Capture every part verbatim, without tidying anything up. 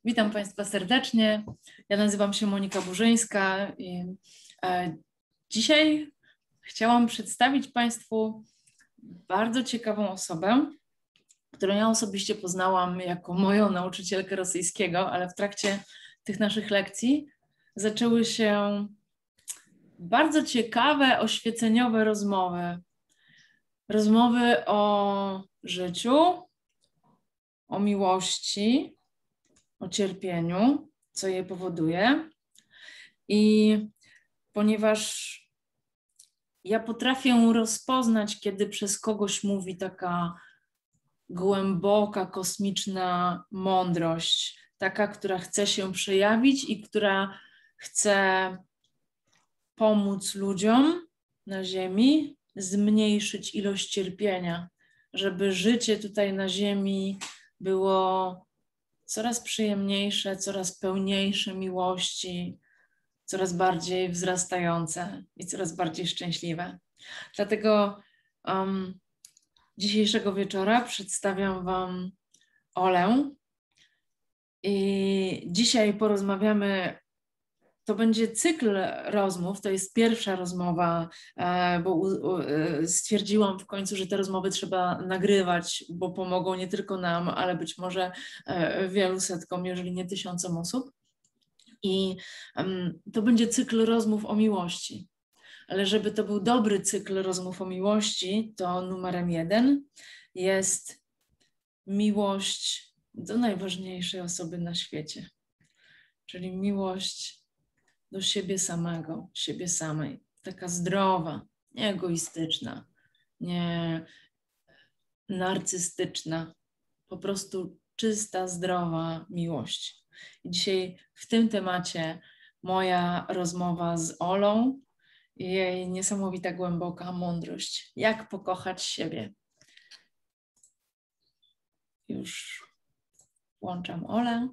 Witam Państwa serdecznie. Ja nazywam się Monika Burzyńska i e, dzisiaj chciałam przedstawić Państwu bardzo ciekawą osobę, którą ja osobiście poznałam jako moją nauczycielkę rosyjskiego, ale w trakcie tych naszych lekcji zaczęły się bardzo ciekawe, oświeceniowe rozmowy. Rozmowy o życiu, o miłości, o cierpieniu, co je powoduje. I ponieważ ja potrafię rozpoznać, kiedy przez kogoś mówi taka głęboka, kosmiczna mądrość, taka, która chce się przejawić i która chce pomóc ludziom na Ziemi zmniejszyć ilość cierpienia, żeby życie tutaj na Ziemi było coraz przyjemniejsze, coraz pełniejsze miłości, coraz bardziej wzrastające i coraz bardziej szczęśliwe. Dlatego um, dzisiejszego wieczora przedstawiam Wam Olę i dzisiaj porozmawiamy. To będzie cykl rozmów, to jest pierwsza rozmowa, bo stwierdziłam w końcu, że te rozmowy trzeba nagrywać, bo pomogą nie tylko nam, ale być może wielu setkom, jeżeli nie tysiącom osób. I to będzie cykl rozmów o miłości. Ale żeby to był dobry cykl rozmów o miłości, to numerem jeden jest miłość do najważniejszej osoby na świecie, czyli miłość do siebie samego, siebie samej, taka zdrowa, nie egoistyczna, nie narcystyczna, po prostu czysta, zdrowa miłość. I dzisiaj w tym temacie moja rozmowa z Olą i jej niesamowita, głęboka mądrość. Jak pokochać siebie. Już włączam Olę.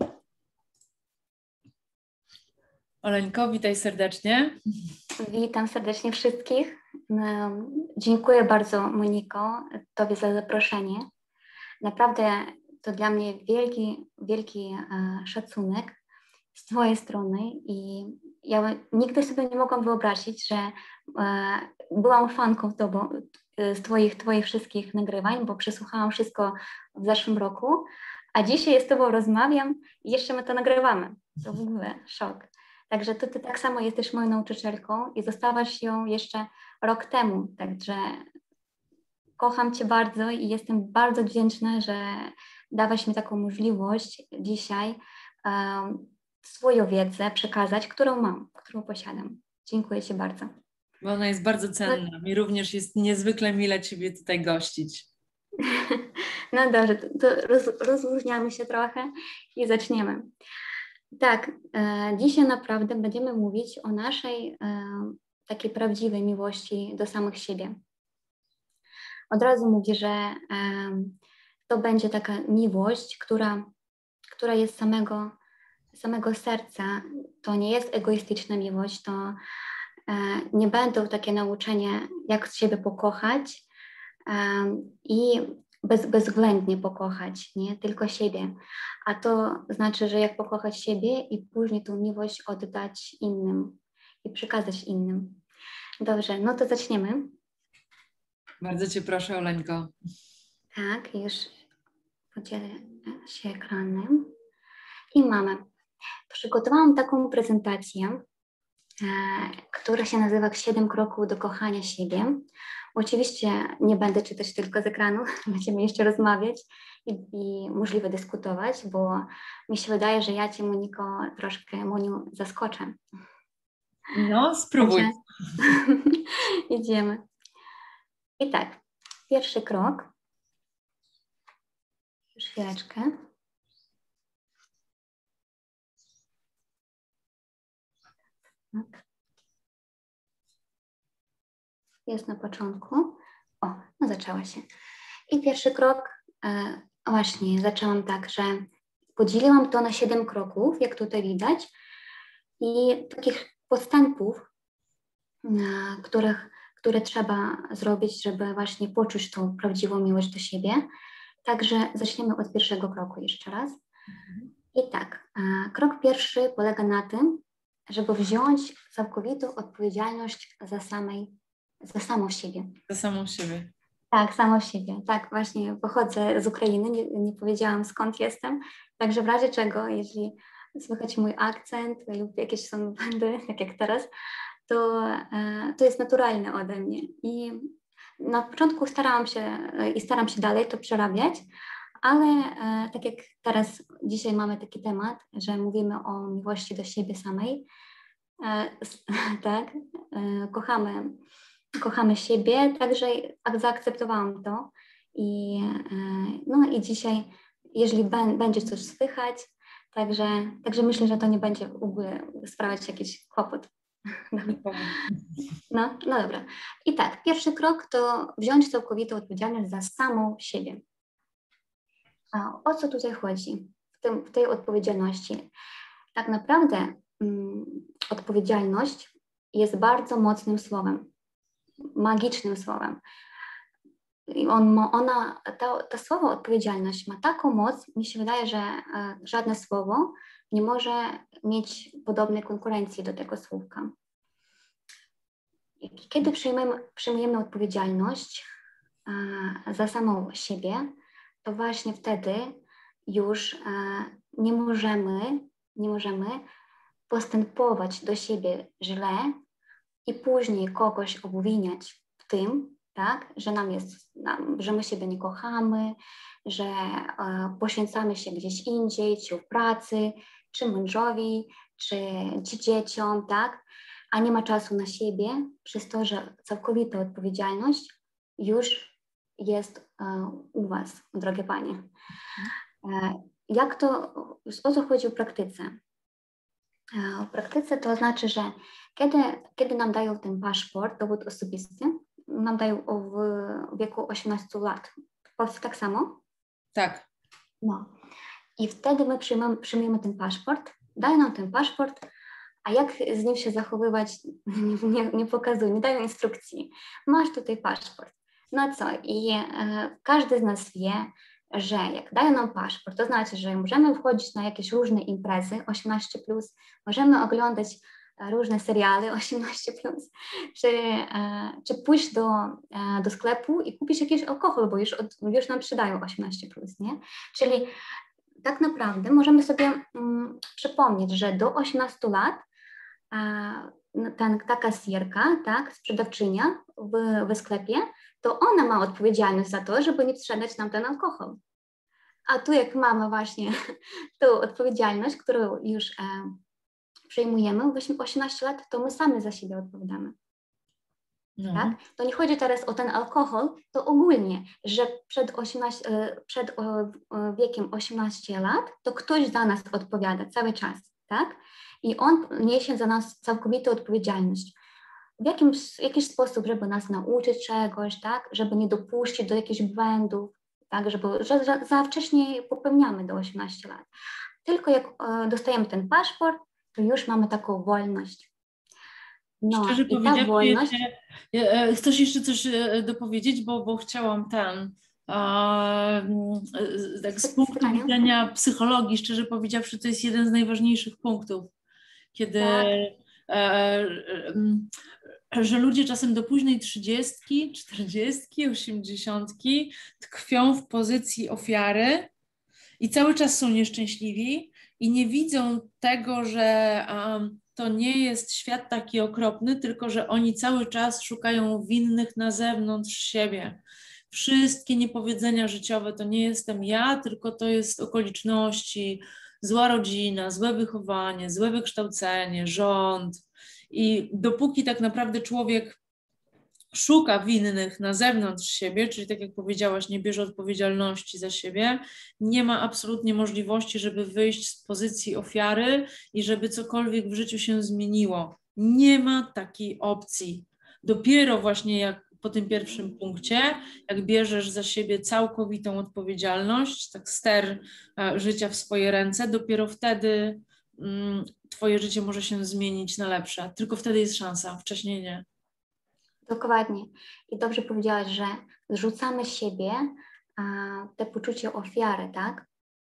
Oleńko, witaj serdecznie. Witam serdecznie wszystkich. Dziękuję bardzo, Moniko, Tobie za zaproszenie. Naprawdę to dla mnie wielki, wielki szacunek z Twojej strony i ja nigdy sobie nie mogłam wyobrazić, że byłam fanką tobą, z twoich, twoich wszystkich nagrywań, bo przesłuchałam wszystko w zeszłym roku, a dzisiaj z Tobą rozmawiam i jeszcze my to nagrywamy. To w ogóle szok. Także to Ty tak samo jesteś moją nauczycielką i zostałaś ją jeszcze rok temu, także kocham Cię bardzo i jestem bardzo wdzięczna, że dałaś mi taką możliwość dzisiaj um, swoją wiedzę przekazać, którą mam, którą posiadam. Dziękuję Ci bardzo. Bo ona jest bardzo cenna. No. Mi również jest niezwykle mile Ciebie tutaj gościć. No dobrze, to, to roz, rozluźniamy się trochę i zaczniemy. Tak, e, dzisiaj naprawdę będziemy mówić o naszej e, takiej prawdziwej miłości do samych siebie. Od razu mówię, że e, to będzie taka miłość, która, która jest samego, samego serca. To nie jest egoistyczna miłość, to e, nie będą takie nauczenia, jak siebie pokochać e, i bez, bezwzględnie pokochać, nie tylko siebie. A to znaczy, że jak pokochać siebie i później tą miłość oddać innym i przekazać innym. Dobrze, no to zaczniemy. Bardzo Cię proszę, Oleńko. Tak, już podzielę się ekranem. I mamy. Przygotowałam taką prezentację, e, która się nazywa siedem kroków do kochania siebie. Oczywiście nie będę czytać tylko z ekranu, będziemy jeszcze rozmawiać i, i możliwe dyskutować, bo mi się wydaje, że ja Cię, Moniko, troszkę, Moniu, zaskoczę. No, spróbuj. Także, idziemy. I tak, pierwszy krok. Już chwileczkę. Tak. Jest na początku. O, no zaczęła się. I pierwszy krok, e, właśnie zaczęłam tak, że podzieliłam to na siedem kroków, jak tutaj widać, i takich podstępów, na których, które trzeba zrobić, żeby właśnie poczuć tą prawdziwą miłość do siebie. Także zaczniemy od pierwszego kroku jeszcze raz. I tak, krok pierwszy polega na tym, żeby wziąć całkowitą odpowiedzialność za, samej, za samą siebie. Za samą siebie. Tak, samą siebie. Tak, właśnie pochodzę z Ukrainy, nie, nie powiedziałam skąd jestem, także w razie czego, jeśli słychać mój akcent lub jakieś są błędy, tak jak teraz, to, to jest naturalne ode mnie. I na początku starałam się i staram się dalej to przerabiać, ale e, tak jak teraz, dzisiaj mamy taki temat, że mówimy o miłości do siebie samej, e, tak, e, kochamy, kochamy siebie, także tak zaakceptowałam to i, e, no i dzisiaj, jeżeli b- będzie coś słychać, także, także myślę, że to nie będzie w ogóle sprawiać jakiś kłopot. No, no dobra. I tak, pierwszy krok to wziąć całkowitą odpowiedzialność za samą siebie. A o co tutaj chodzi w, tym, w tej odpowiedzialności? Tak naprawdę mm, odpowiedzialność jest bardzo mocnym słowem, magicznym słowem. I on ma, ona, ta, ta słowo odpowiedzialność ma taką moc, mi się wydaje, że e, żadne słowo nie może mieć podobnej konkurencji do tego słówka. Kiedy przyjmujemy, przyjmujemy odpowiedzialność e, za samą siebie, to właśnie wtedy już e, nie możemy, nie możemy postępować do siebie źle i później kogoś obwiniać w tym, tak, że nam jest, nam, że my siebie nie kochamy, że e, poświęcamy się gdzieś indziej, czy w pracy, czy mężowi, czy, czy dzieciom, tak, a nie ma czasu na siebie, przez to, że całkowita odpowiedzialność już jest e, u Was, drogie Panie. E, jak to, o co chodzi w praktyce? E, w praktyce to znaczy, że kiedy, kiedy nam dają ten paszport, dowód osobisty, nam dają w wieku osiemnastu lat. W Polsce tak samo? Tak. No. I wtedy my przyjmujemy, przyjmujemy ten paszport, dają nam ten paszport, a jak z nim się zachowywać, nie, nie, nie pokazują, nie dają instrukcji. Masz tutaj paszport. No co? I e, każdy z nas wie, że jak dają nam paszport, to znaczy, że możemy wchodzić na jakieś różne imprezy osiemnaście plus, możemy oglądać różne seriale osiemnaście plus, czy, e, czy pójść do, e, do sklepu i kupić jakiś alkohol, bo już, od, już nam przydają osiemnaście plus, nie? Czyli tak naprawdę możemy sobie mm, przypomnieć, że do osiemnastu lat a, ten, ta kasjerka, tak, sprzedawczynia w, w sklepie, to ona ma odpowiedzialność za to, żeby nie sprzedać nam ten alkohol. A tu jak mamy właśnie tą odpowiedzialność, którą już e, przejmujemy w osiemnaście lat, to my sami za siebie odpowiadamy. No. Tak? To nie chodzi teraz o ten alkohol, to ogólnie, że przed, osiemnaście, przed wiekiem osiemnastu lat to ktoś za nas odpowiada cały czas, tak? I on niesie za nas całkowitą odpowiedzialność. W jakimś, jakiś sposób, żeby nas nauczyć czegoś, tak? Żeby nie dopuścić do jakichś błędów, tak? Żeby, że za, za wcześnie popełniamy do osiemnastu lat. Tylko jak e, dostajemy ten paszport, to już mamy taką wolność. No, szczerze i ta wolność... Ja, chcesz jeszcze coś dopowiedzieć, bo, bo chciałam ten, a, tak z punktu Pytanie? widzenia psychologii, szczerze powiedziawszy, to jest jeden z najważniejszych punktów, kiedy tak. e, e, że ludzie czasem do późnej trzydziestki, czterdziestki, osiemdziesiątki tkwią w pozycji ofiary i cały czas są nieszczęśliwi i nie widzą tego, że um, to nie jest świat taki okropny, tylko że oni cały czas szukają winnych na zewnątrz siebie. Wszystkie niepowiedzenia życiowe to nie jestem ja, tylko to jest okoliczności, zła rodzina, złe wychowanie, złe wykształcenie, rząd. I dopóki tak naprawdę człowiek szuka winnych na zewnątrz siebie, czyli tak jak powiedziałaś, nie bierze odpowiedzialności za siebie, nie ma absolutnie możliwości, żeby wyjść z pozycji ofiary i żeby cokolwiek w życiu się zmieniło. Nie ma takiej opcji. Dopiero właśnie jak po tym pierwszym punkcie, jak bierzesz za siebie całkowitą odpowiedzialność, tak ster życia w swoje ręce, dopiero wtedy mm, twoje życie może się zmienić na lepsze. Tylko wtedy jest szansa, wcześniej nie. Dokładnie. I dobrze powiedziałaś, że zrzucamy z siebie a, te poczucie ofiary, tak?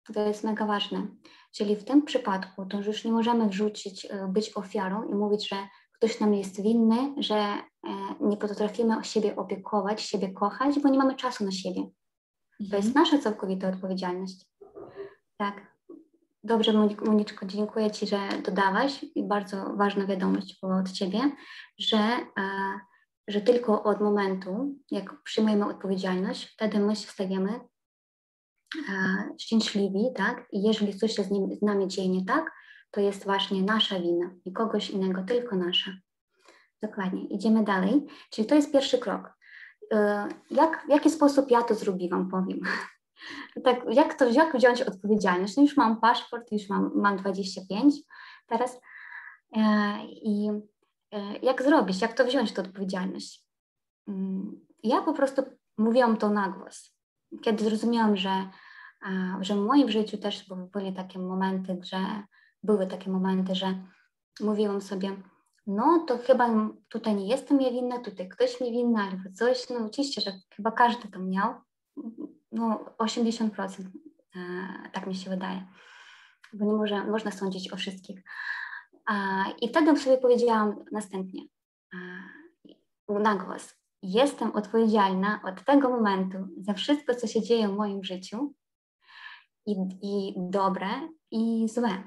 To jest mega ważne. Czyli w tym przypadku to już nie możemy wrzucić, być ofiarą i mówić, że ktoś nam jest winny, że nie potrafimy o siebie opiekować, siebie kochać, bo nie mamy czasu na siebie. Mhm. To jest nasza całkowita odpowiedzialność. Tak. Dobrze, Moniczko, dziękuję Ci, że dodałaś i bardzo ważna wiadomość była od Ciebie, że, że tylko od momentu, jak przyjmujemy odpowiedzialność, wtedy my się stajemy szczęśliwi, tak? I jeżeli coś się z, nim, z nami dzieje nie tak, to jest właśnie nasza wina i kogoś innego, tylko nasza. Dokładnie. Idziemy dalej. Czyli to jest pierwszy krok. Jak, w jaki sposób ja to zrobiłam, powiem. Tak, jak, to, jak wziąć odpowiedzialność? No już mam paszport, już mam, mam dwadzieścia pięć teraz. I jak zrobić, jak to wziąć, tę odpowiedzialność? Ja po prostu mówiłam to na głos. Kiedy zrozumiałam, że, że w moim życiu też były takie momenty, że były takie momenty, że mówiłam sobie, no to chyba tutaj nie jestem ja winna, tutaj ktoś mnie winna albo coś. No oczywiście, że chyba każdy to miał. No osiemdziesiąt procent tak mi się wydaje, bo nie może, można sądzić o wszystkich. I wtedy sobie powiedziałam następnie na głos. Jestem odpowiedzialna od tego momentu za wszystko, co się dzieje w moim życiu i, i dobre, i złe.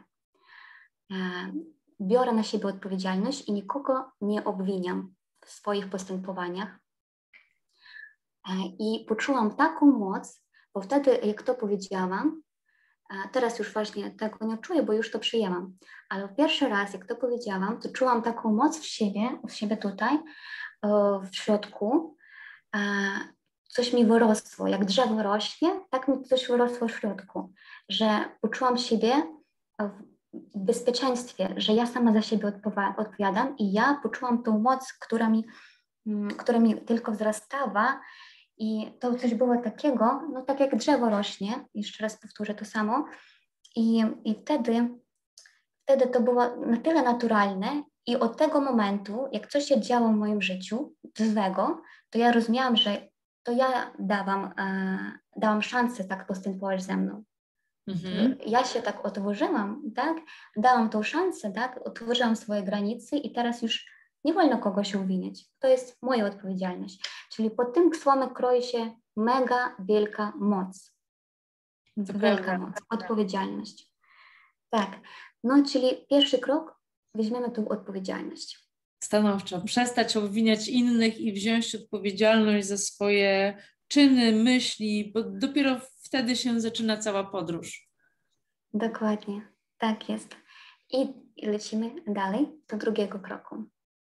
Biorę na siebie odpowiedzialność i nikogo nie obwiniam w swoich postępowaniach. I poczułam taką moc, bo wtedy, jak to powiedziałam, teraz już właśnie tego nie czuję, bo już to przyjęłam, ale pierwszy raz, jak to powiedziałam, to czułam taką moc w siebie, w siebie tutaj, w środku. Coś mi wyrosło, jak drzewo rośnie, tak mi coś wyrosło w środku, że poczułam siebie w bezpieczeństwie, że ja sama za siebie odpowiadam i ja poczułam tą moc, która mi, która mi tylko wzrastała i to coś było takiego, no tak jak drzewo rośnie, jeszcze raz powtórzę to samo i, i wtedy, wtedy to było na tyle naturalne i od tego momentu, jak coś się działo w moim życiu złego, to ja rozumiałam, że to ja dałam, e, dałam szansę tak postępować ze mną. Mhm. Ja się tak otworzyłam, tak? Dałam tą szansę, tak? Otworzyłam swoje granice i teraz już nie wolno kogoś uwiniać. To jest moja odpowiedzialność. Czyli pod tym słomem kroi się mega wielka moc. To wielka prawda. Moc, odpowiedzialność. Tak. No, czyli pierwszy krok, weźmiemy tą odpowiedzialność. Stanowczo. Przestać obwiniać innych i wziąć odpowiedzialność za swoje czyny, myśli, bo dopiero wtedy się zaczyna cała podróż. Dokładnie. Tak jest. I lecimy dalej do drugiego kroku.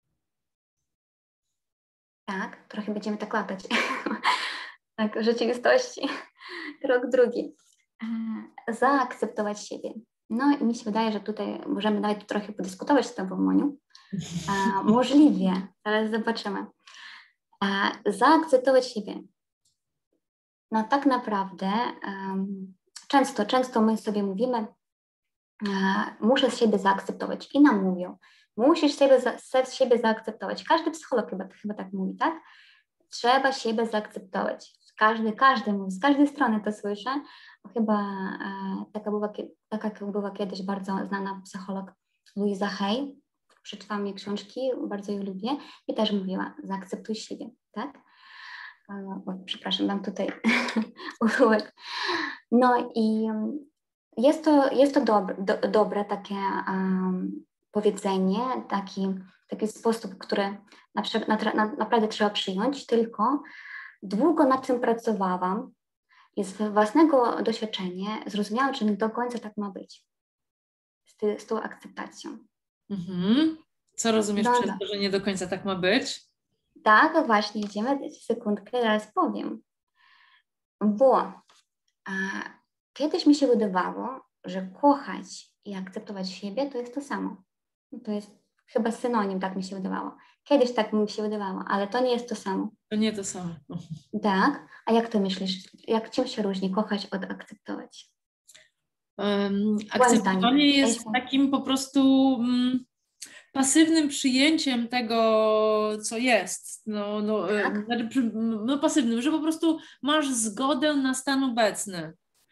Tak, trochę będziemy tak latać. Tak, w rzeczywistości. Krok drugi. Zaakceptować siebie. No i mi się wydaje, że tutaj możemy nawet trochę podyskutować z Tobą, Moniu. A, możliwie, ale zobaczymy. A, zaakceptować siebie. No tak naprawdę um, często, często my sobie mówimy, a, muszę siebie zaakceptować i nam mówią, musisz siebie, za, siebie zaakceptować. Każdy psycholog chyba, chyba tak mówi, tak? Trzeba siebie zaakceptować. Każdy, każdy mówi, z każdej strony to słyszę. Chyba e, taka, była, taka była kiedyś bardzo znana psycholog Louisa Hay. Przeczytałam jej książki, bardzo je lubię i też mówiła, zaakceptuj siebie, tak? O, przepraszam, mam tutaj urywek. No i jest to, jest to dobre, do, dobre takie um, powiedzenie, taki, taki sposób, który na, na, na, naprawdę trzeba przyjąć, tylko długo nad tym pracowałam i z własnego doświadczenia zrozumiałam, że nie do końca tak ma być z, ty, z tą akceptacją. Mhm. Co rozumiesz no, przez to, że nie do końca tak ma być? Tak, właśnie, idziemy, sekundkę, teraz powiem. Bo a, kiedyś mi się wydawało, że kochać i akceptować siebie to jest to samo. To jest chyba synonim, tak mi się wydawało. Kiedyś tak mi się wydawało, ale to nie jest to samo. To nie to samo. Tak, a jak to myślisz? Jak czym się różni kochać od akceptować? Um, akceptowanie jest takim po prostu um, pasywnym przyjęciem tego, co jest. No, no, tak? no pasywnym, że po prostu masz zgodę na stan obecny.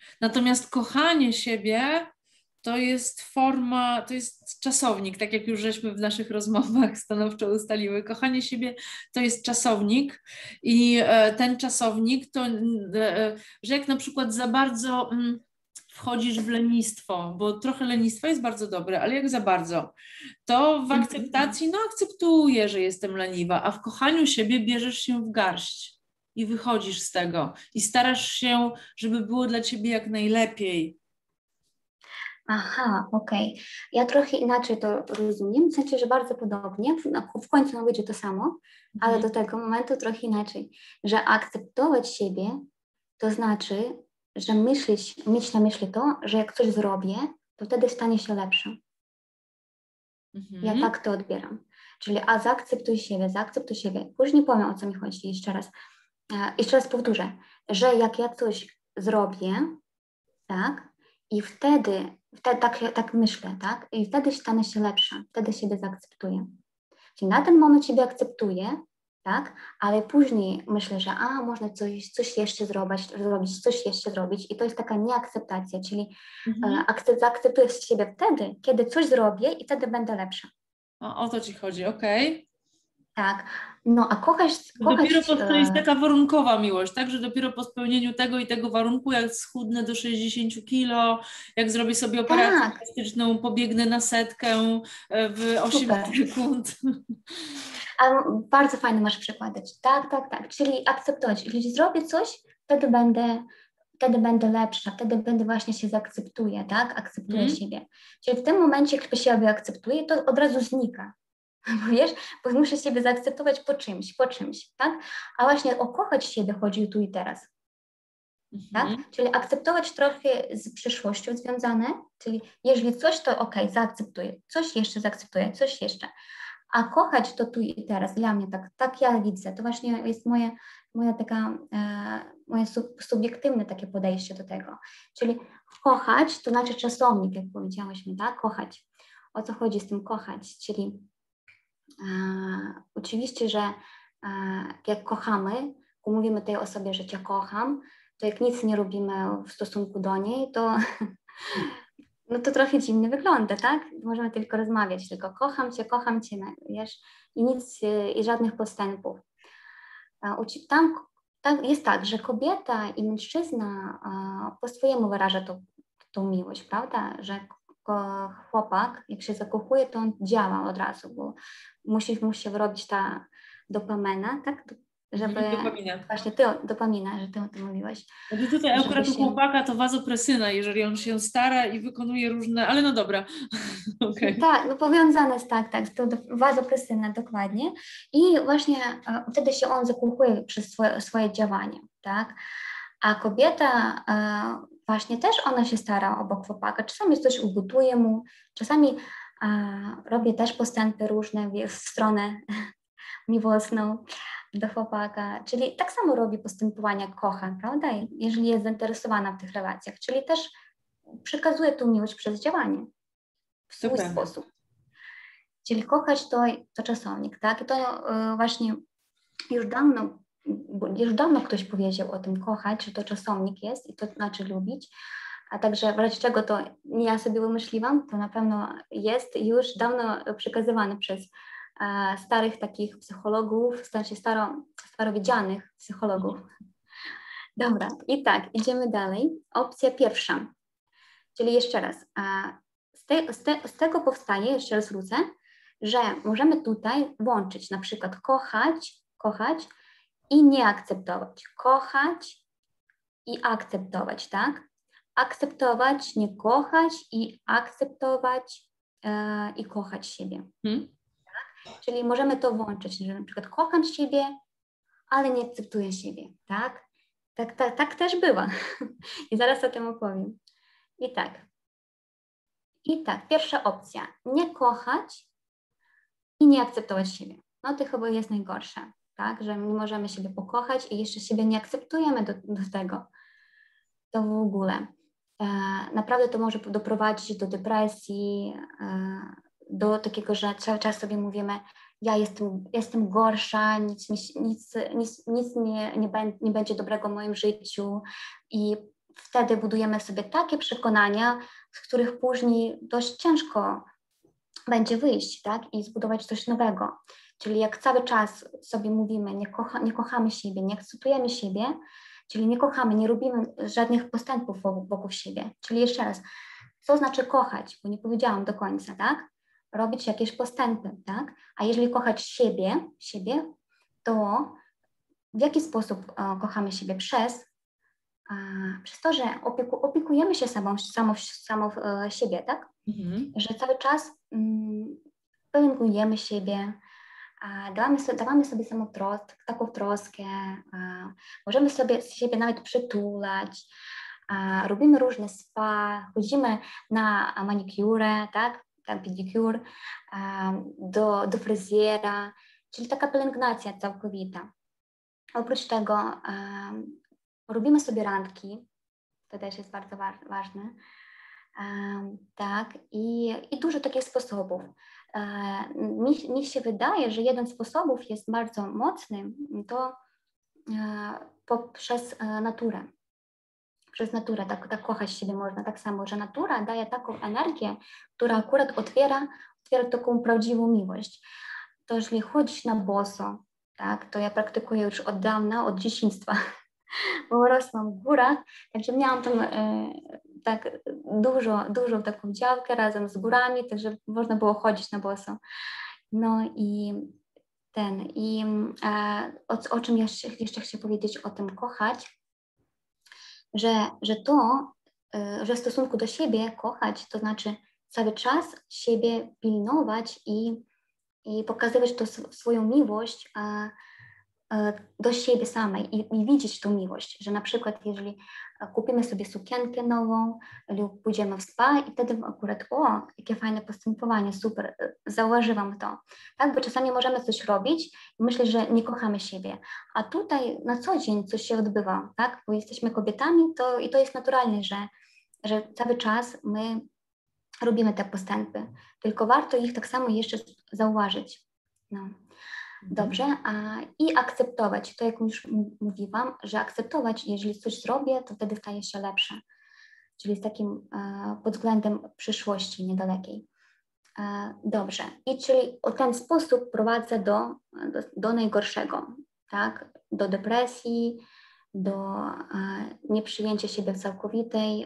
Natomiast kochanie siebie to jest forma, to jest czasownik, tak jak już żeśmy w naszych rozmowach stanowczo ustaliły. Kochanie siebie to jest czasownik i e, ten czasownik to, e, że jak na przykład za bardzo mm, wchodzisz w lenistwo, bo trochę lenistwa jest bardzo dobre, ale jak za bardzo, to w akceptacji, no akceptuję, że jestem leniwa, a w kochaniu siebie bierzesz się w garść i wychodzisz z tego i starasz się, żeby było dla ciebie jak najlepiej. Aha, okej. Okay. Ja trochę inaczej to rozumiem, w sensie, że bardzo podobnie, no, w końcu no, będzie to samo, ale Mhm. do tego momentu trochę inaczej, że akceptować siebie to znaczy, że myśleć, mieć na myśli to, że jak coś zrobię, to wtedy stanie się lepsze. Mhm. Ja tak to odbieram. Czyli a zaakceptuj siebie, zaakceptuj siebie. Później powiem, o co mi chodzi jeszcze raz. E, jeszcze raz powtórzę, że jak ja coś zrobię, tak, i wtedy, wtedy tak, tak myślę, tak, i wtedy stanę się lepsza, wtedy siebie zaakceptuję. Czyli na ten moment siebie akceptuję, tak, ale później myślę, że a, można coś, coś jeszcze zrobić, zrobić, coś jeszcze zrobić i to jest taka nieakceptacja, czyli Mhm. e, akcept, zaakceptuję siebie wtedy, kiedy coś zrobię i wtedy będę lepsza. O, o to ci chodzi, okej. Okay. Tak, no a kochać... kochać Dopiero po, to jest e... taka warunkowa miłość, tak? Że dopiero po spełnieniu tego i tego warunku, jak schudnę do sześćdziesiąt kilo, jak zrobię sobie operację Tak. plastyczną, pobiegnę na setkę w osiem sekund. A bardzo fajny masz przykłady. Tak, tak, tak. Czyli akceptować. Jeśli zrobię coś, wtedy będę, wtedy będę lepsza, wtedy będę właśnie się zaakceptuję, tak? Akceptuję hmm. siebie. Czyli w tym momencie, jak siebie akceptuję, to od razu znika. Wiesz, bo muszę siebie zaakceptować po czymś, po czymś, tak? A właśnie o kochać siebie chodzi tu i teraz. Tak? Mhm. Czyli akceptować trochę z przyszłością związane, czyli jeżeli coś, to ok, zaakceptuję, coś jeszcze zaakceptuję, coś jeszcze. A kochać to tu i teraz, dla mnie tak, tak ja widzę, to właśnie jest moje, moja taka, e, moje sub, subiektywne takie podejście do tego. Czyli kochać to znaczy czasownik, jak powiedziałyśmy, tak? Kochać. O co chodzi z tym kochać? Czyli e, oczywiście, że e, jak kochamy, mówimy tej osobie, że cię kocham, to jak nic nie robimy w stosunku do niej, to no to trochę dziwnie wygląda, tak? Możemy tylko rozmawiać, tylko kocham cię, kocham cię, wiesz, i nic, i żadnych postępów. Tam, tam jest tak, że kobieta i mężczyzna po swojemu wyraża tą, tą miłość, prawda? Że chłopak, jak się zakochuje, to on działa od razu, bo musi mu się wyrobić ta dopamina, tak? Żeby dopamina. Właśnie ty, dopamina, że ty o tym mówiłaś. Znaczy tutaj akurat u chłopaka to wazopresyna, jeżeli on się stara i wykonuje różne, ale no dobra. Okay. Tak, no powiązane jest tak, tak, to wazopresyna dokładnie i właśnie e, wtedy się on zakochuje przez swoje, swoje działanie, tak, a kobieta e, właśnie też ona się stara obok chłopaka, czasami coś ugotuje mu, czasami e, robi też postępy różne w, w stronę miłosną do chłopaka, czyli tak samo robi postępowania, kocha, prawda, jeżeli jest zainteresowana w tych relacjach, czyli też przekazuje tą miłość przez działanie w swój Super. sposób. Czyli kochać to, to czasownik, tak, i to y, właśnie już dawno, już dawno ktoś powiedział o tym kochać, że to czasownik jest i to znaczy lubić, a także w razie czego to nie ja sobie wymyśliłam, to na pewno jest już dawno przekazywane przez starych takich psychologów, znaczy staro, starowiedzianych psychologów. Dobra, i tak, idziemy dalej. Opcja pierwsza, czyli jeszcze raz, z, te, z, te, z tego powstaje, jeszcze raz wrócę, że możemy tutaj włączyć na przykład kochać, kochać i nie akceptować. Kochać i akceptować, tak? Akceptować, nie kochać i akceptować e, i kochać siebie. Hmm? Czyli możemy to włączyć, że na przykład kocham siebie, ale nie akceptuję siebie, tak? Tak, tak, tak też bywa. I zaraz o tym opowiem. I tak. I tak, pierwsza opcja. Nie kochać i nie akceptować siebie. No to chyba jest najgorsze, tak? Że nie możemy siebie pokochać i jeszcze siebie nie akceptujemy do, do tego. To w ogóle. E, naprawdę to może doprowadzić do depresji, e, do takiego, że cały czas sobie mówimy, ja jestem, jestem gorsza, nic, nic, nic, nic nie, nie, nie będzie dobrego w moim życiu i wtedy budujemy sobie takie przekonania, z których później dość ciężko będzie wyjść, tak, i zbudować coś nowego. Czyli jak cały czas sobie mówimy, nie, kocha, nie kochamy siebie, nie akceptujemy siebie, czyli nie kochamy, nie robimy żadnych postępów wokół, wokół siebie. Czyli jeszcze raz, co znaczy kochać? Bo nie powiedziałam do końca, tak? Robić jakieś postępy, tak? A jeżeli kochać siebie, siebie, to w jaki sposób e, kochamy siebie? Przez, e, przez to, że opieku, opiekujemy się samą, samą, samą e, siebie, tak? Mhm. Że cały czas mm, pielęgnujemy siebie, e, dawamy, so, dawamy sobie samą tros, taką troskę, e, możemy sobie siebie nawet przytulać, e, robimy różne spa, chodzimy na manikurę, tak? Tak, pedicure, e, do, do fryzjera, czyli taka pielęgnacja całkowita. Oprócz tego um, robimy sobie randki, to też jest bardzo wa ważne, um, tak, i, i dużo takich sposobów. Um, mi, mi się wydaje, że jeden z sposobów jest bardzo mocny, to um, poprzez um, naturę. Przez naturę, tak, tak kochać siebie można, tak samo, że natura daje taką energię, która akurat otwiera, otwiera taką prawdziwą miłość. To jeżeli chodzić na boso, tak, to ja praktykuję już od dawna, od dzieciństwa, bo rosłam w górach, także miałam tam e, tak dużo, dużą taką działkę razem z górami, także można było chodzić na boso. No i ten, i e, o, o czym jeszcze, jeszcze chcę powiedzieć, o tym kochać, że, że to, e, że w stosunku do siebie kochać, to znaczy cały czas siebie pilnować i i pokazywać to swoją miłość a, a, do siebie samej i, i widzieć tą miłość, że na przykład jeżeli kupimy sobie sukienkę nową lub pójdziemy w spa i wtedy akurat o, jakie fajne postępowanie, super, zauważyłam to, tak, bo czasami możemy coś robić i myśleć, że nie kochamy siebie, a tutaj na co dzień coś się odbywa, tak, bo jesteśmy kobietami to, i to jest naturalne, że, że cały czas my robimy te postępy, tylko warto ich tak samo jeszcze zauważyć. No. Dobrze, a, i akceptować, to jak już mówiłam, że akceptować, jeżeli coś zrobię, to wtedy staje się lepsze, czyli z takim e, pod względem przyszłości niedalekiej. E, dobrze, i czyli o ten sposób prowadzę do, do, do najgorszego, tak, do depresji, do e, nieprzyjęcia siebie w całkowitej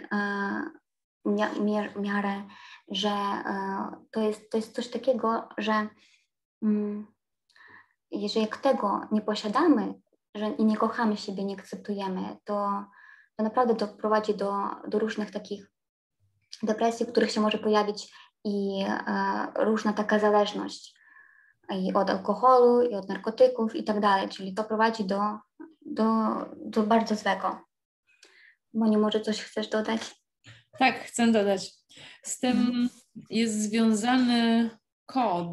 e, miarę, że e, to, jest, to jest coś takiego, że mm, jeżeli jak tego nie posiadamy że, i nie kochamy siebie, nie akceptujemy, to, to naprawdę to prowadzi do, do różnych takich depresji, w których się może pojawić i e, różna taka zależność i od alkoholu, i od narkotyków i tak dalej, czyli to prowadzi do, do, do bardzo złego. Moniu, może coś chcesz dodać? Tak, chcę dodać. Z tym jest związany kod,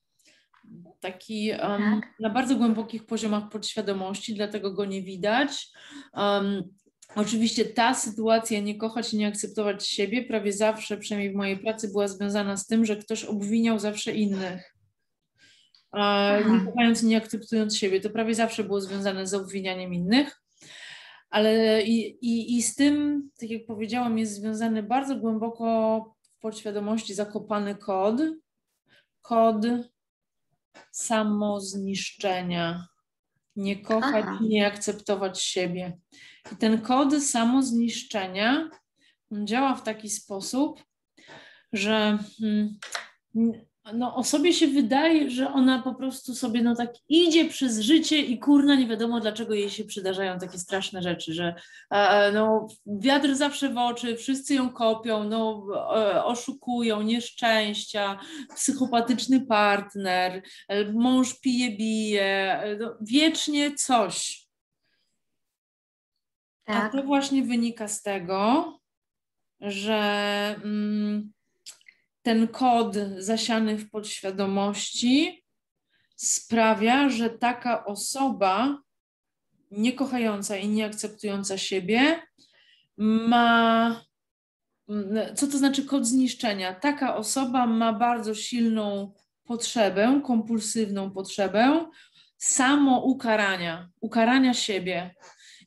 taki um, tak. na bardzo głębokich poziomach podświadomości, dlatego go nie widać. Um, oczywiście ta sytuacja, nie kochać, nie akceptować siebie, prawie zawsze, przynajmniej w mojej pracy, była związana z tym, że ktoś obwiniał zawsze innych. Uh, nie kochając, nie akceptując siebie. To prawie zawsze było związane z obwinianiem innych. Ale i, i, i z tym, tak jak powiedziałam, jest związany bardzo głęboko w podświadomości zakopany kod, kod samozniszczenia, nie kochać, Aha. nie akceptować siebie. I ten kod samozniszczenia on działa w taki sposób, że hmm, no, osobie się wydaje, że ona po prostu sobie no tak idzie przez życie i kurna nie wiadomo dlaczego jej się przydarzają takie straszne rzeczy, że e, no, wiatr zawsze w oczy, wszyscy ją kopią, no, e, oszukują, nieszczęścia, psychopatyczny partner, e, mąż pije, bije, e, no, wiecznie coś. Tak. A to właśnie wynika z tego, że mm, ten kod zasiany w podświadomości sprawia, że taka osoba niekochająca i nieakceptująca siebie ma, co to znaczy kod zniszczenia? Taka osoba ma bardzo silną potrzebę, kompulsywną potrzebę samoukarania, ukarania siebie.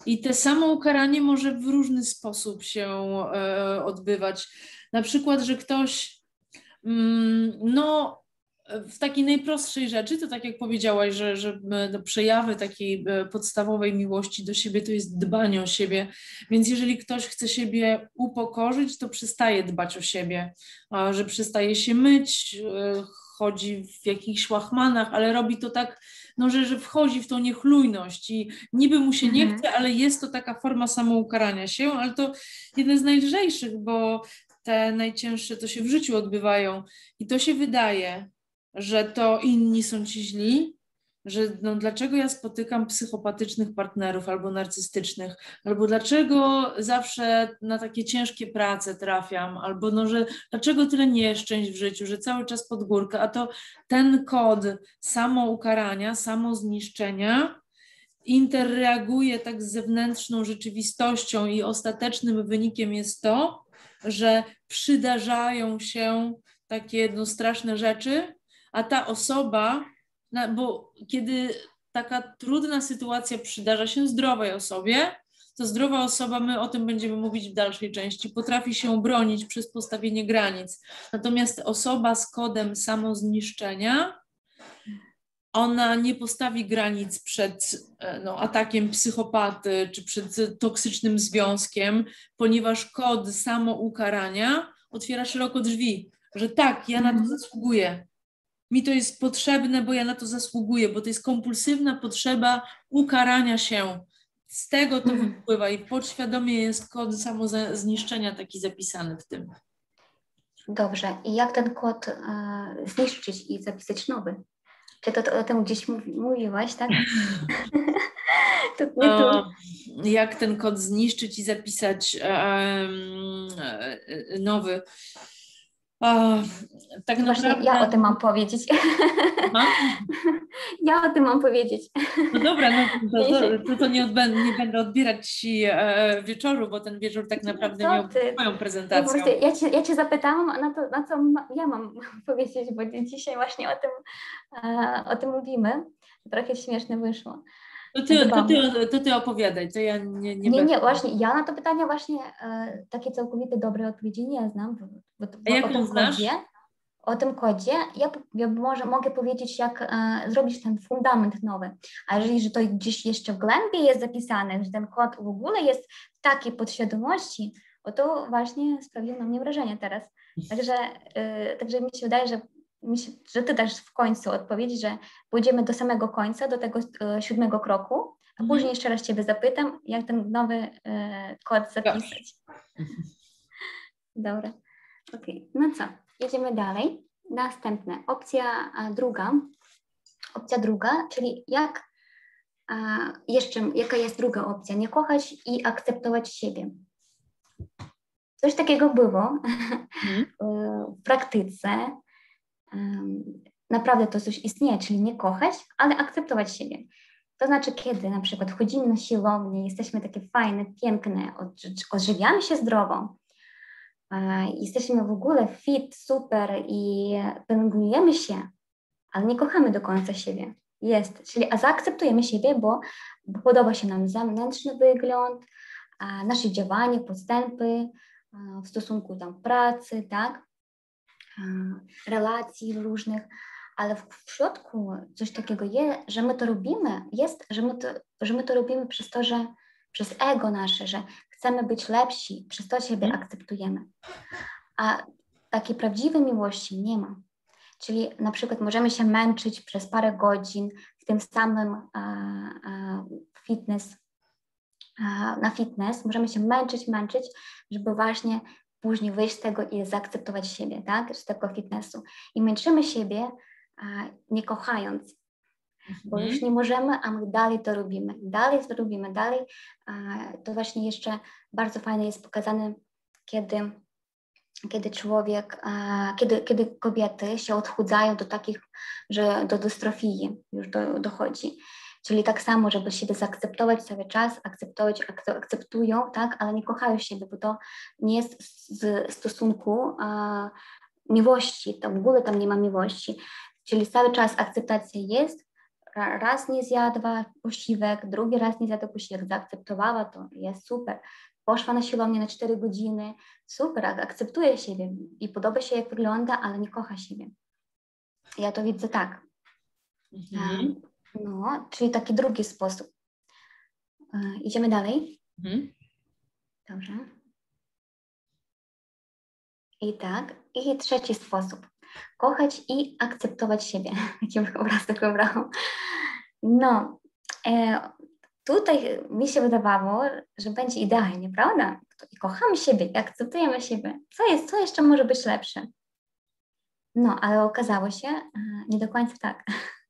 I te samo ukaranie może w różny sposób się e, odbywać. Na przykład, że ktoś mm, no w takiej najprostszej rzeczy, to tak jak powiedziałaś, że, że no, przejawy takiej podstawowej miłości do siebie to jest dbanie o siebie, więc jeżeli ktoś chce siebie upokorzyć, to przestaje dbać o siebie, że przestaje się myć, chodzi w jakichś łachmanach, ale robi to tak, no, że, że wchodzi w tą niechlujność i niby mu się nie Mhm. chce, ale jest to taka forma samoukarania się, ale to jeden z najlżejszych, bo te najcięższe to się w życiu odbywają i to się wydaje, że to inni są ci źli, że no dlaczego ja spotykam psychopatycznych partnerów albo narcystycznych, albo dlaczego zawsze na takie ciężkie prace trafiam, albo no, że dlaczego tyle nieszczęść w życiu, że cały czas pod górkę, a to ten kod samoukarania, samozniszczenia interreaguje tak z zewnętrzną rzeczywistością i ostatecznym wynikiem jest to, że przydarzają się takie no, straszne rzeczy, a ta osoba, bo kiedy taka trudna sytuacja przydarza się zdrowej osobie, to zdrowa osoba, my o tym będziemy mówić w dalszej części, potrafi się bronić przez postawienie granic. Natomiast osoba z kodem samozniszczenia, ona nie postawi granic przed no, atakiem psychopaty czy przed toksycznym związkiem, ponieważ kod samoukarania otwiera szeroko drzwi, że tak, ja na to zasługuję. Mi to jest potrzebne, bo ja na to zasługuję, bo to jest kompulsywna potrzeba ukarania się. Z tego to Mhm. wypływa i podświadomie jest kod samozniszczenia taki zapisany w tym. Dobrze. I jak ten kod e, zniszczyć i zapisać nowy? Czy to, to o tym gdzieś mówi, mówiłaś, tak? To nie tu. O, jak ten kod zniszczyć i zapisać um, nowy? O, tak Właśnie naprawdę... ja o tym mam powiedzieć. Aha. Ja o tym mam powiedzieć. No dobra, no to, to, to, to nie, odbę- nie będę odbierać Ci e, wieczoru, bo ten wieczór tak naprawdę Co miał ty? moją Ja, prezentacją. po prostu, ja, cię, ja Cię zapytałam, na, to, na co ma, ja mam powiedzieć, bo dzisiaj właśnie o tym, e, o tym mówimy. Trochę śmieszne wyszło. To ty, to, ty, to ty opowiadaj, to ja nie, nie, Nie, będę. nie, właśnie ja na to pytanie właśnie e, takie całkowite dobre odpowiedzi nie znam. Bo, bo, bo A jak o tym ją znasz? kodzie, o tym kodzie ja, ja może mogę powiedzieć, jak e, zrobić ten fundament nowy. A jeżeli że to gdzieś jeszcze w głębi jest zapisane, że ten kod w ogóle jest w takiej podświadomości, o to właśnie sprawiło na mnie wrażenie teraz. Także, e, także mi się wydaje, że, mi się, że ty dasz w końcu odpowiedź, że pójdziemy do samego końca, do tego e, siódmego kroku, a Mhm. później jeszcze raz Ciebie zapytam, jak ten nowy e, kod zapisać. Dobra. Okej, okay. No co, jedziemy dalej. Następne, opcja a, druga. Opcja druga, czyli jak a, jeszcze, jaka jest druga opcja? Nie kochać i akceptować siebie. Coś takiego było Mhm. w praktyce. Naprawdę to coś istnieje, czyli nie kochać, ale akceptować siebie. To znaczy, kiedy na przykład wchodzimy na siłownię, jesteśmy takie fajne, piękne, odżywiamy się zdrowo, jesteśmy w ogóle fit, super i pielęgnujemy się, ale nie kochamy do końca siebie. Jest, czyli a zaakceptujemy siebie, bo, bo podoba się nam zewnętrzny wygląd, a nasze działanie, postępy a, w stosunku tam pracy, tak, a, relacji różnych, ale w, w środku coś takiego jest, że my to robimy, jest, że my to, że my to robimy przez to, że przez ego nasze, że chcemy być lepsi, przez to siebie Mhm. akceptujemy. A takiej prawdziwej miłości nie ma. Czyli na przykład możemy się męczyć przez parę godzin w tym samym a, a, fitness, a, na fitness, możemy się męczyć, męczyć, żeby właśnie później wyjść z tego i zaakceptować siebie, tak, z tego fitnessu. I męczymy siebie, a, nie kochając, bo już nie możemy, a my dalej to robimy, dalej to robimy, dalej. A, to właśnie jeszcze bardzo fajnie jest pokazane, kiedy kiedy człowiek, kiedy, kiedy kobiety się odchudzają do takich, że do dystrofii już do, dochodzi. Czyli tak samo, żeby siebie zaakceptować cały czas, akceptować, akceptują, tak, ale nie kochają siebie, bo to nie jest z stosunku a, miłości, to w ogóle tam nie ma miłości. Czyli cały czas akceptacja jest, raz nie zjadła posiłek, drugi raz nie zjadła posiłek, zaakceptowała to, jest super. Poszła na siłownię na cztery godziny, super, akceptuje siebie i podoba się jak wygląda, ale nie kocha siebie. Ja to widzę tak. Mhm. No, czyli taki drugi sposób. Idziemy dalej. Mhm. Dobrze. I tak. I trzeci sposób. Kochać i akceptować siebie. Jaki obrazek wybrałam. No, e, tutaj mi się wydawało, że będzie idealnie, prawda? I kochamy siebie, i akceptujemy siebie. Co jest, co jeszcze może być lepsze? No, ale okazało się e, nie do końca tak.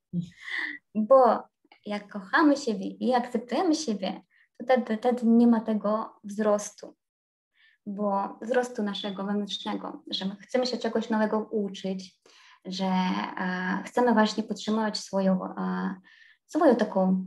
Bo jak kochamy siebie i akceptujemy siebie, to wtedy, wtedy nie ma tego wzrostu. Bo wzrostu naszego wewnętrznego, że my chcemy się czegoś nowego uczyć, że e, chcemy właśnie podtrzymywać swoją, e, swoją taką,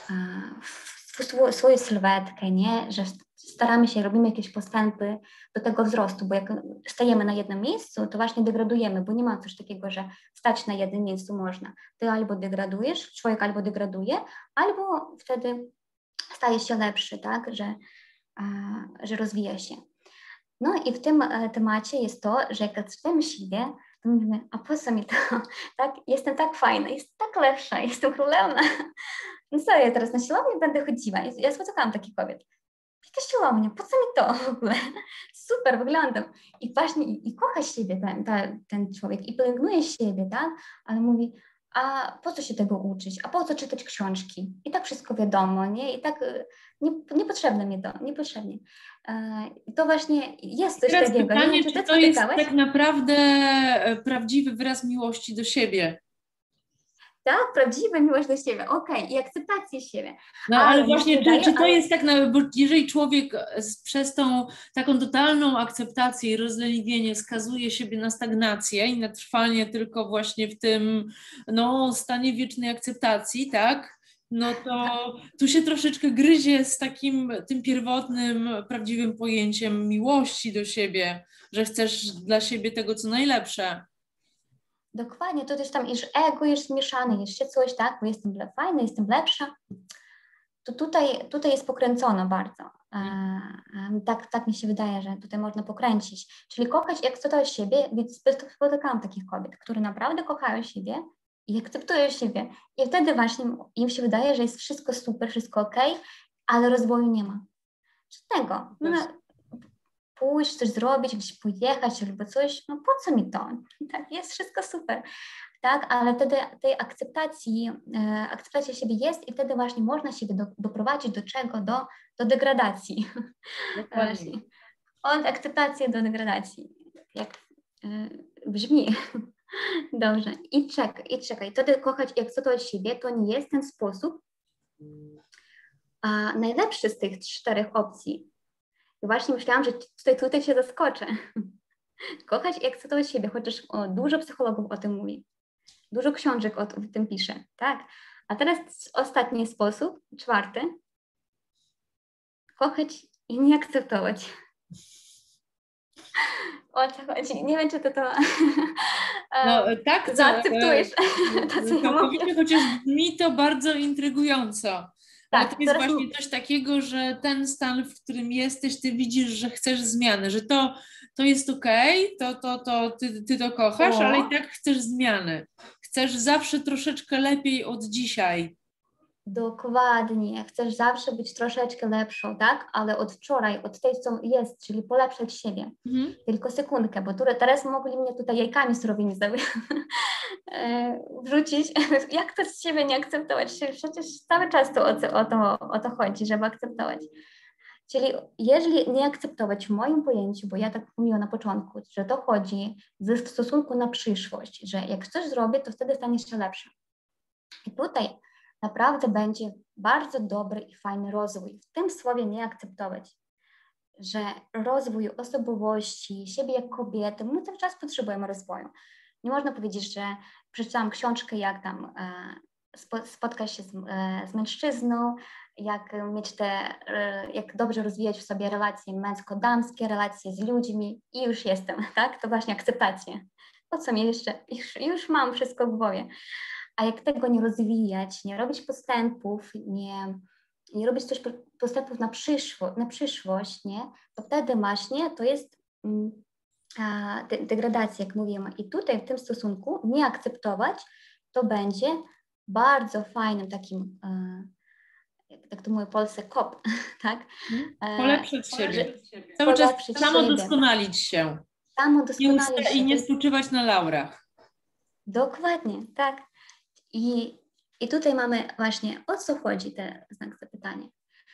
e, swą, swoją sylwetkę, nie? Że staramy się, robimy jakieś postępy do tego wzrostu, bo jak stajemy na jednym miejscu, to właśnie degradujemy, bo nie ma coś takiego, że stać na jednym miejscu można. Ty albo degradujesz, człowiek albo degraduje, albo wtedy staje się lepszy, tak? Że, e, że rozwija się. No i w tym e, temacie jest to, że jak akceptujemy siebie, to mówimy, a po co mi to? Tak? Jestem tak fajna, jestem tak lepsza, jestem królewna. No co, ja teraz na siłownię będę chodziła. Ja spotykałam takich kobiet. Jaka siłownia, po co mi to w ogóle? Super, wyglądam. I właśnie i, i kocha siebie ten, ten, ten człowiek i pielęgnuje siebie, tak? Ale mówi, a po co się tego uczyć? A po co czytać książki? I tak wszystko wiadomo, nie? I tak nie, niepotrzebne mi to, niepotrzebnie. To właśnie jest coś Teraz takiego. pytanie, Nie wiem, czy czy ty to jest spotykałeś? tak naprawdę prawdziwy wyraz miłości do siebie? Tak, prawdziwa miłość do siebie, okej, okay. I akceptację siebie. No ale, ale właśnie, wydaje, czy, czy to ale... jest tak, na, bo jeżeli człowiek przez tą taką totalną akceptację i rozleniwienie skazuje siebie na stagnację i na trwanie tylko właśnie w tym no, stanie wiecznej akceptacji, tak? No to tu się troszeczkę gryzie z takim tym pierwotnym, prawdziwym pojęciem miłości do siebie, że chcesz dla siebie tego, co najlepsze. Dokładnie, to też tam już ego jest zmieszane, jeszcze coś, tak, bo jestem fajna, jestem lepsza. To tutaj, tutaj jest pokręcono bardzo. E, tak, tak mi się wydaje, że tutaj można pokręcić. Czyli kochać i akceptować siebie, więc spotykałam takich kobiet, które naprawdę kochają siebie i akceptują siebie. I wtedy właśnie im się wydaje, że jest wszystko super, wszystko okej, ale rozwoju nie ma. Żadnego. No, pójść, coś zrobić, gdzieś pojechać albo coś, no po co mi to? Tak, jest wszystko super. Tak, ale wtedy tej akceptacji, e, akceptacja siebie jest i wtedy właśnie można siebie do, doprowadzić do czego? Do, do degradacji. Właśnie. Od akceptacji do degradacji. Jak e, brzmi. Dobrze. I czekaj, i czekaj. Wtedy kochać i akceptować siebie to nie jest ten sposób a najlepszy z tych czterech opcji. I właśnie myślałam, że tutaj, tutaj się zaskoczę. Kochać i akceptować siebie, chociaż o, dużo psychologów o tym mówi. Dużo książek o tym pisze, tak? A teraz ostatni sposób, czwarty. Kochać i nie akceptować. O co chodzi? Nie wiem, czy ty to no, tak, to, zaakceptujesz. To, całkowicie, chociaż brzmi to bardzo intrygująco. Ale tak, to jest właśnie coś takiego, że ten stan, w którym jesteś, ty widzisz, że chcesz zmiany, że to, to jest okej, okay, to, to, to ty, ty to kochasz, o. Ale i tak chcesz zmiany. Chcesz zawsze troszeczkę lepiej od dzisiaj. Dokładnie. Chcesz zawsze być troszeczkę lepszą, tak? Ale od wczoraj, od tej, co jest, czyli polepszać siebie. Mhm. Tylko sekundkę, bo tu, teraz mogli mnie tutaj jajkami surowymi wrzucić. Jak to z siebie nie akceptować? Przecież cały czas to o, o, to, o to chodzi, żeby akceptować. Czyli jeżeli nie akceptować w moim pojęciu, bo ja tak mówiłam na początku, że to chodzi w stosunku na przyszłość, że jak coś zrobię, to wtedy stanie się lepsze. I tutaj naprawdę będzie bardzo dobry i fajny rozwój. W tym słowie nie akceptować, że rozwój osobowości, siebie jak kobiety, my cały czas potrzebujemy rozwoju. Nie można powiedzieć, że przeczytałam książkę, jak tam e, spotkać się z, e, z mężczyzną, jak mieć te, e, jak dobrze rozwijać w sobie relacje męsko-damskie, relacje z ludźmi i już jestem, tak? To właśnie akceptacja. Po co mi jeszcze? Już, już mam wszystko w głowie. A jak tego nie rozwijać, nie robić postępów, nie, nie robić też postępów na, przyszło, na przyszłość, nie, to wtedy właśnie to jest mm, a, de, degradacja, jak mówimy. I tutaj w tym stosunku nie akceptować, to będzie bardzo fajnym takim, e, jak, jak to mówię w Polsce, kop, tak? E, polepszyć siebie. Cały czas samodoskonalić się. Samodoskonalić się. I nie spoczywać na laurach. Dokładnie, tak. I, I tutaj mamy właśnie, o co chodzi ten znak zapytania.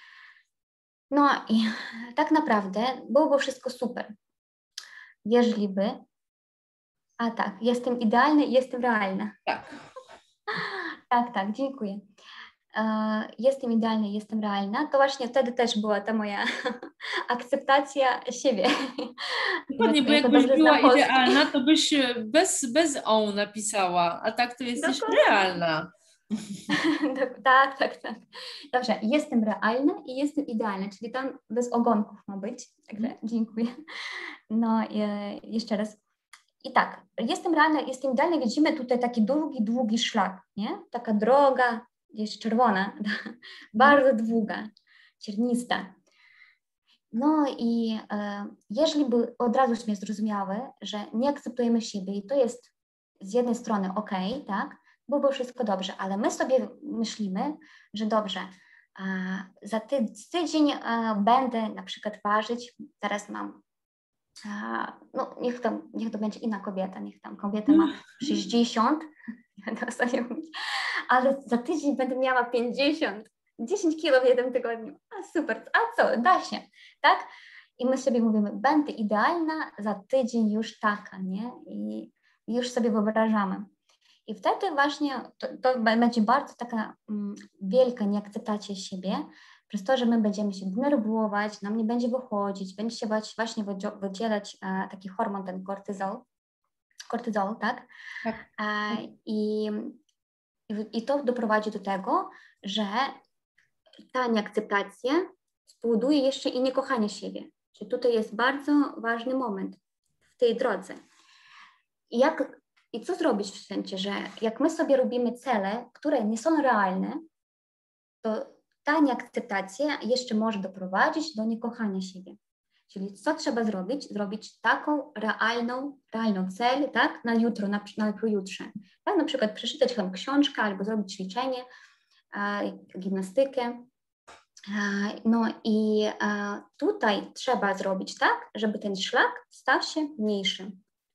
No i tak naprawdę byłoby wszystko super, jeżeli by, a tak, jestem idealny i jestem realna. Tak. Tak, tak, dziękuję. Jestem idealna, jestem realna, to właśnie wtedy też była ta moja akceptacja siebie. Dokładnie, bo jakbyś była idealna, to byś bez, bez o napisała, a tak to jesteś Dokładnie. realna. Tak, tak, tak. Dobrze, jestem realna i jestem idealna, czyli tam bez ogonków ma być. Także mm. dziękuję. No i jeszcze raz. I tak, jestem realna, jestem idealna, widzimy tutaj taki długi, długi szlak, nie? Taka droga, jest czerwona, bardzo długa, ciernista. No i e, jeżeli by od razu mnie zrozumiały, że nie akceptujemy siebie i to jest z jednej strony ok, tak, byłoby wszystko dobrze, ale my sobie myślimy, że dobrze, a, za ty, tydzień a, będę na przykład ważyć, teraz mam, a, no niech to, niech to będzie inna kobieta, niech tam kobieta ma sześćdziesiąt, nie będę ostatnio mówić, ale za tydzień będę miała pięćdziesiąt, dziesięć kilo w jednym tygodniu, a super, a co, da się, tak? I my sobie mówimy, będę idealna, za tydzień już taka, nie? I już sobie wyobrażamy. I wtedy właśnie to, to będzie bardzo taka um, wielka nieakceptacja siebie, przez to, że my będziemy się denerwować, nam nie będzie wychodzić, będzie się właśnie wydzielać a, taki hormon, ten kortyzol, kortyzol, tak? tak. A, i, I to doprowadzi do tego, że ta nieakceptacja spowoduje jeszcze i niekochanie siebie. Czyli tutaj jest bardzo ważny moment w tej drodze. I, jak, i co zrobić w sensie, że jak my sobie robimy cele, które nie są realne, to ta nieakceptacja jeszcze może doprowadzić do niekochania siebie. Czyli co trzeba zrobić? Zrobić taką realną, realną cel, tak, na jutro, na, na pojutrze. Tak, na przykład przeczytać tam książkę albo zrobić ćwiczenie, gimnastykę. No i tutaj trzeba zrobić tak, żeby ten szlak stał się mniejszy.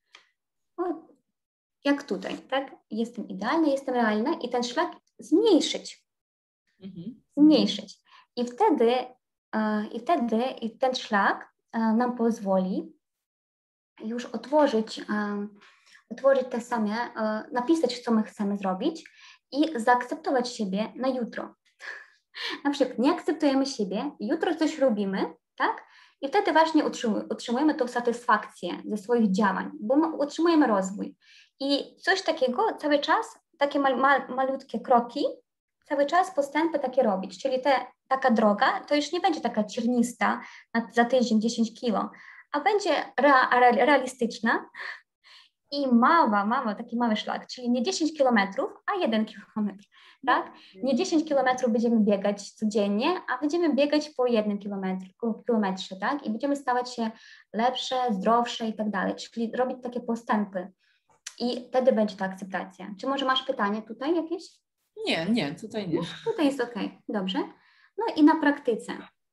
O, jak tutaj, tak? Jestem idealna, jestem realna i ten szlak zmniejszyć. Mhm. Zmniejszyć. I wtedy, i wtedy i ten szlak nam pozwoli już otworzyć, otworzyć te same, napisać, co my chcemy zrobić i zaakceptować siebie na jutro. Na przykład nie akceptujemy siebie, jutro coś robimy, tak? I wtedy właśnie utrzymujemy tą satysfakcję ze swoich działań, bo utrzymujemy rozwój. I coś takiego cały czas, takie mal, mal, malutkie kroki, cały czas postępy takie robić. Czyli te, taka droga to już nie będzie taka ciernista na, za tydzień dziesięć kilo, a będzie rea, realistyczna i mała, mała, taki mały szlak, czyli nie dziesięć kilometrów, a jeden kilometr, tak? Nie dziesięć kilometrów będziemy biegać codziennie, a będziemy biegać po jednym kilometrze, kilometrze, tak? I będziemy stawać się lepsze, zdrowsze i tak dalej, czyli robić takie postępy. I wtedy będzie ta akceptacja. Czy może masz pytanie tutaj jakieś? Nie, nie, tutaj nie. No, tutaj jest ok, dobrze. No i na praktyce.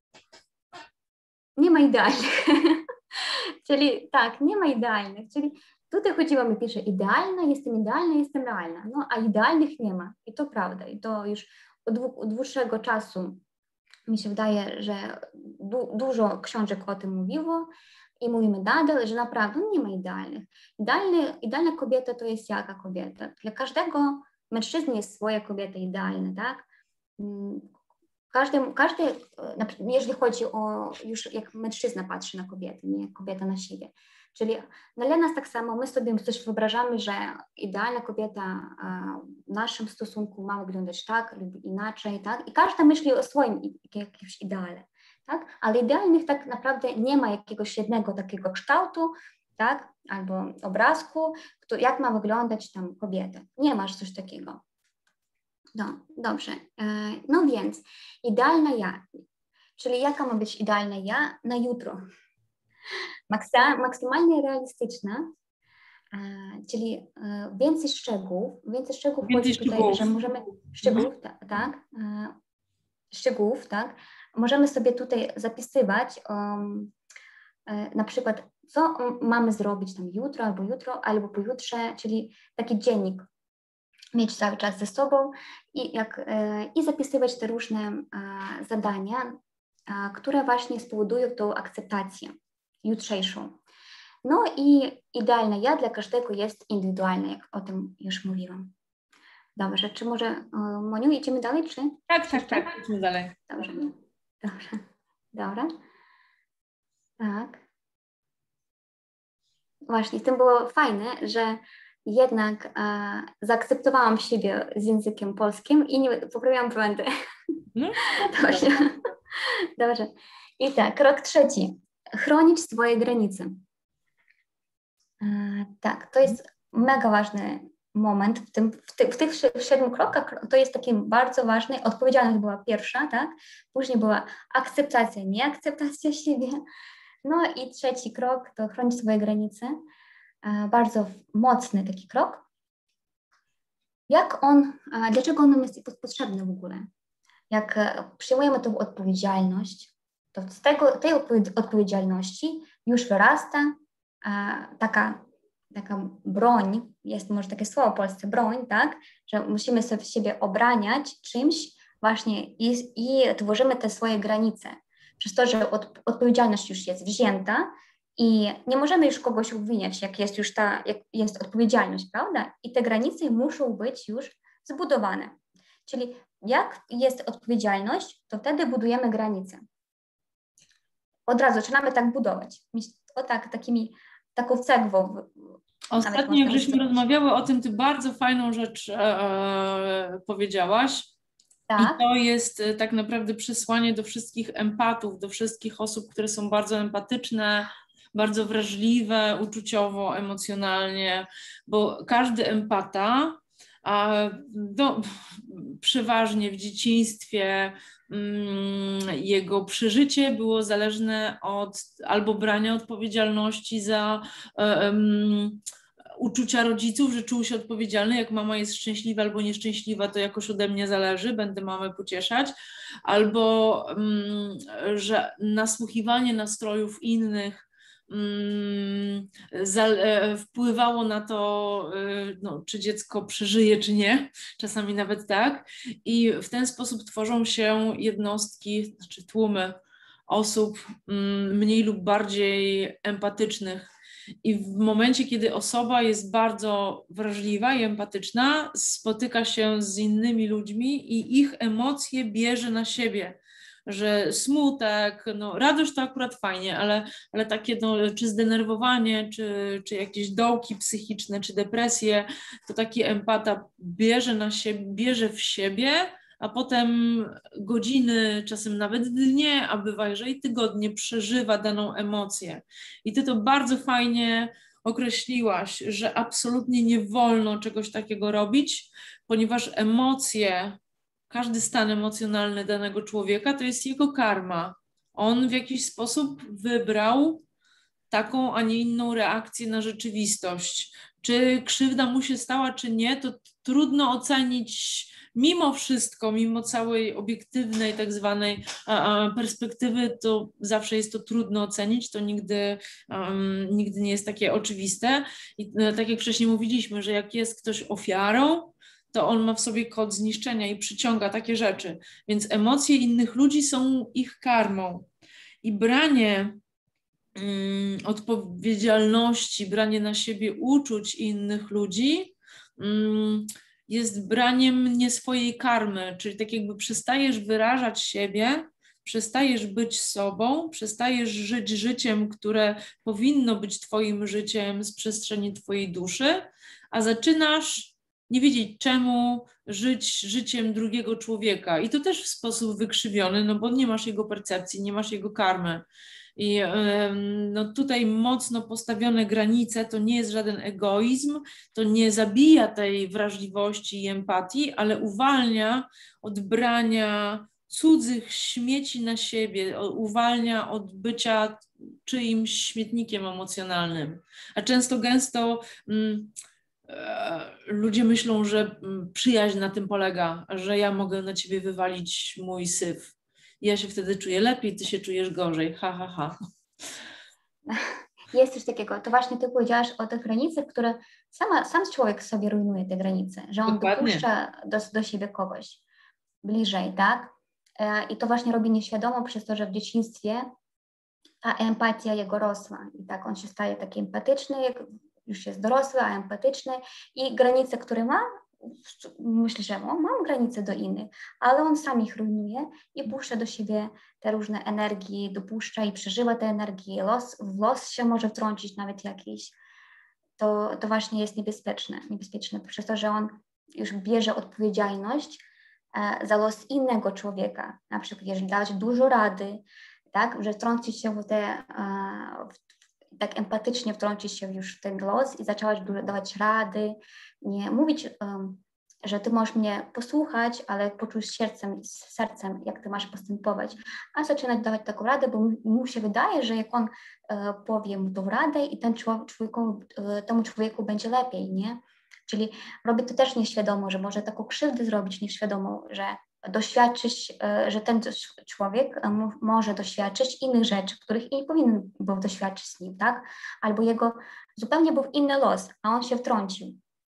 Nie ma idealnych. Czyli tak, nie ma idealnych, czyli tutaj chodziło mi, pisze idealna, jestem idealna, jestem realna, no a idealnych nie ma i to prawda i to już od, od dłuższego czasu mi się wydaje, że du, dużo książek o tym mówiło i mówimy nadal, że naprawdę nie ma idealnych. Idealny, idealna kobieta to jest jaka kobieta? Dla każdego mężczyzny jest swoja kobieta idealna, tak? Każdy, każdy, jeżeli chodzi o już jak mężczyzna patrzy na kobietę, nie jak kobieta na siebie. Czyli dla nas tak samo, my sobie coś wyobrażamy, że idealna kobieta w naszym stosunku ma wyglądać tak lub inaczej, tak? I każda myśli o swoim jakimś ideale, tak? Ale idealnych tak naprawdę nie ma jakiegoś jednego takiego kształtu, tak? Albo obrazku, kto, jak ma wyglądać tam kobieta. Nie masz coś takiego. No, dobrze. No więc, idealne ja. Czyli jaka ma być idealne ja na jutro? Maksa, maksymalnie realistyczna, czyli więcej szczegółów. Więcej szczegółów Więcej chodzi tutaj, szczegółów. że możemy szczegółów, tak, tak, szczegółów, tak, możemy sobie tutaj zapisywać um, na przykład, co mamy zrobić tam jutro, albo jutro, albo pojutrze, czyli taki dziennik mieć cały czas ze sobą i, jak, i zapisywać te różne zadania, które właśnie spowodują tą akceptację jutrzejszą. No i idealne ja dla każdego jest indywidualne, jak o tym już mówiłam. Dobrze, czy może Moniu idziemy dalej, czy? Tak, tak, tak, idźmy dalej. Dobrze, dobrze, dobra. Tak. Właśnie, w tym było fajne, że jednak e, zaakceptowałam siebie z językiem polskim i nie poprawiłam błędy. No, dobrze. Dobrze. I tak, krok trzeci. Chronić swoje granice. E, tak, to jest mega ważny moment w, tym, w, ty, w tych siedmiu krokach. To jest taki bardzo ważny. Odpowiedzialność była pierwsza, tak? Później była akceptacja, nieakceptacja siebie. No i trzeci krok to chronić swoje granice. Bardzo mocny taki krok. Jak on, dlaczego on nam jest potrzebny w ogóle? Jak przyjmujemy tę odpowiedzialność, to z tego, tej odpowiedzialności już wyrasta taka, taka broń, jest może takie słowo w Polsce, broń, tak? Że musimy sobie siebie obraniać czymś właśnie i, i tworzymy te swoje granice. Przez to, że od, odpowiedzialność już jest wzięta, i nie możemy już kogoś obwiniać, jak jest już ta, jak jest odpowiedzialność, prawda? I te granice muszą być już zbudowane. Czyli jak jest odpowiedzialność, to wtedy budujemy granice. Od razu zaczynamy tak budować. O tak, takimi, taką cegwą. Ostatnio, jak żeśmy rozmawiały o tym, ty bardzo fajną rzecz e, powiedziałaś. Tak. I to jest tak naprawdę przesłanie do wszystkich empatów, do wszystkich osób, które są bardzo empatyczne, bardzo wrażliwe uczuciowo, emocjonalnie, bo każdy empata, a no, przeważnie w dzieciństwie mm, jego przeżycie było zależne od albo brania odpowiedzialności za um, uczucia rodziców, że czuł się odpowiedzialny, jak mama jest szczęśliwa albo nieszczęśliwa, to jakoś ode mnie zależy, będę mamę pocieszać, albo um, że nasłuchiwanie nastrojów innych wpływało na to, no, czy dziecko przeżyje, czy nie, czasami nawet tak. I w ten sposób tworzą się jednostki, znaczy tłumy osób mniej lub bardziej empatycznych. I w momencie, kiedy osoba jest bardzo wrażliwa i empatyczna, spotyka się z innymi ludźmi i ich emocje bierze na siebie. Że smutek, no radość to akurat fajnie, ale, ale takie no, czy zdenerwowanie, czy, czy jakieś dołki psychiczne, czy depresje, to taki empata bierze na siebie, bierze w siebie, a potem godziny, czasem nawet dnie, a bywa, że i tygodnie przeżywa daną emocję. I ty to bardzo fajnie określiłaś, że absolutnie nie wolno czegoś takiego robić, ponieważ emocje, każdy stan emocjonalny danego człowieka to jest jego karma. On w jakiś sposób wybrał taką, a nie inną reakcję na rzeczywistość. Czy krzywda mu się stała, czy nie, to trudno ocenić mimo wszystko, mimo całej obiektywnej tak zwanej perspektywy, to zawsze jest to trudno ocenić, to nigdy, um, nigdy nie jest takie oczywiste. I tak jak wcześniej mówiliśmy, że jak jest ktoś ofiarą, to on ma w sobie kod zniszczenia i przyciąga takie rzeczy. Więc emocje innych ludzi są ich karmą. I branie um, odpowiedzialności, branie na siebie uczuć innych ludzi um, jest braniem nie swojej karmy, czyli tak jakby przestajesz wyrażać siebie, przestajesz być sobą, przestajesz żyć życiem, które powinno być twoim życiem z przestrzeni twojej duszy, a zaczynasz nie wiedzieć czemu żyć życiem drugiego człowieka. I to też w sposób wykrzywiony, no bo nie masz jego percepcji, nie masz jego karmy. I no, tutaj mocno postawione granice to nie jest żaden egoizm, to nie zabija tej wrażliwości i empatii, ale uwalnia od brania cudzych śmieci na siebie, uwalnia od bycia czyimś śmietnikiem emocjonalnym. A często gęsto mm, e, ludzie myślą, że przyjaźń na tym polega, że ja mogę na ciebie wywalić mój syf. Ja się wtedy czuję lepiej, ty się czujesz gorzej. Ha, ha, ha. Jest coś takiego. To właśnie ty powiedziałaś o tych granicach, które sama, sam człowiek sobie rujnuje te granice, że on Dokładnie. dopuszcza do, do siebie kogoś bliżej, tak? I to właśnie robi nieświadomo przez to, że w dzieciństwie ta empatia jego rosła i tak on się staje taki empatyczny, jak już jest dorosły, a empatyczny i granice, które ma, myślę, że o, mam granice do innych, ale on sam ich rujnuje i puszcza do siebie te różne energii, dopuszcza i przeżywa te energii, los, w los się może wtrącić nawet jakiś. To, to właśnie jest niebezpieczne, niebezpieczne przez to, że on już bierze odpowiedzialność e, za los innego człowieka, na przykład jeżeli dać dużo rady, tak, że wtrącić się w te, e, w, tak empatycznie wtrącić się już w ten los i zaczęłaś dawać rady, nie mówić, um, że ty możesz mnie posłuchać, ale poczuć sercem, sercem, jak ty masz postępować, a zaczynać dawać taką radę, bo mu się wydaje, że jak on e, powie mu tą radę i ten człowieku, e, temu człowieku będzie lepiej, nie? Czyli robi to też nieświadomo, że może taką krzywdę zrobić nieświadomo, że doświadczyć, e, że ten człowiek e, może doświadczyć innych rzeczy, których nie powinien był doświadczyć z nim, tak? Albo jego zupełnie był inny los, a on się wtrącił.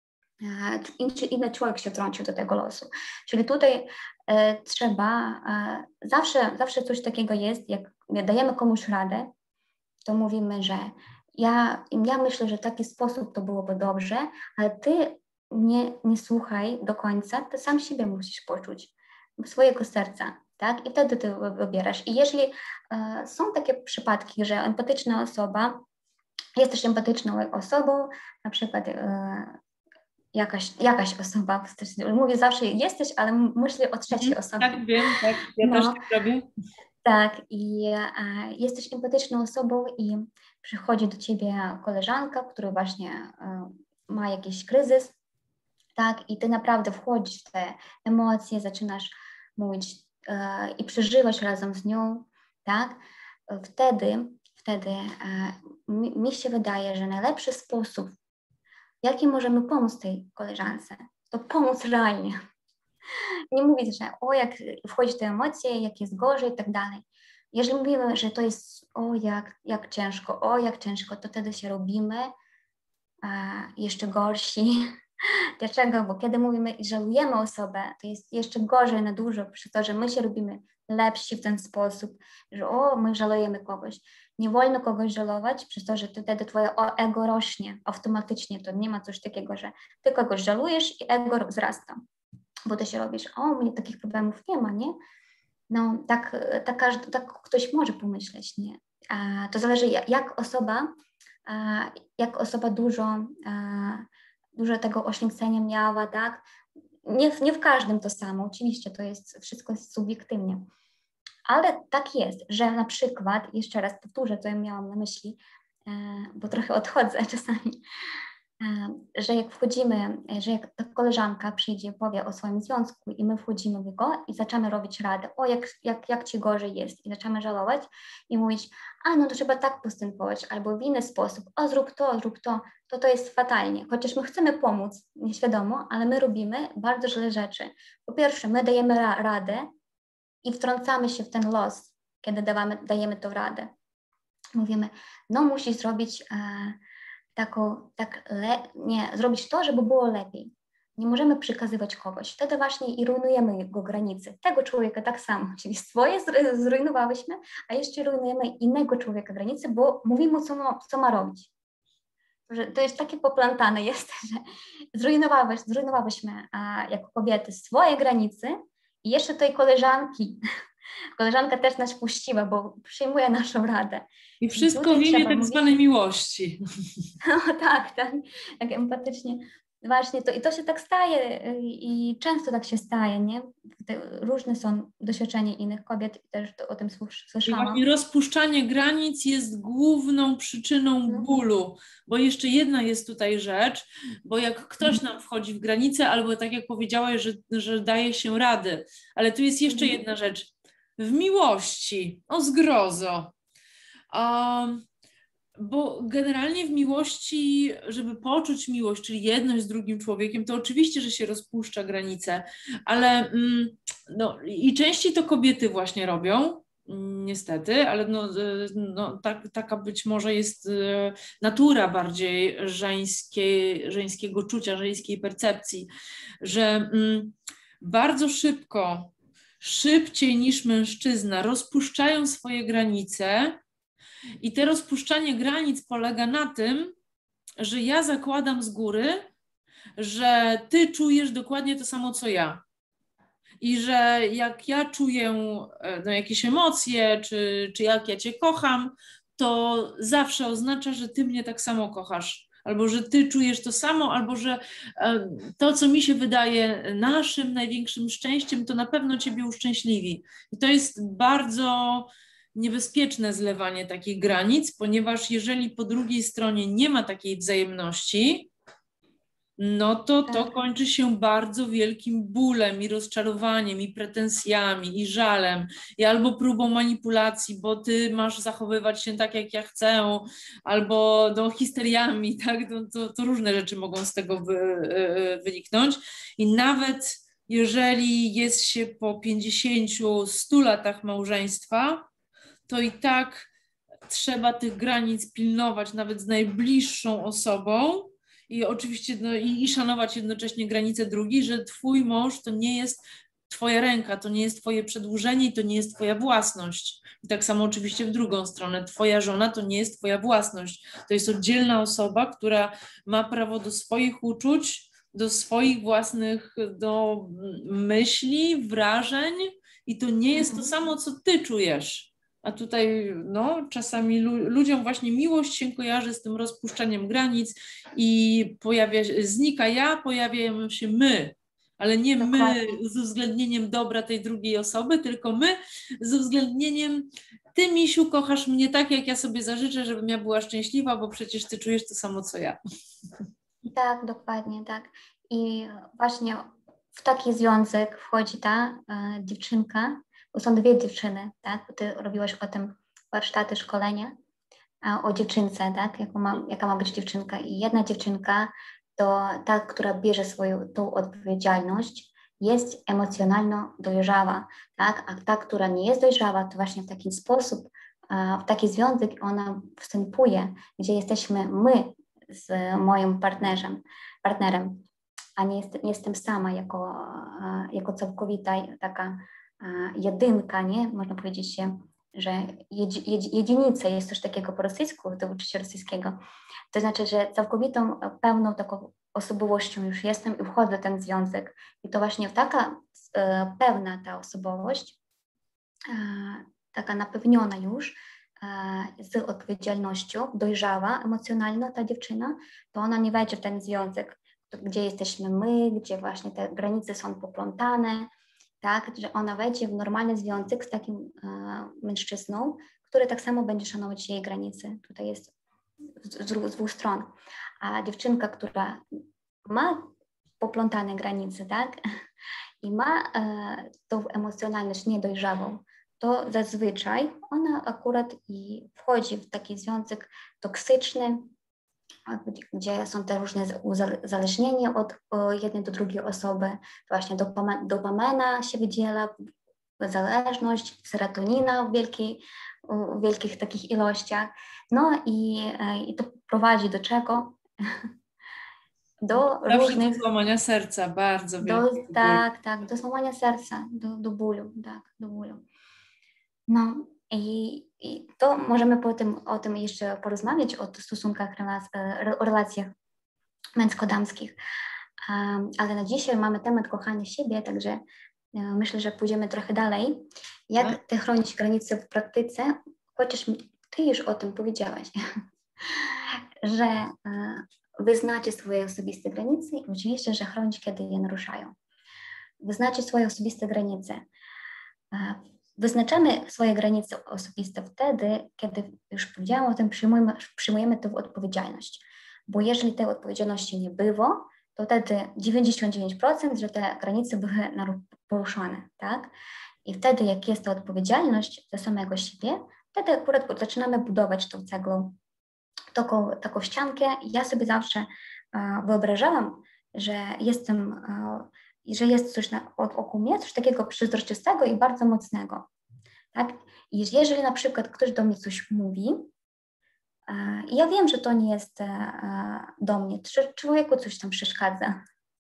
Czy inny człowiek się wtrącił do tego losu. Czyli tutaj e, trzeba, e, zawsze, zawsze coś takiego jest, jak dajemy komuś radę, to mówimy, że ja, ja myślę, że w taki sposób to byłoby dobrze, ale ty nie, nie słuchaj do końca, ty sam siebie musisz poczuć, swojego serca, tak? I wtedy ty wybierasz. I jeżeli e, są takie przypadki, że empatyczna osoba, jesteś empatyczną osobą, na przykład e, Jakaś, jakaś osoba, mówię zawsze jesteś, ale myślę o trzeciej osobie. Tak, wiem, tak, ja no, też tak robię. Tak, i e, jesteś empatyczną osobą i przychodzi do ciebie koleżanka, która właśnie e, ma jakiś kryzys, tak, i ty naprawdę wchodzisz w te emocje, zaczynasz mówić e, i przeżywać razem z nią, tak, wtedy, wtedy e, mi, mi się wydaje, że najlepszy sposób, jaki możemy pomóc tej koleżance, to pomóc realnie. Nie mówić, że o, jak wchodzi w te emocje, jak jest gorzej i tak dalej. Jeżeli mówimy, że to jest o, jak, jak ciężko, o, jak ciężko, to wtedy się robimy a, jeszcze gorsi. Dlaczego? Bo kiedy mówimy i żalujemy osobę, to jest jeszcze gorzej na dużo, przez to, że my się robimy lepsi w ten sposób, że o, my żalujemy kogoś. Nie wolno kogoś żalować, przez to, że wtedy twoje ego rośnie automatycznie. To nie ma coś takiego, że ty kogoś żalujesz i ego wzrasta, bo ty się robisz, o, mnie takich problemów nie ma, nie? No, tak, tak, każdy, tak ktoś może pomyśleć, nie? A, to zależy, jak, jak osoba, a, jak osoba dużo, a, dużo tego oświecenia miała, tak? Nie, nie w każdym to samo, oczywiście, to jest, wszystko jest subiektywnie. Ale tak jest, że na przykład, jeszcze raz powtórzę, co ja miałam na myśli, bo trochę odchodzę czasami, że jak wchodzimy, że jak ta koleżanka przyjdzie, powie o swoim związku i my wchodzimy w niego i zaczynamy robić radę, o jak, jak, jak ci gorzej jest i zaczynamy żałować i mówić, a no to trzeba tak postępować albo w inny sposób, o zrób to, zrób to, to to jest fatalnie, chociaż my chcemy pomóc, nieświadomo, ale my robimy bardzo źle rzeczy. Po pierwsze, my dajemy ra- radę i wtrącamy się w ten los, kiedy dawamy, dajemy tą radę. Mówimy, no musisz zrobić e, taką, tak le, nie, zrobić to, żeby było lepiej. Nie możemy przykazywać kogoś. Wtedy właśnie i rujnujemy jego granice. Tego człowieka tak samo, czyli swoje zrujnowałyśmy, a jeszcze rujnujemy innego człowieka granice, bo mówimy, co ma, co ma robić. Że to jest takie poplątane jest, że zrujnowałyśmy, zrujnowałyśmy a, jako kobiety swoje granice i jeszcze tej koleżanki. Koleżanka też nas puściła, bo przyjmuje naszą radę. I wszystko w imię tak zwanej miłości. No tak, tak, tak empatycznie właśnie to i to się tak staje i, i często tak się staje, nie? Te różne są doświadczenia innych kobiet i też to, o tym I słyszałam. właśnie rozpuszczanie granic jest główną przyczyną No. bólu, bo jeszcze jedna jest tutaj rzecz, bo jak ktoś nam wchodzi w granice, albo tak jak powiedziałaś, że, że daje się rady, ale tu jest jeszcze Mhm. jedna rzecz. W miłości, o zgrozo, um, bo generalnie w miłości, żeby poczuć miłość, czyli jedność z drugim człowiekiem, to oczywiście, że się rozpuszcza granice, ale mm, no, i częściej to kobiety właśnie robią, niestety, ale no, no, tak, taka być może jest natura bardziej żeńskiej, żeńskiego czucia, żeńskiej percepcji, że mm, bardzo szybko, szybciej niż mężczyzna rozpuszczają swoje granice i to rozpuszczanie granic polega na tym, że ja zakładam z góry, że ty czujesz dokładnie to samo, co ja. I że jak ja czuję no, jakieś emocje, czy, czy jak ja cię kocham, to zawsze oznacza, że ty mnie tak samo kochasz. Albo że ty czujesz to samo, albo że to, co mi się wydaje naszym największym szczęściem, to na pewno ciebie uszczęśliwi. I to jest bardzo niebezpieczne zlewanie takich granic, ponieważ jeżeli po drugiej stronie nie ma takiej wzajemności, no to to kończy się bardzo wielkim bólem i rozczarowaniem i pretensjami i żalem i albo próbą manipulacji, bo ty masz zachowywać się tak, jak ja chcę, albo no, histeriami, tak, to, to, to różne rzeczy mogą z tego wy, wyniknąć i nawet jeżeli jest się po pięćdziesięciu, stu latach małżeństwa, to i tak trzeba tych granic pilnować nawet z najbliższą osobą, i oczywiście no, i, i szanować jednocześnie granice drugiej, że twój mąż to nie jest twoja ręka, to nie jest twoje przedłużenie i to nie jest twoja własność. I tak samo oczywiście w drugą stronę, twoja żona to nie jest twoja własność. To jest oddzielna osoba, która ma prawo do swoich uczuć, do swoich własnych do myśli, wrażeń i to nie jest to samo, co ty czujesz. A tutaj no, czasami lu ludziom właśnie miłość się kojarzy z tym rozpuszczaniem granic i pojawia się, znika ja, pojawiają się my, ale nie my z uwzględnieniem dobra tej drugiej osoby, tylko my z uwzględnieniem ty, misiu, kochasz mnie tak, jak ja sobie zażyczę, żebym ja była szczęśliwa, bo przecież ty czujesz to samo, co ja. Tak, dokładnie, tak. I właśnie w taki związek wchodzi ta e, dziewczynka, bo są dwie dziewczyny, tak? Ty robiłaś o tym warsztaty, szkolenia, a o dziewczynce, tak? Jaką ma, jaka ma być dziewczynka. I jedna dziewczynka to ta, która bierze swoją tą odpowiedzialność, jest emocjonalnie dojrzała, tak? A ta, która nie jest dojrzała, to właśnie w taki sposób, e, w taki związek ona wstępuje, gdzie jesteśmy my z moim partnerem, partnerem a nie, jest, nie jestem sama jako, jako całkowita taka jedynka, nie? Można powiedzieć się, że jedzi, jedzi, jedynica, jest coś takiego po rosyjsku, to uczycie rosyjskiego. To znaczy, że całkowitą, pełną taką osobowością już jestem i wchodzę w ten związek. I to właśnie taka e, pełna ta osobowość, e, taka napewniona już, e, z odpowiedzialnością, dojrzała emocjonalna ta dziewczyna, to ona nie wejdzie w ten związek, gdzie jesteśmy my, gdzie właśnie te granice są poplątane, tak, że ona wejdzie w normalny związek z takim e, mężczyzną, który tak samo będzie szanować jej granice. Tutaj jest z, z, z dwóch stron. A dziewczynka, która ma poplątane granice, tak, i ma e, tą emocjonalność niedojrzałą, to zazwyczaj ona akurat i wchodzi w taki związek toksyczny, gdzie są te różne uzależnienia od jednej do drugiej osoby. Właśnie dopamina się wydziela, zależność, serotonina w, wielkiej, w wielkich takich ilościach. No i, i to prowadzi do czego? Do Zawsze różnych... do złamania serca, bardzo do, wielkiego Tak, tak, do złamania serca, do, do bólu, tak, do bólu. No i, i to możemy potem o tym jeszcze porozmawiać, o stosunkach, o relacjach męsko-damskich. Um, ale na dzisiaj mamy temat kochania siebie, także um, myślę, że pójdziemy trochę dalej. Jak no. Ty chronić granice w praktyce? Chociaż ty już o tym powiedziałaś, że, uh, wyznaczyć swoje osobiste granice i oczywiście, że chronić, kiedy je naruszają. Wyznaczyć swoje osobiste granice. Wyznaczamy swoje granice osobiste wtedy, kiedy już powiedziałam o tym, przyjmujemy, przyjmujemy tę odpowiedzialność. Bo jeżeli tej odpowiedzialności nie było, to wtedy dziewięćdziesiąt dziewięć procent, że te granice były poruszone, tak? I wtedy, jak jest ta odpowiedzialność za samego siebie, wtedy akurat zaczynamy budować tą cegłą, taką, taką ściankę. Ja sobie zawsze uh, wyobrażałam, że jestem, uh, że jest coś na, wokół mnie, coś takiego przezroczystego i bardzo mocnego, tak? I jeżeli na przykład ktoś do mnie coś mówi, uh, ja wiem, że to nie jest uh, do mnie, że człowieku coś tam przeszkadza,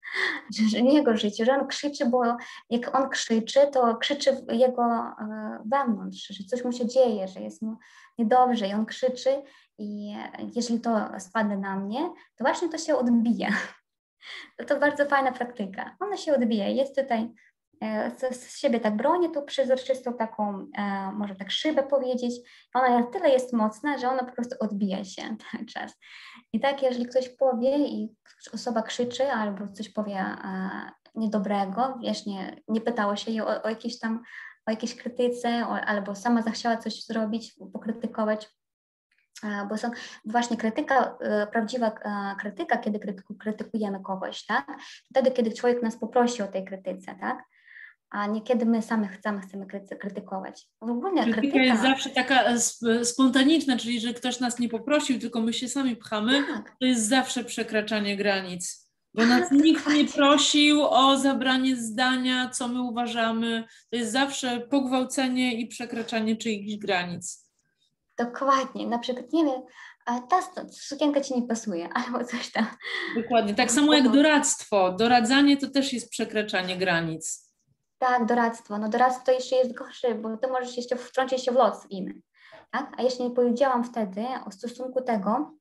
że nie jego życie, że on krzyczy, bo jak on krzyczy, to krzyczy jego uh, wewnątrz, że coś mu się dzieje, że jest mu niedobrze i on krzyczy i jeżeli to spadnie na mnie, to właśnie to się odbija. To, to bardzo fajna praktyka. Ona się odbija. Jest tutaj, e, z, z siebie tak bronię, tu przezroczystą taką, e, może tak szybę powiedzieć. Ona na tyle jest mocna, że ona po prostu odbija się cały czas. I tak, jeżeli ktoś powie i osoba krzyczy albo coś powie e, niedobrego, wiesz, nie, nie pytało się jej o, o jakieś tam, o jakiejś krytyce, o, albo sama zechciała coś zrobić, pokrytykować, bo są właśnie krytyka, prawdziwa krytyka, kiedy krytykujemy kogoś, tak? Wtedy, kiedy człowiek nas poprosi o tej krytyce, tak? A nie kiedy my sami chcemy, chcemy krytykować. W ogóle krytyka, krytyka jest zawsze taka spontaniczna, czyli że ktoś nas nie poprosił, tylko my się sami pchamy, tak. To jest zawsze przekraczanie granic. Bo nas nikt nie prosił o zabranie zdania, co my uważamy. To jest zawsze pogwałcenie i przekraczanie czyichś granic. Dokładnie, na przykład, nie wiem, ta sukienka ci nie pasuje, albo coś tam. Dokładnie, tak samo jak doradztwo. Doradzanie to też jest przekraczanie granic. Tak, doradztwo. No doradztwo jeszcze jest gorsze, bo ty możesz jeszcze wtrącić się w los inny, tak? A jeśli nie powiedziałam wtedy o stosunku tego,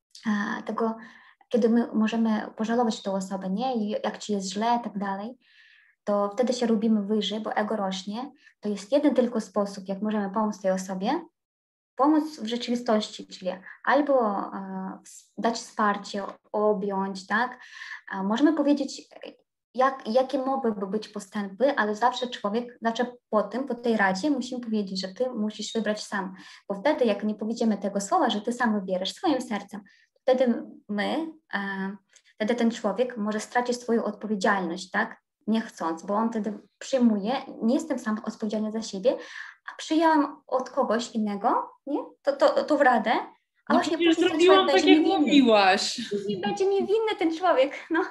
tego, kiedy my możemy pożalować tę osobę, nie? I jak ci jest źle, tak dalej, to wtedy się robimy wyżej, bo ego rośnie. To jest jeden tylko sposób, jak możemy pomóc tej osobie, pomóc w rzeczywistości, czyli albo e, dać wsparcie, objąć, tak? E, możemy powiedzieć, jak, jakie mogłyby być postępy, ale zawsze człowiek, zawsze po tym, po tej radzie musimy powiedzieć, że ty musisz wybrać sam, bo wtedy, jak nie powiedziemy tego słowa, że ty sam wybierasz swoim sercem, wtedy my, e, wtedy ten człowiek może stracić swoją odpowiedzialność, tak? Nie chcąc, bo on wtedy przyjmuje, nie jestem sam odpowiedzialny za siebie, a przyjęłam od kogoś innego, nie? To, to, to w radę, a no właśnie później zrobiłam tak, jak mówiłaś. Później będzie mi winny ten człowiek, no.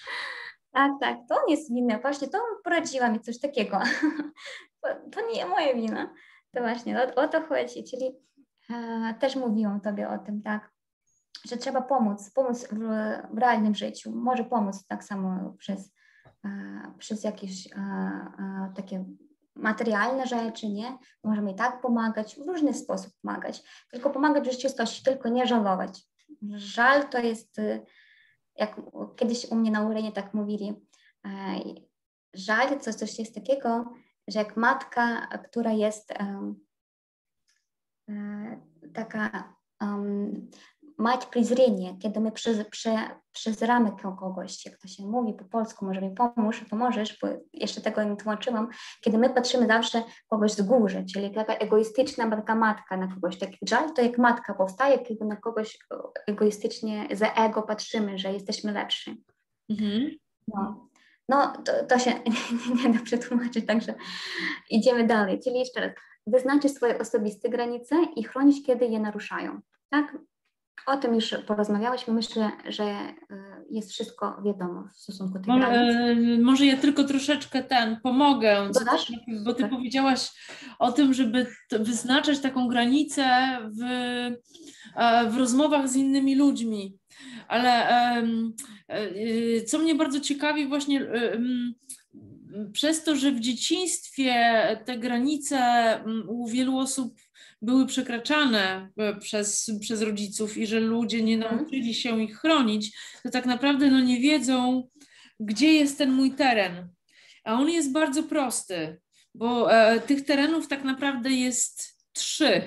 Tak, tak, to on jest winny, właśnie to poradziła mi coś takiego. To, to nie moja wina. To właśnie o, o to chodzi, czyli e, też mówiłam tobie o tym, tak, że trzeba pomóc, pomóc w, w realnym życiu. Może pomóc tak samo przez, e, przez jakieś e, e, takie materialne rzeczy, nie? Możemy i tak pomagać, w różny sposób pomagać, tylko pomagać w rzeczywistości, tylko nie żalować. Żal to jest, jak kiedyś u mnie na Urenie tak mówili, żal to coś jest takiego, że jak matka, która jest um, taka um, mać prezrenie, kiedy my prze, prze, przezramy kogoś, jak to się mówi po polsku, może mi pomóż, pomożesz, bo jeszcze tego nie tłumaczyłam, kiedy my patrzymy zawsze kogoś z góry, czyli taka egoistyczna taka matka na kogoś, taki żal to jak matka powstaje, kiedy na kogoś egoistycznie za ego patrzymy, że jesteśmy lepsi. Mhm. No, no to, to się nie, nie da przetłumaczyć, także idziemy dalej, czyli jeszcze raz, wyznaczyć swoje osobiste granice i chronić, kiedy je naruszają, tak? O tym już porozmawiałyśmy. Myślę, że jest wszystko wiadomo w stosunku do tych granic. Może ja tylko troszeczkę ten pomogę, Dodasz? Bo ty tak. powiedziałaś o tym, żeby wyznaczać taką granicę w, w rozmowach z innymi ludźmi. Ale co mnie bardzo ciekawi właśnie przez to, że w dzieciństwie te granice u wielu osób były przekraczane przez, przez rodziców i że ludzie nie nauczyli się ich chronić, to tak naprawdę no, nie wiedzą, gdzie jest ten mój teren. A on jest bardzo prosty, bo e, tych terenów tak naprawdę jest Trzy.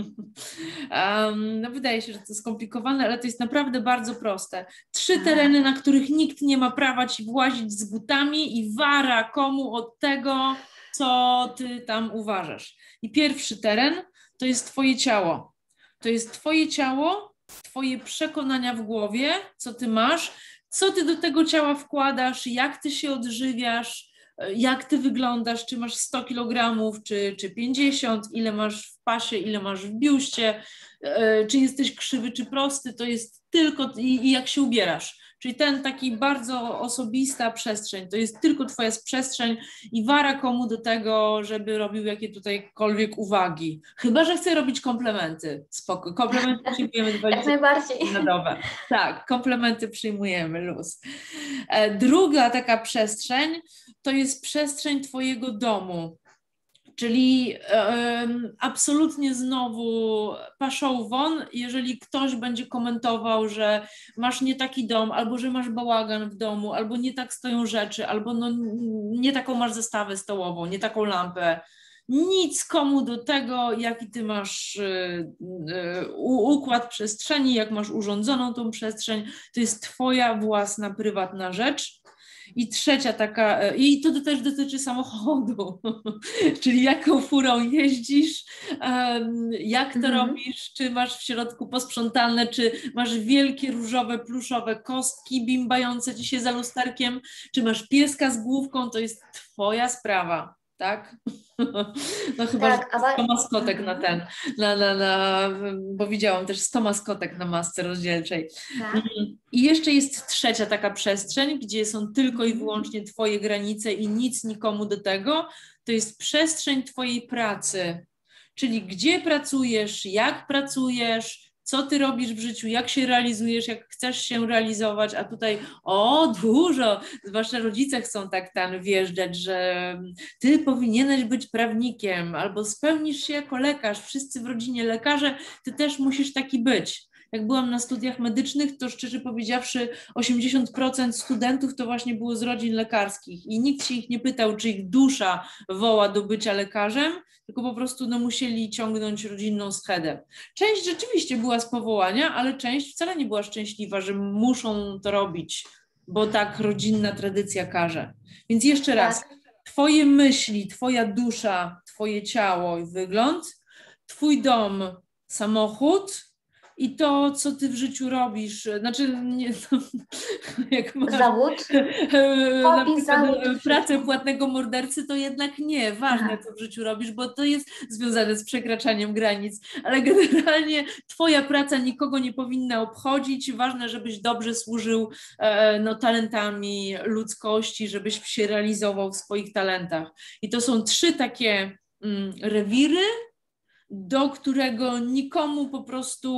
um, no wydaje się, że to jest skomplikowane, ale to jest naprawdę bardzo proste. Trzy tereny, na których nikt nie ma prawa ci włazić z butami i wara komu od tego, co ty tam uważasz. I pierwszy teren to jest twoje ciało. To jest twoje ciało, twoje przekonania w głowie, co ty masz, co ty do tego ciała wkładasz, jak ty się odżywiasz, jak ty wyglądasz, czy masz sto kilogramów, czy, czy pięćdziesiąt, ile masz w pasie, ile masz w biuście, czy jesteś krzywy, czy prosty, to jest tylko i, i jak się ubierasz. Czyli ten taki bardzo osobista przestrzeń, to jest tylko twoja przestrzeń i wara komu do tego, żeby robił jakie tutejkolwiek uwagi. Chyba że chce robić komplementy. Spoko. Komplementy przyjmujemy dwadzieścia na dobę. Tak, komplementy przyjmujemy, luz. Druga taka przestrzeń to jest przestrzeń twojego domu. Czyli um, absolutnie znowu paszą won, jeżeli ktoś będzie komentował, że masz nie taki dom, albo że masz bałagan w domu, albo nie tak stoją rzeczy, albo no, nie taką masz zestawę stołową, nie taką lampę. Nic komu do tego, jaki ty masz y, y, układ przestrzeni, jak masz urządzoną tą przestrzeń, to jest twoja własna, prywatna rzecz. I trzecia taka, i to też dotyczy samochodu, czyli jaką furą jeździsz, jak to mhm. robisz, czy masz w środku posprzątalne, czy masz wielkie różowe, pluszowe kostki bimbające ci się za lusterkiem, czy masz pieska z główką, to jest twoja sprawa. Tak? No chyba, tak, że sto maskotek na ten, na, na, na, bo widziałam też sto maskotek na masce rozdzielczej. Tak. I jeszcze jest trzecia taka przestrzeń, gdzie są tylko i wyłącznie twoje granice i nic nikomu do tego, to jest przestrzeń twojej pracy, czyli gdzie pracujesz, jak pracujesz, co ty robisz w życiu, jak się realizujesz, jak chcesz się realizować, a tutaj o dużo, zwłaszcza rodzice chcą tak tam wjeżdżać, że ty powinieneś być prawnikiem albo spełnisz się jako lekarz, wszyscy w rodzinie lekarze, ty też musisz taki być. Jak byłam na studiach medycznych, to szczerze powiedziawszy osiemdziesiąt procent studentów to właśnie było z rodzin lekarskich i nikt się ich nie pytał, czy ich dusza woła do bycia lekarzem, tylko po prostu no, musieli ciągnąć rodzinną schedę. Część rzeczywiście była z powołania, ale część wcale nie była szczęśliwa, że muszą to robić, bo tak rodzinna tradycja każe. Więc jeszcze raz, twoje myśli, twoja dusza, twoje ciało i wygląd, twój dom, samochód, i to, co ty w życiu robisz, znaczy nie, jak masz zawód, na przykład zawód, pracę płatnego mordercy, to jednak nie, ważne Aha. co w życiu robisz, bo to jest związane z przekraczaniem granic, ale generalnie twoja praca nikogo nie powinna obchodzić, ważne, żebyś dobrze służył no, talentami ludzkości, żebyś się realizował w swoich talentach. I to są trzy takie mm, rewiry, do którego nikomu po prostu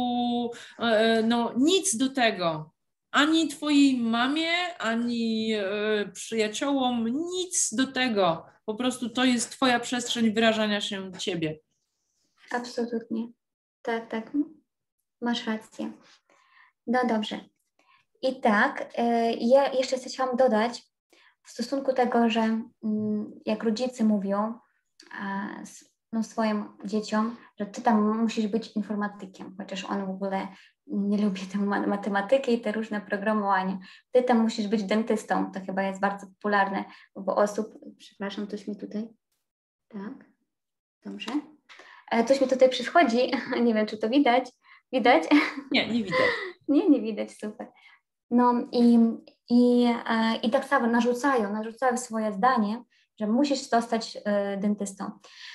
no, nic do tego, ani twojej mamie, ani e, przyjaciołom, nic do tego. Po prostu to jest twoja przestrzeń wyrażania się ciebie. Absolutnie. Tak, tak. Masz rację. No dobrze. I tak, e, ja jeszcze chciałam dodać w stosunku tego, że mm, jak rodzice mówią, a, no, swoim dzieciom, że ty tam musisz być informatykiem, chociaż on w ogóle nie lubi tej matematyki i te różne programowania. Ty tam musisz być dentystą, to chyba jest bardzo popularne, bo osób, przepraszam, coś mi tutaj, tak, dobrze, e, coś mi tutaj przychodzi, nie wiem, czy to widać, widać? Nie, nie widać. nie, nie widać, super. No i, i, e, i tak samo narzucają, narzucają swoje zdanie, że musisz zostać e, dentystą.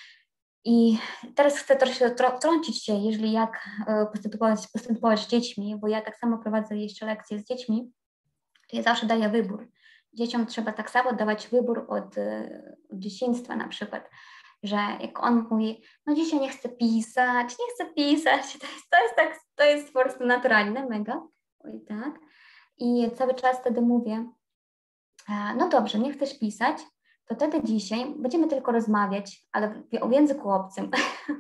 I teraz chcę troszkę wtrącić się, jeżeli jak postępować, postępować z dziećmi, bo ja tak samo prowadzę jeszcze lekcje z dziećmi, to ja zawsze daję wybór. Dzieciom trzeba tak samo dawać wybór od, od dzieciństwa na przykład, że jak on mówi, no dzisiaj nie chcę pisać, nie chcę pisać, to jest, to jest, tak, to jest po prostu naturalne, mega, oj tak. I cały czas wtedy mówię, no dobrze, nie chcesz pisać, to wtedy dzisiaj będziemy tylko rozmawiać, ale w języku obcym.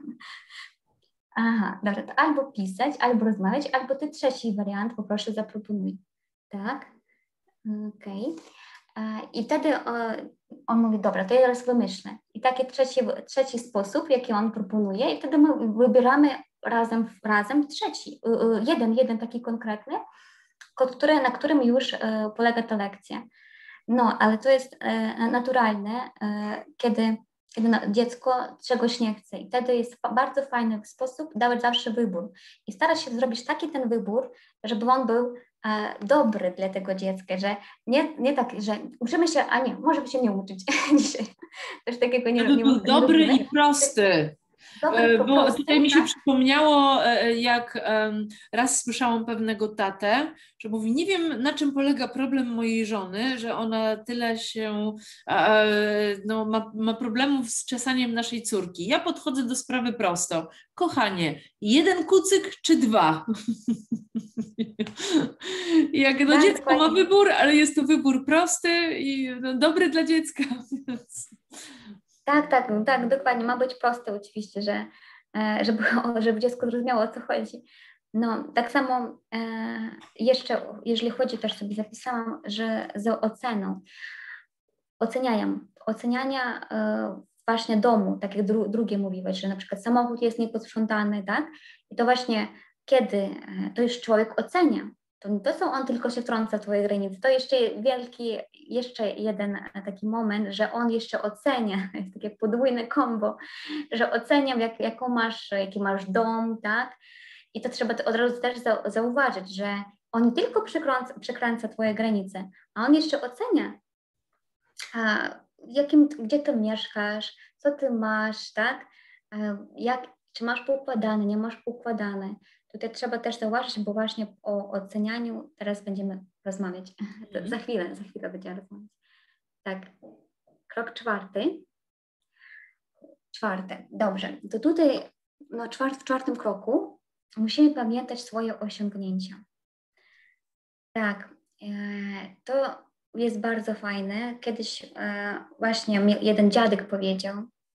Aha, dobrze, to albo pisać, albo rozmawiać, albo ty trzeci wariant poproszę zaproponuj. Tak? Okej. I wtedy on mówi, dobra, to ja teraz wymyślę. I taki trzeci, trzeci sposób, jaki on proponuje, i wtedy my wybieramy razem, razem trzeci, jeden, jeden taki konkretny, który, na którym już polega ta lekcja. No, ale to jest naturalne, kiedy, kiedy dziecko czegoś nie chce. I wtedy jest bardzo fajny sposób dawać zawsze wybór. I starać się zrobić taki ten wybór, żeby on był dobry dla tego dziecka, że nie, nie tak, że uczymy się, a nie, może by się nie uczyć dzisiaj. Coś takiego nie, Żeby nie, był nie dobry robimy. i prosty. Dobry, Bo prosty, tutaj mi się tak? przypomniało, jak raz słyszałam pewnego tatę, że mówi, nie wiem, na czym polega problem mojej żony, że ona tyle się, no, ma, ma problemów z czesaniem naszej córki. Ja podchodzę do sprawy prosto. Kochanie, jeden kucyk czy dwa? Jak no, Tak, dziecko dokładnie. ma wybór, ale jest to wybór prosty i no, dobry dla dziecka. Tak, tak, tak, dokładnie. Ma być proste oczywiście, że, żeby, żeby dziecko zrozumiało, o co chodzi. No, tak samo e, jeszcze, jeżeli chodzi, też sobie zapisałam, że za oceną, oceniają, oceniania e, właśnie domu, tak jak dru, drugie mówiłeś, że na przykład samochód jest nieposprzątany, tak? I to właśnie kiedy e, to już człowiek ocenia, to nie to, co on tylko się wtrąca w twoje granice, to jeszcze wielki, jeszcze jeden taki moment, że on jeszcze ocenia, jest takie podwójne kombo, że oceniam, jak, jaką masz, jaki masz dom, tak? I to trzeba od razu też zauważyć, że on nie tylko przekręca, przekręca twoje granice, a on jeszcze ocenia, a jakim, gdzie ty mieszkasz, co ty masz, tak? Jak, czy masz poukładane, nie masz poukładane. Tutaj trzeba też zauważyć, bo właśnie o ocenianiu teraz będziemy rozmawiać. Mm. Za chwilę, za chwilę będziemy rozmawiać. Tak, krok czwarty. Czwarty, dobrze. To tutaj no, czwart, w czwartym kroku musimy pamiętać swoje osiągnięcia. Tak, e, to jest bardzo fajne. Kiedyś e, właśnie mi jeden dziadek powiedział,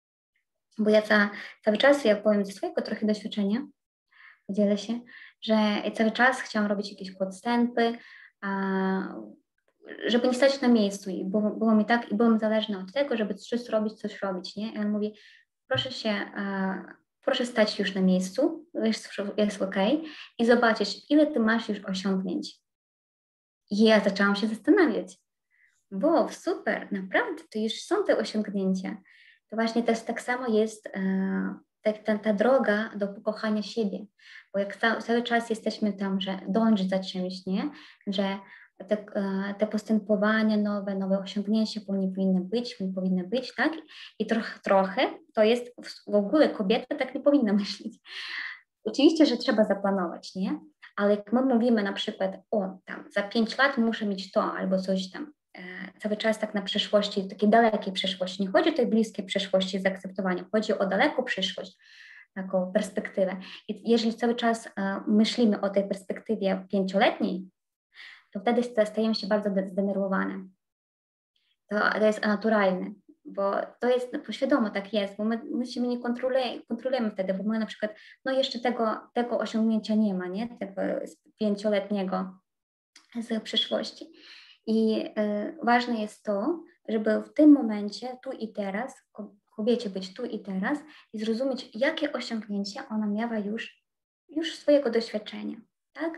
bo ja ca, cały czas, ja powiem ze swojego trochę doświadczenia, podzielę się, że cały czas chciałam robić jakieś podstępy, a, żeby nie stać na miejscu i było, było mi tak, i byłam zależna od tego, żeby coś robić, coś robić, nie? I on mówi, proszę się, a, proszę stać już na miejscu, jest, jest okej, okay, i zobaczyć, ile ty masz już osiągnięć. I ja zaczęłam się zastanawiać, wow, super, naprawdę, to już są te osiągnięcia. To właśnie też tak samo jest e, ta, ta, ta droga do pokochania siebie, bo jak ca, cały czas jesteśmy tam, że dążyć za czymś, nie? Że te, e, te postępowania nowe, nowe osiągnięcia nie powinny być, nie powinny być, tak? I trochę, trochę to jest, w ogóle kobieta tak nie powinna myśleć. Oczywiście, że trzeba zaplanować, nie? Ale jak my mówimy na przykład, o, tam za pięć lat muszę mieć to albo coś tam, e, cały czas tak na przyszłości, takiej dalekiej przyszłości. Nie chodzi o tej bliskiej przyszłości zaakceptowania, chodzi o daleką przyszłość, taką perspektywę. I jeżeli cały czas e, myślimy o tej perspektywie pięcioletniej, to wtedy stajemy się bardzo zdenerwowane. To, to jest naturalne, bo to jest poświadomo, tak jest, bo my, my się nie kontrolujemy, kontrolujemy wtedy, bo my na przykład, no jeszcze tego, tego osiągnięcia nie ma, nie, tego pięcioletniego z przyszłości. I y, ważne jest to, żeby w tym momencie, tu i teraz, kobiecie być tu i teraz i zrozumieć, jakie osiągnięcia ona miała już, już swojego doświadczenia, tak?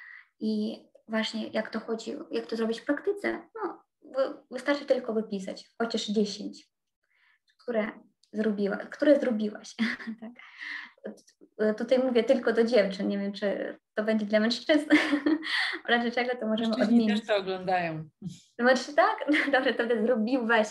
I właśnie jak to chodzi, jak to zrobić w praktyce, no, wystarczy tylko wypisać, chociaż dziesięć, które, zrobiła, które zrobiłaś. Tak. Tutaj mówię tylko do dziewczyn, nie wiem, czy to będzie dla mężczyzn, w razie czego to możemy Mężczyźni odmienić. też to oglądają. Znaczy tak? Dobrze, to wtedy zrobiłaś.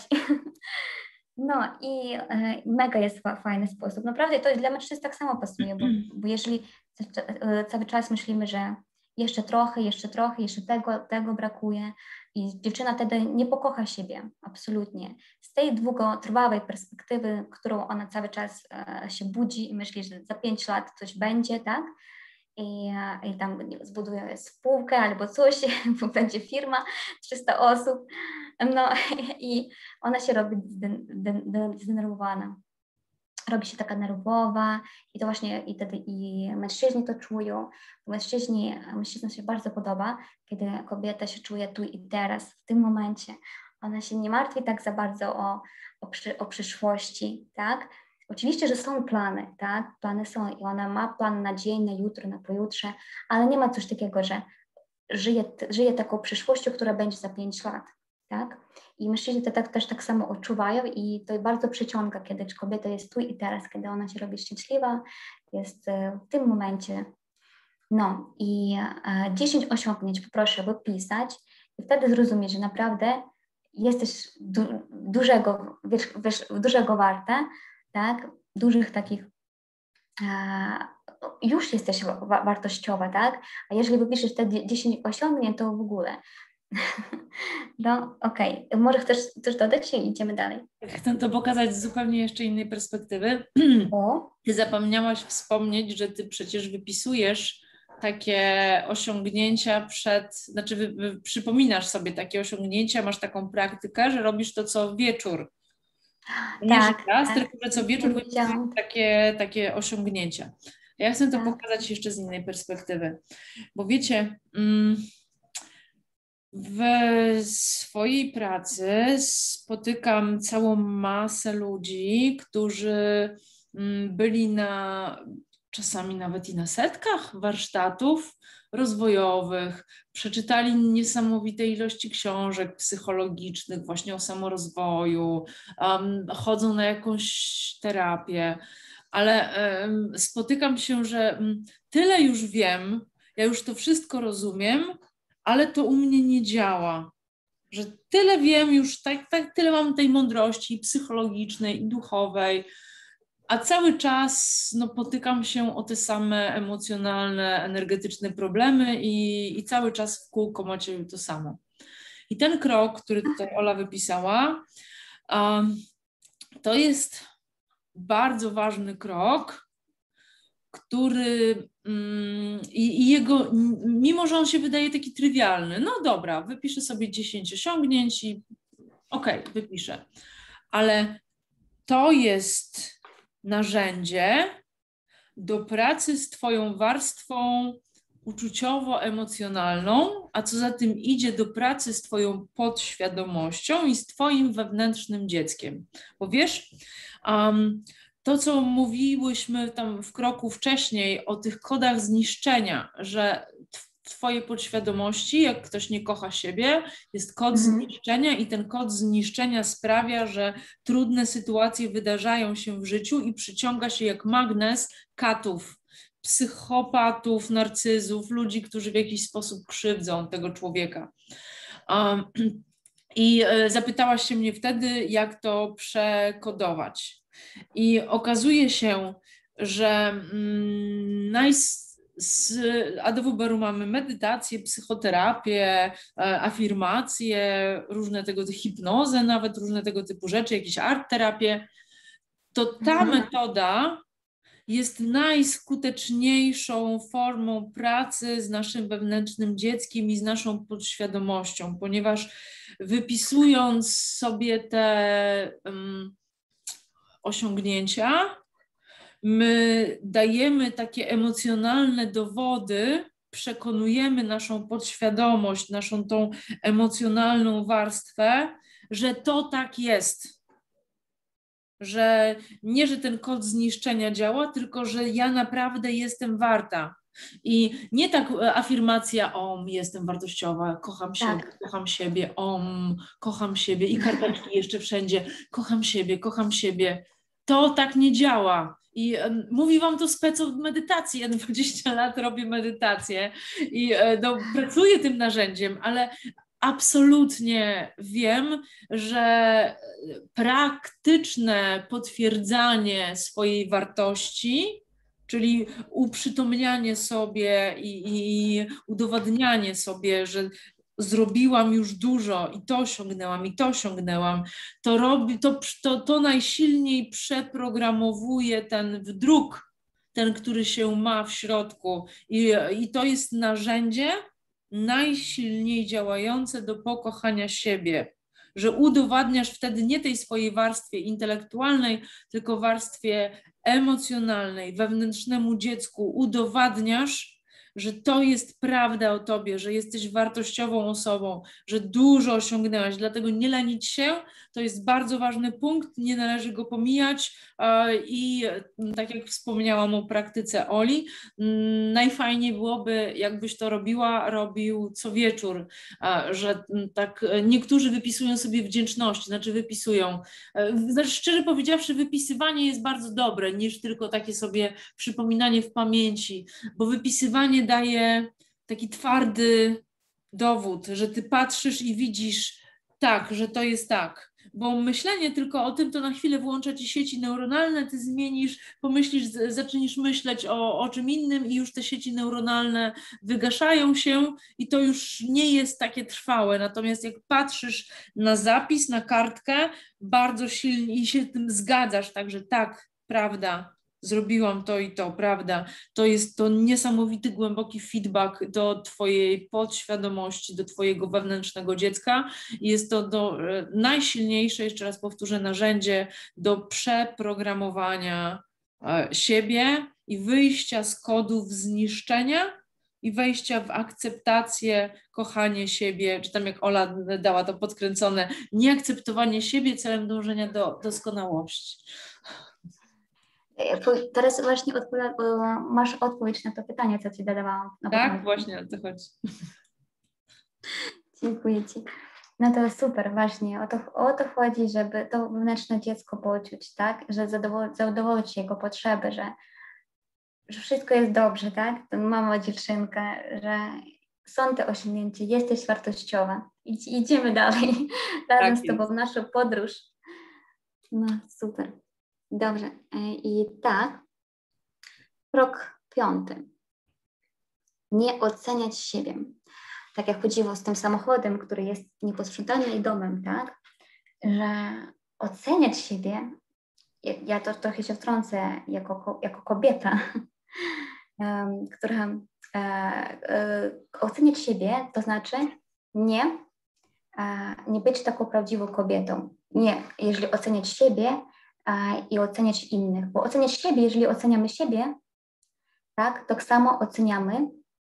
No i e, mega jest fajny sposób. Naprawdę to dla mężczyzn tak samo pasuje, bo, bo jeżeli cały czas myślimy, że jeszcze trochę, jeszcze trochę, jeszcze tego, tego brakuje i dziewczyna wtedy nie pokocha siebie, absolutnie. Z tej długotrwałej perspektywy, którą ona cały czas e, się budzi i myśli, że za pięć lat coś będzie, tak? I, i tam zbuduje spółkę albo coś, bo będzie firma, trzysta osób, no i ona się robi zdenerwowana. Robi się taka nerwowa i to właśnie i wtedy i mężczyźni to czują. Mężczyźni, mężczyznom się bardzo podoba, kiedy kobieta się czuje tu i teraz, w tym momencie. ona się nie martwi tak za bardzo o, o, przy, o przyszłości, tak? Oczywiście, że są plany, tak? Plany są i ona ma plan na dzień, na jutro, na pojutrze, ale nie ma coś takiego, że żyje, żyje taką przyszłością, która będzie za pięć lat, tak? I mężczyźni to tak, też tak samo odczuwają i to bardzo przyciąga, kiedy kobieta jest tu i teraz, kiedy ona się robi szczęśliwa, jest w tym momencie. No i dziesięć osiągnięć poproszę wypisać i wtedy zrozumieć, że naprawdę jesteś du, dużego, wiesz, wiesz, dużego warte, tak? Dużych takich, a, już jesteś wa wartościowa, tak? A jeżeli wypiszesz wtedy dziesięć osiągnięć, to w ogóle. No okej, okay. Może chcesz coś dodać i idziemy dalej? Chcę to pokazać z zupełnie jeszcze innej perspektywy. O? Ty zapomniałaś wspomnieć, że ty przecież wypisujesz takie osiągnięcia przed, znaczy wy, wy, przypominasz sobie takie osiągnięcia, masz taką praktykę, że robisz to co wieczór. Nie tak, że raz, tak. tylko że co wieczór wypisujesz takie, takie osiągnięcia. Ja chcę to tak. pokazać jeszcze z innej perspektywy, bo wiecie, w swojej pracy spotykam całą masę ludzi, którzy byli na czasami nawet i na setkach warsztatów rozwojowych, przeczytali niesamowite ilości książek psychologicznych właśnie o samorozwoju, um, chodzą na jakąś terapię, ale um, spotykam się, że um, tyle już wiem, ja już to wszystko rozumiem, ale to u mnie nie działa, że tyle wiem już, tak, tak, tyle mam tej mądrości psychologicznej i duchowej, a cały czas no, potykam się o te same emocjonalne, energetyczne problemy i, i cały czas w kółko macie to samo. I ten krok, który tutaj Ola wypisała, um, to jest bardzo ważny krok, który um, i, i jego, mimo że on się wydaje taki trywialny, no dobra, wypiszę sobie dziesięć osiągnięć i okej, okay, wypiszę, ale to jest narzędzie do pracy z twoją warstwą uczuciowo-emocjonalną, a co za tym idzie do pracy z twoją podświadomością i z twoim wewnętrznym dzieckiem. Bo wiesz, um, to co mówiłyśmy tam w kroku wcześniej o tych kodach zniszczenia, że w twojej podświadomości, jak ktoś nie kocha siebie, jest kod mhm. zniszczenia i ten kod zniszczenia sprawia, że trudne sytuacje wydarzają się w życiu i przyciąga się jak magnes katów, psychopatów, narcyzów, ludzi, którzy w jakiś sposób krzywdzą tego człowieka. Um, I zapytałaś się mnie wtedy, jak to przekodować. I okazuje się, że mm, naj z A D W B-u mamy medytację, psychoterapię, afirmacje, różne tego typu hipnozę, nawet różne tego typu rzeczy, jakieś art terapię. To ta metoda jest najskuteczniejszą formą pracy z naszym wewnętrznym dzieckiem i z naszą podświadomością, ponieważ wypisując sobie te um, osiągnięcia, my dajemy takie emocjonalne dowody, przekonujemy naszą podświadomość, naszą tą emocjonalną warstwę, że to tak jest. Że nie, że ten kod zniszczenia działa, tylko że ja naprawdę jestem warta. I nie tak afirmacja om, jestem wartościowa, kocham siebie, tak. kocham siebie, om, kocham siebie i karteczki jeszcze wszędzie, kocham siebie, kocham siebie. To tak nie działa. I um, mówi wam to spec od medytacji. Ja dwadzieścia lat robię medytację i no, pracuję tym narzędziem, ale absolutnie wiem, że praktyczne potwierdzanie swojej wartości, czyli uprzytomnianie sobie i, i udowadnianie sobie, że zrobiłam już dużo i to osiągnęłam, i to osiągnęłam, to, robi, to, to, to najsilniej przeprogramowuje ten wdruk, ten, który się ma w środku. I, i to jest narzędzie najsilniej działające do pokochania siebie, że udowadniasz wtedy nie tej swojej warstwie intelektualnej, tylko warstwie emocjonalnej, wewnętrznemu dziecku, udowadniasz, że to jest prawda o tobie, że jesteś wartościową osobą, że dużo osiągnęłaś, dlatego nie lenić się, to jest bardzo ważny punkt, nie należy go pomijać i tak jak wspomniałam o praktyce Oli, najfajniej byłoby, jakbyś to robiła, robił co wieczór, że tak niektórzy wypisują sobie wdzięczności, znaczy wypisują, znaczy szczerze powiedziawszy, wypisywanie jest bardzo dobre, niż tylko takie sobie przypominanie w pamięci, bo wypisywanie daje taki twardy dowód, że ty patrzysz i widzisz tak, że to jest tak. Bo myślenie tylko o tym, to na chwilę włącza ci sieci neuronalne, ty zmienisz, pomyślisz, zaczniesz myśleć o, o czym innym i już te sieci neuronalne wygaszają się i to już nie jest takie trwałe. Natomiast jak patrzysz na zapis, na kartkę, bardzo silnie i się tym zgadzasz, także tak, prawda, zrobiłam to i to, prawda, to jest to niesamowity, głęboki feedback do twojej podświadomości, do twojego wewnętrznego dziecka i jest to do, najsilniejsze, jeszcze raz powtórzę, narzędzie do przeprogramowania siebie i wyjścia z kodów zniszczenia i wejścia w akceptację, kochanie siebie, czy tam jak Ola dała to podkręcone, nieakceptowanie siebie celem dążenia do doskonałości. Teraz właśnie masz odpowiedź na to pytanie, co ci zadawałam. Tak, początku. Właśnie o to chodzi. Dziękuję ci. No to super, właśnie. O to, o to chodzi, żeby to wewnętrzne dziecko poczuć, tak? Że zadowol zadowolić jego potrzeby, że, że wszystko jest dobrze, tak? To mama, dziewczynka, że są te osiągnięcia, jesteś wartościowa. Idź, idziemy dalej, razem tak z tobą w naszą podróż. No super. Dobrze. I tak, krok piąty. Nie oceniać siebie. Tak jak chodziło z tym samochodem, który jest nieposprzątany i domem, tak? Że oceniać siebie, ja to trochę się wtrącę jako, jako kobieta, um, która e, e, oceniać siebie, to znaczy nie, e, nie być taką prawdziwą kobietą. Nie, jeżeli oceniać siebie, i oceniać innych, bo oceniać siebie, jeżeli oceniamy siebie, tak, tak samo oceniamy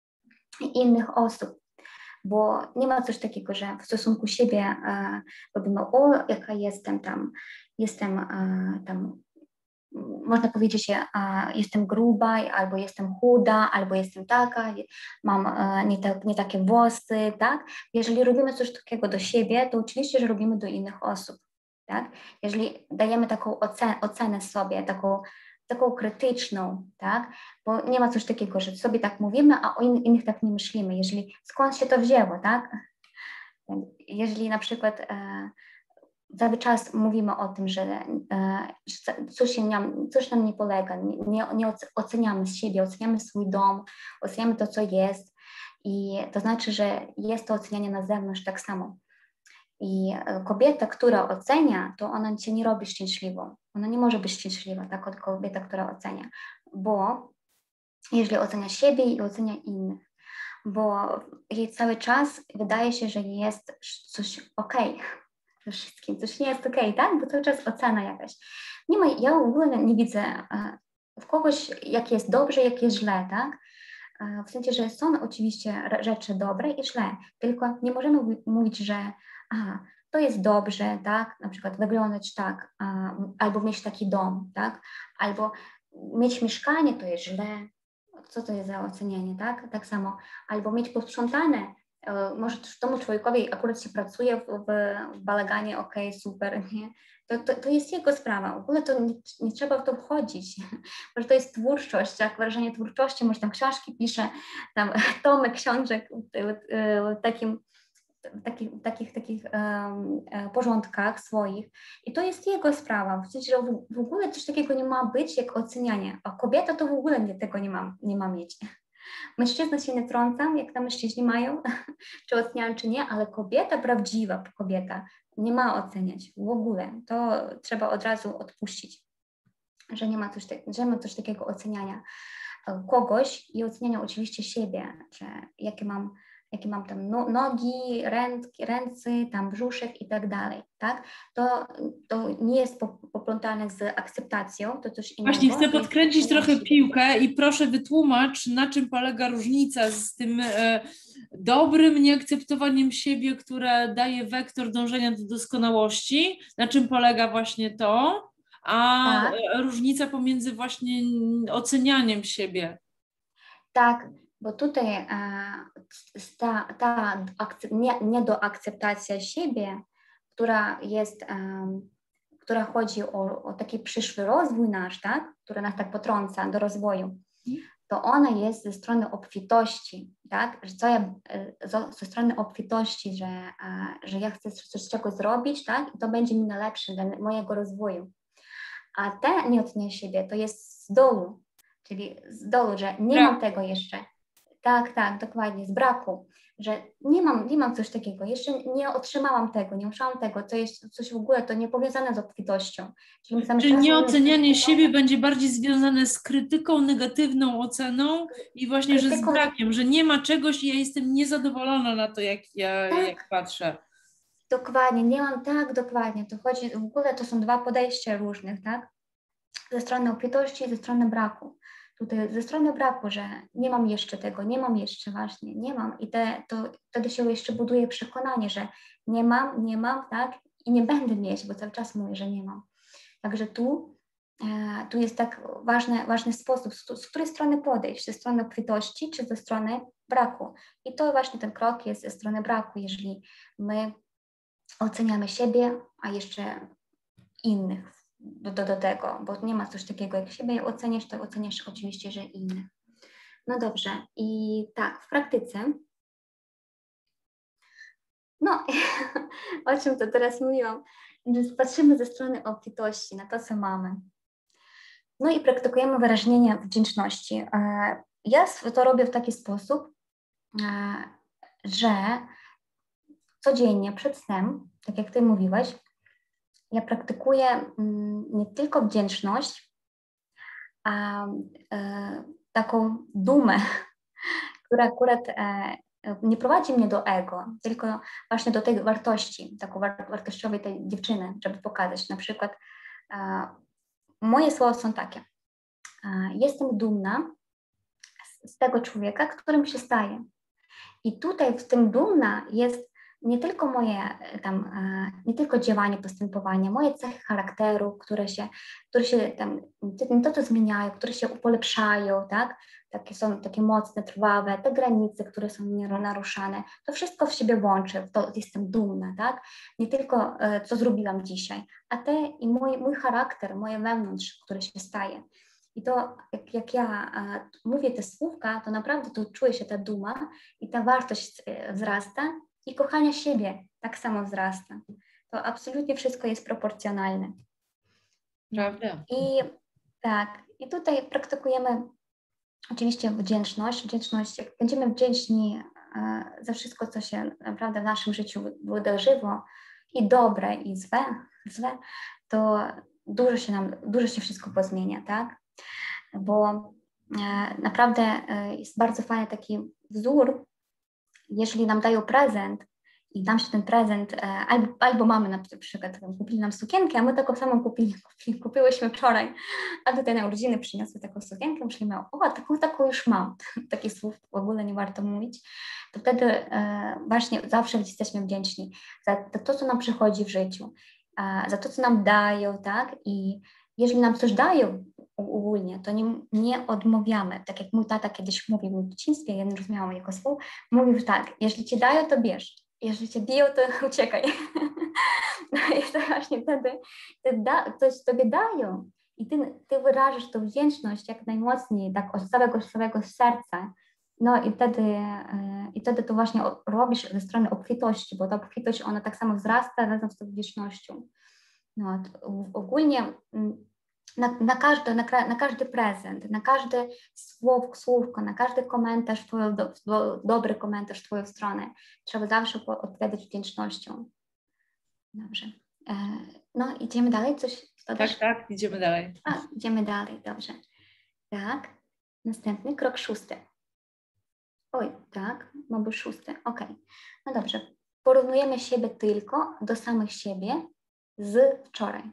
innych osób, bo nie ma coś takiego, że w stosunku siebie e, robimy, o, jaka jestem tam, jestem e, tam, można powiedzieć, e, jestem gruba, albo jestem chuda, albo jestem taka, mam e, nie, ta, nie takie włosy, tak? Jeżeli robimy coś takiego do siebie, to oczywiście, że robimy do innych osób. Tak? Jeżeli dajemy taką ocenę, ocenę sobie, taką, taką krytyczną, tak? Bo nie ma coś takiego, że sobie tak mówimy, a o in, innych tak nie myślimy. Jeżeli skąd się to wzięło, tak? Jeżeli na przykład e, cały czas mówimy o tym, że, e, że coś, nam, coś nam nie polega, nie, nie oceniamy siebie, oceniamy swój dom, oceniamy to, co jest i to znaczy, że jest to ocenianie na zewnątrz tak samo. I kobieta, która ocenia, to ona cię nie robi szczęśliwą. Ona nie może być szczęśliwa, taka kobieta, która ocenia. Bo jeżeli ocenia siebie i ocenia innych, bo jej cały czas wydaje się, że jest coś okej, że wszystkim coś nie jest okej, tak? Bo cały czas ocena jakaś. Nie ma, ja w ogóle nie widzę w kogoś, jak jest dobrze, jak jest źle, tak? W sensie, że są oczywiście rzeczy dobre i źle, tylko nie możemy mówić, że aha, to jest dobrze, tak, na przykład wyglądać tak, a, albo mieć taki dom, tak, albo mieć mieszkanie to jest źle, co to jest za ocenianie, tak, tak samo, albo mieć posprzątane, e, może temu człowiekowi akurat się pracuje w, w, w balaganie, okej, okay, super, nie, to, to, to jest jego sprawa, w ogóle to nie, nie trzeba w to wchodzić, może to jest twórczość, jak wyrażenie twórczości, może tam książki pisze, tam tomy książek takim w takich, takich, takich um, porządkach swoich i to jest jego sprawa, w sensie, że w, w ogóle coś takiego nie ma być jak ocenianie, a kobieta to w ogóle nie, tego nie ma, nie ma mieć. Mężczyzna się nie trącam, jak tam mężczyźni mają, czy oceniają, czy nie, ale kobieta, prawdziwa kobieta nie ma oceniać w ogóle, to trzeba od razu odpuścić, że nie ma coś, tak, że nie ma coś takiego oceniania kogoś i oceniania oczywiście siebie, że jakie mam jakie mam tam no, nogi, ręki, ręce, tam brzuszek i tak dalej, tak? To, to nie jest poplątane z akceptacją, to coś innego. Właśnie chcę podkręcić trochę siebie. piłkę i proszę wytłumacz, na czym polega różnica z tym e, dobrym nieakceptowaniem siebie, które daje wektor dążenia do doskonałości, na czym polega właśnie to, a Tak. różnica pomiędzy właśnie ocenianiem siebie. Tak, bo tutaj e, ta, ta akce- nie, niedoakceptacja siebie, która jest, e, która chodzi o, o taki przyszły rozwój nasz, tak, który nas tak potrąca do rozwoju, to ona jest ze strony obfitości, tak, że co ja, e, ze strony obfitości, że, e, że ja chcę coś z czegoś zrobić, tak, i to będzie mi najlepsze dla mojego rozwoju. A te nieocenienie siebie to jest z dołu, czyli z dołu, że nie Tak. mam tego jeszcze. Tak, tak, dokładnie, z braku, że nie mam, nie mam coś takiego, jeszcze nie otrzymałam tego, nie otrzymałam tego, to jest coś w ogóle, to nie powiązane z obfitością. Czyli, Czyli nieocenianie siebie będzie bardziej związane z krytyką, negatywną oceną i właśnie, krytyką, że z brakiem, że nie ma czegoś i ja jestem niezadowolona na to, jak ja tak, jak patrzę. Dokładnie, nie mam, tak, dokładnie, to chodzi, w ogóle to są dwa podejścia różnych, tak, ze strony obfitości i ze strony braku. Tutaj ze strony braku, że nie mam jeszcze tego, nie mam jeszcze właśnie, nie mam i te, to wtedy się jeszcze buduje przekonanie, że nie mam, nie mam, tak, i nie będę mieć, bo cały czas mówię, że nie mam. Także tu, e, tu jest tak ważny, ważny sposób, z, z której strony podejść, ze strony obfitości czy ze strony braku. I to właśnie ten krok jest ze strony braku, jeżeli my oceniamy siebie, a jeszcze innych do, do, do tego, bo nie ma coś takiego, jak siebie oceniasz, to oceniasz oczywiście, że innych. No dobrze, i tak, w praktyce, no, o czym to teraz mówiłam, że patrzymy ze strony obfitości na to, co mamy. No i praktykujemy wyrażenie wdzięczności. Ja to robię w taki sposób, że codziennie przed snem, tak jak Ty mówiłaś, ja praktykuję nie tylko wdzięczność, a e, taką dumę, która akurat e, nie prowadzi mnie do ego, tylko właśnie do tej wartości, taką war- wartościowej tej dziewczyny, żeby pokazać. Na przykład e, moje słowa są takie. E, jestem dumna z, z tego człowieka, którym się staję. I tutaj w tym dumna jest nie tylko moje tam, nie tylko działanie, postępowanie, moje cechy charakteru, które się, które się tam, nie to, co zmieniają, które się polepszają, tak? Takie są takie mocne, trwałe, te granice, które są nienaruszane, to wszystko w siebie łączę, to jestem dumna, tak? Nie tylko co zrobiłam dzisiaj, a te i mój, mój charakter, moje wewnątrz, które się staje. I to jak, jak ja e, mówię te słówka, to naprawdę tu czuje się ta duma i ta wartość e, wzrasta i kochania siebie tak samo wzrasta. To absolutnie wszystko jest proporcjonalne. Prawda. I tak, i tutaj praktykujemy oczywiście wdzięczność. Wdzięczność, jak będziemy wdzięczni e, za wszystko, co się naprawdę w naszym życiu wydarzyło, i dobre, i złe, złe to dużo się nam, dużo się wszystko pozmienia, tak? Bo e, naprawdę e, jest bardzo fajny taki wzór, jeżeli nam dają prezent i nam się ten prezent, e, albo, albo mamy na przykład, kupili nam sukienkę, a my taką samą kupili, kupili, kupiłyśmy wczoraj, a tutaj na urodziny przyniosły taką sukienkę, myślimy, o, taką, taką już mam, takich słów w ogóle nie warto mówić, to wtedy e, właśnie zawsze jesteśmy wdzięczni za to, co nam przychodzi w życiu, e, za to, co nam dają, tak, i jeżeli nam coś dają ogólnie, to nie, nie odmawiamy. Tak jak mój tata kiedyś mówił w dzieciństwie, ja nie rozumiałam jego słów, mówił tak, jeżeli ci dają, to bierz. Jeżeli cię biją, to uciekaj. No i to właśnie wtedy ty da, coś tobie dają i ty, ty wyrażasz tą wdzięczność jak najmocniej, tak od całego swojego serca. No i wtedy, yy, i wtedy to właśnie robisz ze strony obfitości, bo ta obfitość, ona tak samo wzrasta razem z tą wdzięcznością. No, ogólnie na, na, każdy, na, na każdy prezent, na każde słów, słówko, na każdy komentarz, twoją, do, do, dobry komentarz w Twoją stronę, trzeba zawsze odpowiadać wdzięcznością. Dobrze. E, no, idziemy dalej? Coś dodasz? Tak, tak, idziemy dalej. A, idziemy dalej, dobrze. Tak, następny, krok szósty. Oj, tak, ma być szósty, okej. Okay. No dobrze, porównujemy siebie tylko do samych siebie z wczoraj.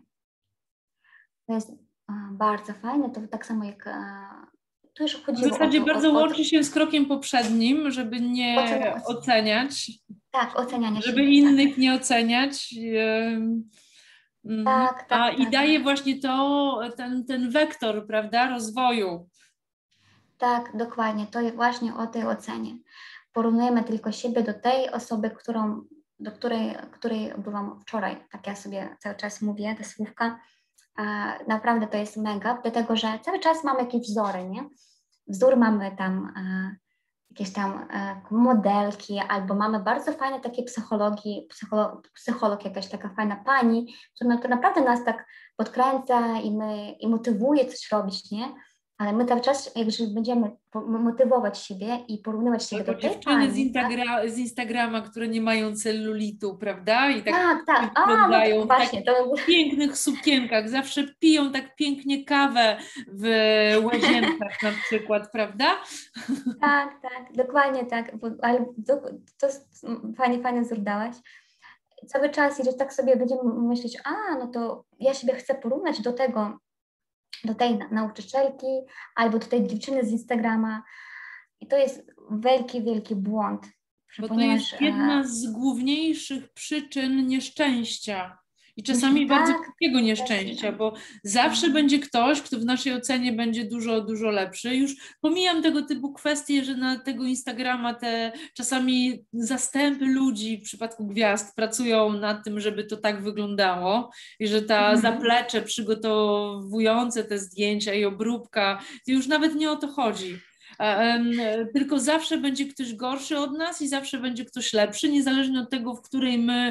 To jest a, bardzo fajne, to tak samo jak a, tu już chodziło W zasadzie o to, bardzo o, o łączy się z krokiem poprzednim, żeby nie oceniać. oceniać, Tak, oceniania żeby siebie, tak. innych nie oceniać. em, mhm. Tak, A tak, i tak. daje właśnie to, ten, ten wektor, prawda, rozwoju. Tak, dokładnie, to jest właśnie o tej ocenie. Porównujemy tylko siebie do tej osoby, którą, do której, której byłam wczoraj. Tak ja sobie cały czas mówię, te słówka. A naprawdę to jest mega, dlatego że cały czas mamy jakieś wzory, nie? Wzór mamy tam e, jakieś tam e, modelki, albo mamy bardzo fajne takie psychologii, psycholo, psycholog, jakaś taka fajna pani, która to naprawdę nas tak podkręca i, my, i motywuje coś robić, nie? Ale my cały czas, jeżeli będziemy motywować siebie i porównywać siebie Albo do tej dziewczyny z, pani, tak? Integra- z Instagrama, które nie mają celulitu, prawda? I tak Tak, tak, a, no to wyglądają w właśnie, takich to pięknych sukienkach, zawsze piją tak pięknie kawę w łazienkach na przykład, prawda? tak, tak, dokładnie tak, bo, ale to, to jest fajnie, fajnie zurdałaś. Cały czas, jeżeli tak sobie będziemy myśleć, a, no to ja siebie chcę porównać do tego, do tej nauczycielki albo do tej dziewczyny z Instagrama i to jest wielki, wielki błąd, Bo to ponieważ jest jedna z główniejszych przyczyn nieszczęścia. I myślę, czasami bardzo tak, wielkiego nieszczęścia, presja. bo zawsze będzie ktoś, kto w naszej ocenie będzie dużo, dużo lepszy. Już pomijam tego typu kwestie, że na tego Instagrama te czasami zastępy ludzi w przypadku gwiazd pracują nad tym, żeby to tak wyglądało i że ta Mhm. zaplecze przygotowujące te zdjęcia i obróbka, to już nawet nie o to chodzi. Tylko zawsze będzie ktoś gorszy od nas i zawsze będzie ktoś lepszy, niezależnie od tego, w której my.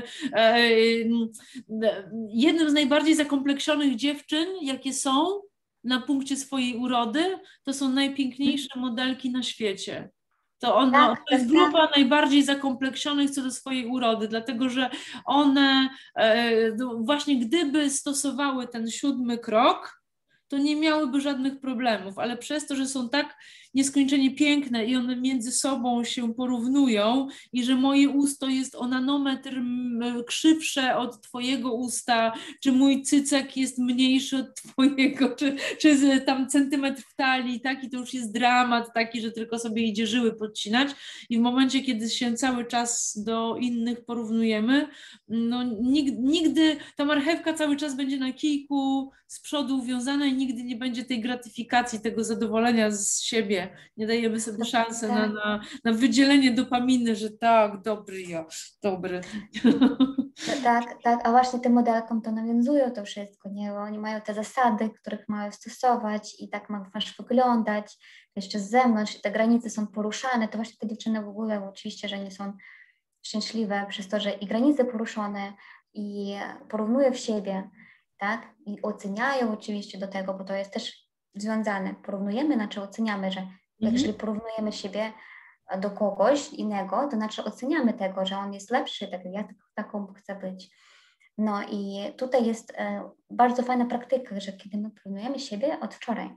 Jednym z najbardziej zakompleksionych dziewczyn, jakie są na punkcie swojej urody, to są najpiękniejsze modelki na świecie. To, ono, Tak, to jest tak, tak. grupa najbardziej zakompleksionych co do swojej urody, dlatego że one właśnie gdyby stosowały ten siódmy krok, to nie miałyby żadnych problemów, ale przez to, że są tak nieskończenie piękne i one między sobą się porównują i że moje usto jest o nanometr krzywsze od twojego usta, czy mój cycek jest mniejszy od twojego, czy, czy tam centymetr w talii, taki to już jest dramat taki, że tylko sobie idzie żyły podcinać i w momencie, kiedy się cały czas do innych porównujemy, no nigdy, nigdy ta marchewka cały czas będzie na kijku z przodu uwiązana i nigdy nie będzie tej gratyfikacji, tego zadowolenia z siebie. Nie dajemy sobie szansy na, na, na wydzielenie dopaminy, że tak, dobry ja, dobry. Tak, tak, a właśnie tym modelkom to nawiązują to wszystko, nie? Bo oni mają te zasady, których mają stosować i tak masz wyglądać, jeszcze z zewnątrz, te granice są poruszane, to właśnie te dziewczyny w ogóle oczywiście, że nie są szczęśliwe przez to, że i granice poruszone i porównują w siebie, tak? I oceniają oczywiście do tego, bo to jest też związane. Porównujemy, znaczy oceniamy, że jeżeli porównujemy siebie do kogoś innego, to znaczy oceniamy tego, że on jest lepszy, tak ja taką chcę być. No i tutaj jest e, bardzo fajna praktyka, że kiedy my porównujemy siebie od wczoraj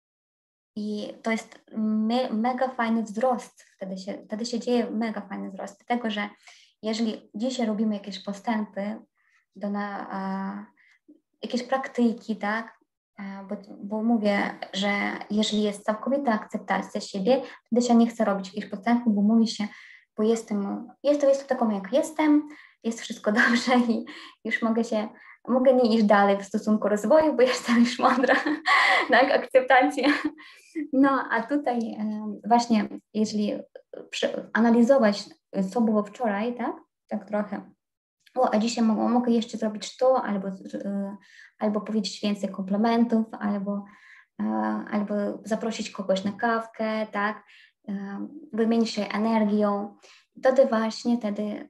i to jest me, mega fajny wzrost, wtedy się, wtedy się dzieje mega fajny wzrost, dlatego że jeżeli dzisiaj robimy jakieś postępy, do na, a, jakieś praktyki, tak, Bo, bo mówię, że jeżeli jest całkowita akceptacja siebie, wtedy się nie chce robić jakichś postępów, bo mówi się, bo jestem, jestem, jestem taką jak jestem, jest wszystko dobrze i już mogę się, mogę nie iść dalej w stosunku rozwoju, bo jestem już mądra, tak, akceptacja. No, a tutaj właśnie, jeżeli analizować, co było wczoraj, tak, tak trochę, o, a dzisiaj mogę, mogę jeszcze zrobić to, albo, albo powiedzieć więcej komplementów, albo, albo zaprosić kogoś na kawkę, tak, wymienić się energią. Wtedy właśnie, wtedy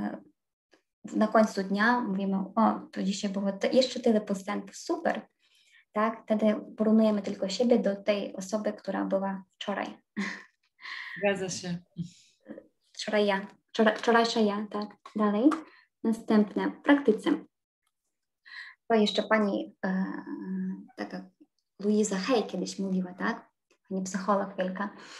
na końcu dnia mówimy, o, to dzisiaj było to, jeszcze tyle postępów, super, tak, wtedy porównujemy tylko siebie do tej osoby, która była wczoraj. Zgadza się. Wczoraj ja, wczoraj, wczorajsza ja, tak, dalej. Następne, w praktyce. To jeszcze pani e, taka Louisa Hay kiedyś mówiła, tak? Pani psycholog wielka.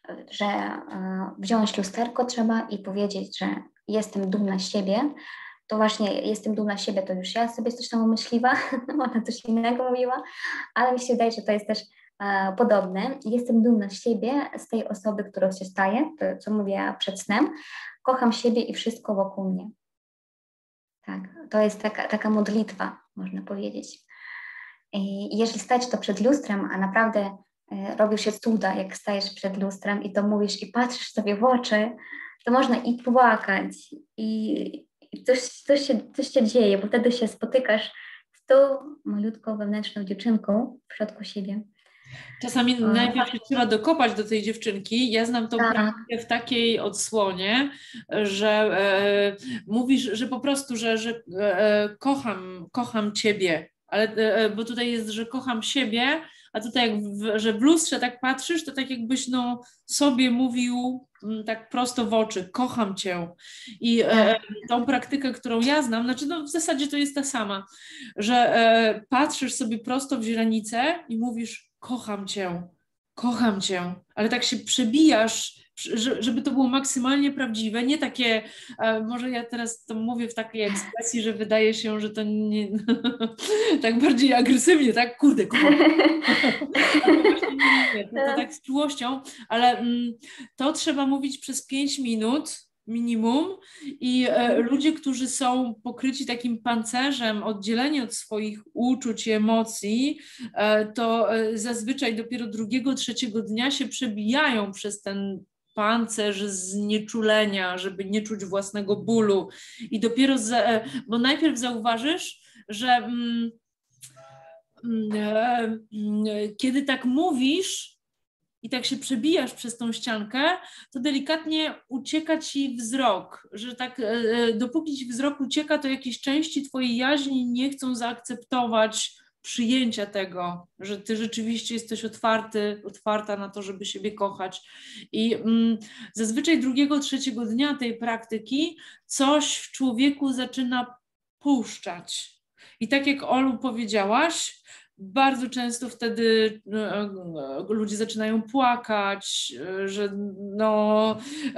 że e, wziąć lusterko trzeba i powiedzieć, że jestem dumna z siebie. To właśnie jestem dumna z siebie, to już ja sobie coś tam umyśliła, ona coś innego mówiła, ale mi się wydaje, że to jest też e, podobne. Jestem dumna z siebie, z tej osoby, którą się staję, to co mówię przed snem. Kocham siebie i wszystko wokół mnie. Tak, to jest taka, taka modlitwa, można powiedzieć. I jeżeli stać to przed lustrem, a naprawdę e, robią się cuda, jak stajesz przed lustrem i to mówisz i patrzysz sobie w oczy, to można i płakać, i, i coś, coś, się, coś się dzieje, bo wtedy się spotykasz z tą malutką wewnętrzną dziewczynką w środku siebie. Czasami O, najpierw się trzeba dokopać do tej dziewczynki. Ja znam tą tak, praktykę w takiej odsłonie, że e, mówisz, że po prostu, że, że e, kocham, kocham ciebie, ale e, bo tutaj jest, że kocham siebie, a tutaj jak w, że w lustrze tak patrzysz, to tak jakbyś no, sobie mówił m, tak prosto w oczy, kocham cię. I e, tak. tą praktykę, którą ja znam, znaczy no, w zasadzie to jest ta sama, że e, patrzysz sobie prosto w źrenicę i mówisz kocham cię, kocham cię, ale tak się przebijasz, żeby to było maksymalnie prawdziwe, nie takie, może ja teraz to mówię w takiej ekspresji, że wydaje się, że to nie, tak bardziej agresywnie, tak? Kurde, kocham. A to właśnie nie, nie, to, to tak z czułością, ale mm, to trzeba mówić przez pięć minut minimum i e, ludzie, którzy są pokryci takim pancerzem, oddzieleni od swoich uczuć i emocji, e, to e, zazwyczaj dopiero drugiego, trzeciego dnia się przebijają przez ten pancerz znieczulenia, żeby nie czuć własnego bólu i dopiero, za, e, bo najpierw zauważysz, że mm, mm, e, kiedy tak mówisz, i tak się przebijasz przez tą ściankę, to delikatnie ucieka ci wzrok, że tak e, dopóki ci wzrok ucieka, to jakieś części twojej jaźni nie chcą zaakceptować przyjęcia tego, że ty rzeczywiście jesteś otwarty, otwarta na to, żeby siebie kochać. I mm, zazwyczaj drugiego, trzeciego dnia tej praktyki coś w człowieku zaczyna puszczać. I tak jak Olu powiedziałaś, bardzo często wtedy ludzie zaczynają płakać, że no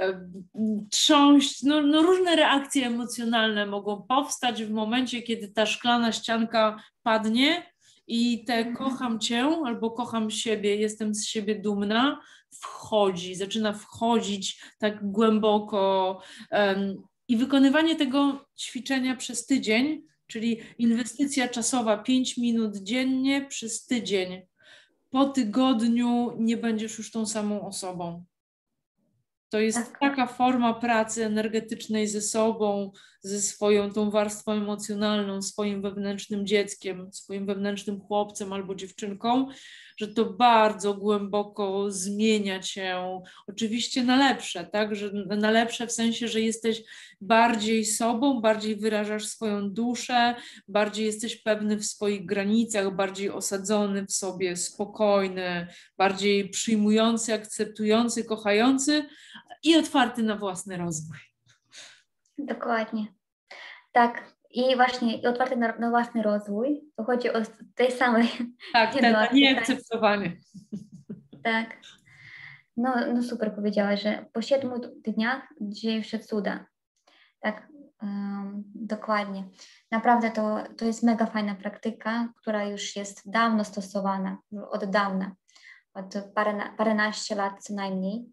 trząść, no, no różne reakcje emocjonalne mogą powstać w momencie, kiedy ta szklana ścianka padnie i te kocham cię albo kocham siebie, jestem z siebie dumna, wchodzi, zaczyna wchodzić tak głęboko i wykonywanie tego ćwiczenia przez tydzień, czyli inwestycja czasowa pięć minut dziennie przez tydzień. Po tygodniu nie będziesz już tą samą osobą. To jest taka forma pracy energetycznej ze sobą, ze swoją tą warstwą emocjonalną, swoim wewnętrznym dzieckiem, swoim wewnętrznym chłopcem albo dziewczynką, że to bardzo głęboko zmienia cię, oczywiście na lepsze, tak, że na lepsze w sensie, że jesteś bardziej sobą, bardziej wyrażasz swoją duszę, bardziej jesteś pewny w swoich granicach, bardziej osadzony w sobie, spokojny, bardziej przyjmujący, akceptujący, kochający i otwarty na własny rozwój. Dokładnie. Tak. I właśnie i otwarty na, na własny rozwój, to chodzi o tej samej... Tak, ten nieakceptowanie. Tak. No, no super powiedziałaś, że po siedmiu dniach dzieje się cuda. Tak, um, dokładnie. Naprawdę to, to jest mega fajna praktyka, która już jest dawno stosowana, od dawna, od parę, paręnaście lat co najmniej.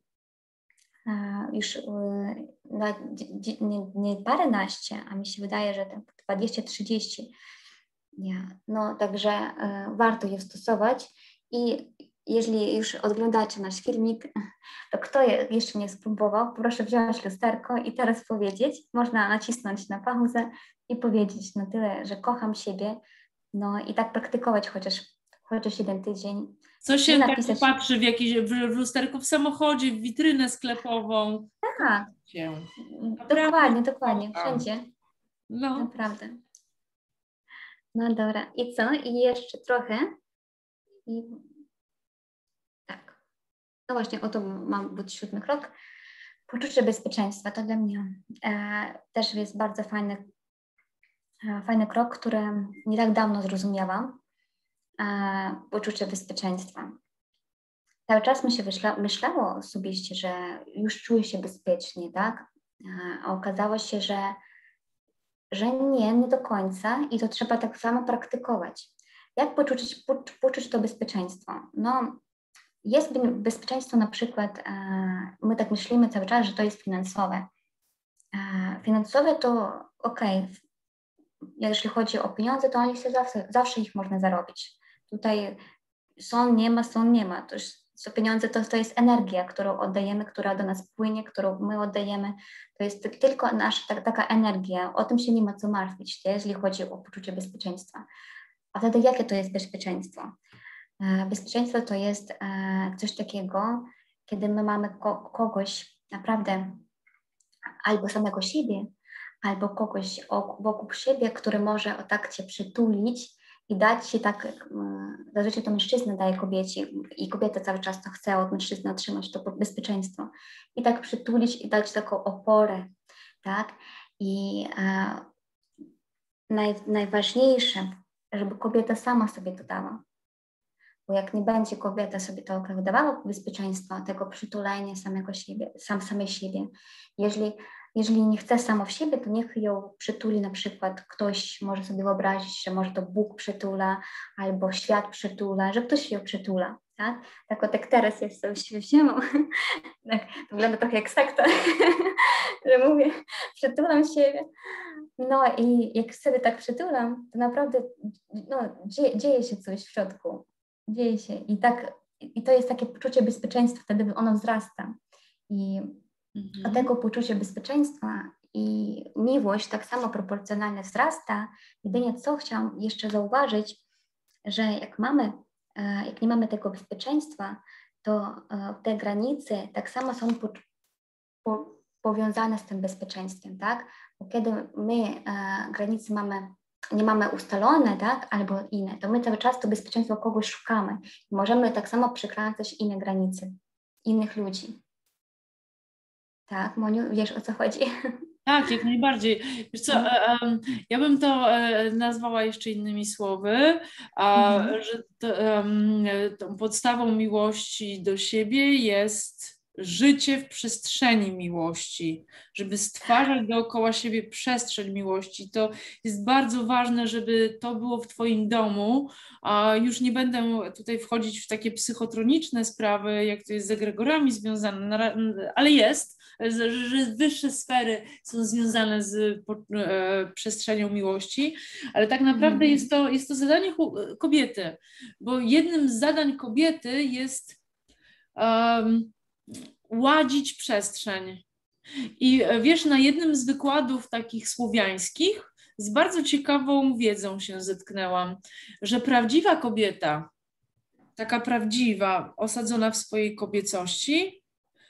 Uh, już uh, na, nie, nie paręnaście, a mi się wydaje, że dwadzieścia trzydzieści. Yeah. No, także uh, warto je stosować i jeżeli już oglądacie nasz filmik, to kto jeszcze nie spróbował, proszę wziąć lusterko i teraz powiedzieć, można nacisnąć na pauzę i powiedzieć na tyle, że kocham siebie, no i tak praktykować chociaż, chociaż jeden tydzień. Co się tak napisać... patrzy w, jakieś, w lusterko w samochodzie, w witrynę sklepową. Tak, dokładnie, dokładnie, kocham. Wszędzie. No. Naprawdę. No dobra, i co? I jeszcze trochę. I... Tak. No właśnie, oto mam być siódmy krok. Poczucie bezpieczeństwa to dla mnie e, też jest bardzo fajny, e, fajny krok, który nie tak dawno zrozumiałam. E, poczucie bezpieczeństwa. cały czas mi się myśla, myślało osobiście, że już czuję się bezpiecznie, tak? A okazało się, że, że nie, nie do końca i to trzeba tak samo praktykować. Jak poczuć, poczuć to bezpieczeństwo? No, jest bezpieczeństwo na przykład, my tak myślimy cały czas, że to jest finansowe. Finansowe to okej, okay. Jeśli chodzi o pieniądze, to oni się zawsze, zawsze ich można zarobić. Tutaj są, nie ma, są, nie ma. To jest, pieniądze to, to jest energia, którą oddajemy, która do nas płynie, którą my oddajemy. To jest tylko nasza tak, taka energia. O tym się nie ma co martwić, nie? Jeżeli chodzi o poczucie bezpieczeństwa. A wtedy jakie to jest bezpieczeństwo? Bezpieczeństwo to jest coś takiego, kiedy my mamy ko- kogoś naprawdę albo samego siebie, albo kogoś wokół siebie, który może o tak cię przytulić i dać ci tak, zazwyczaj to mężczyzna daje kobiecie i kobieta cały czas to chce od mężczyzny otrzymać to bezpieczeństwo i tak przytulić i dać taką oporę, tak? I e, naj, najważniejsze, żeby kobieta sama sobie to dała. Bo jak nie będzie kobieta sobie to dawała bezpieczeństwa, tego przytulenia samego siebie, sam samej siebie, jeżeli, jeżeli nie chce samo w siebie, to niech ją przytuli na przykład ktoś, może sobie wyobrazić, że może to Bóg przytula, albo świat przytula, że ktoś ją przytula, tak? Tak o tak teraz jest tą ziemią, tak, wygląda trochę jak sekta, że mówię, przytulam siebie. No i jak sobie tak przytulam, to naprawdę no, dzieje, dzieje się coś w środku. Dzieje się i tak, i to jest takie poczucie bezpieczeństwa, wtedy ono wzrasta. I mhm. od tego poczucia bezpieczeństwa i miłość tak samo proporcjonalnie wzrasta. Jedynie co chciałam jeszcze zauważyć, że jak mamy, jak nie mamy tego bezpieczeństwa, to te granice tak samo są po, po, powiązane z tym bezpieczeństwem, tak? Bo kiedy my granice mamy nie mamy ustalone, tak, albo inne, to my cały czas to bezpieczeństwo kogoś szukamy. I możemy tak samo przekraczać inne granice, innych ludzi. Tak, Moniu, wiesz o co chodzi? Tak, jak najbardziej. Wiesz co, um, ja bym to e, nazwała jeszcze innymi słowy, a, mhm. że to, um, tą podstawą miłości do siebie jest życie w przestrzeni miłości, żeby stwarzać dookoła siebie przestrzeń miłości. To jest bardzo ważne, żeby to było w Twoim domu. A już nie będę tutaj wchodzić w takie psychotroniczne sprawy, jak to jest z egregorami związane, ale jest, że wyższe sfery są związane z e, przestrzenią miłości, ale tak naprawdę mm. jest to, jest to zadanie kobiety, bo jednym z zadań kobiety jest um, ładzić przestrzeń. I wiesz, na jednym z wykładów takich słowiańskich z bardzo ciekawą wiedzą się zetknęłam, że prawdziwa kobieta, taka prawdziwa, osadzona w swojej kobiecości,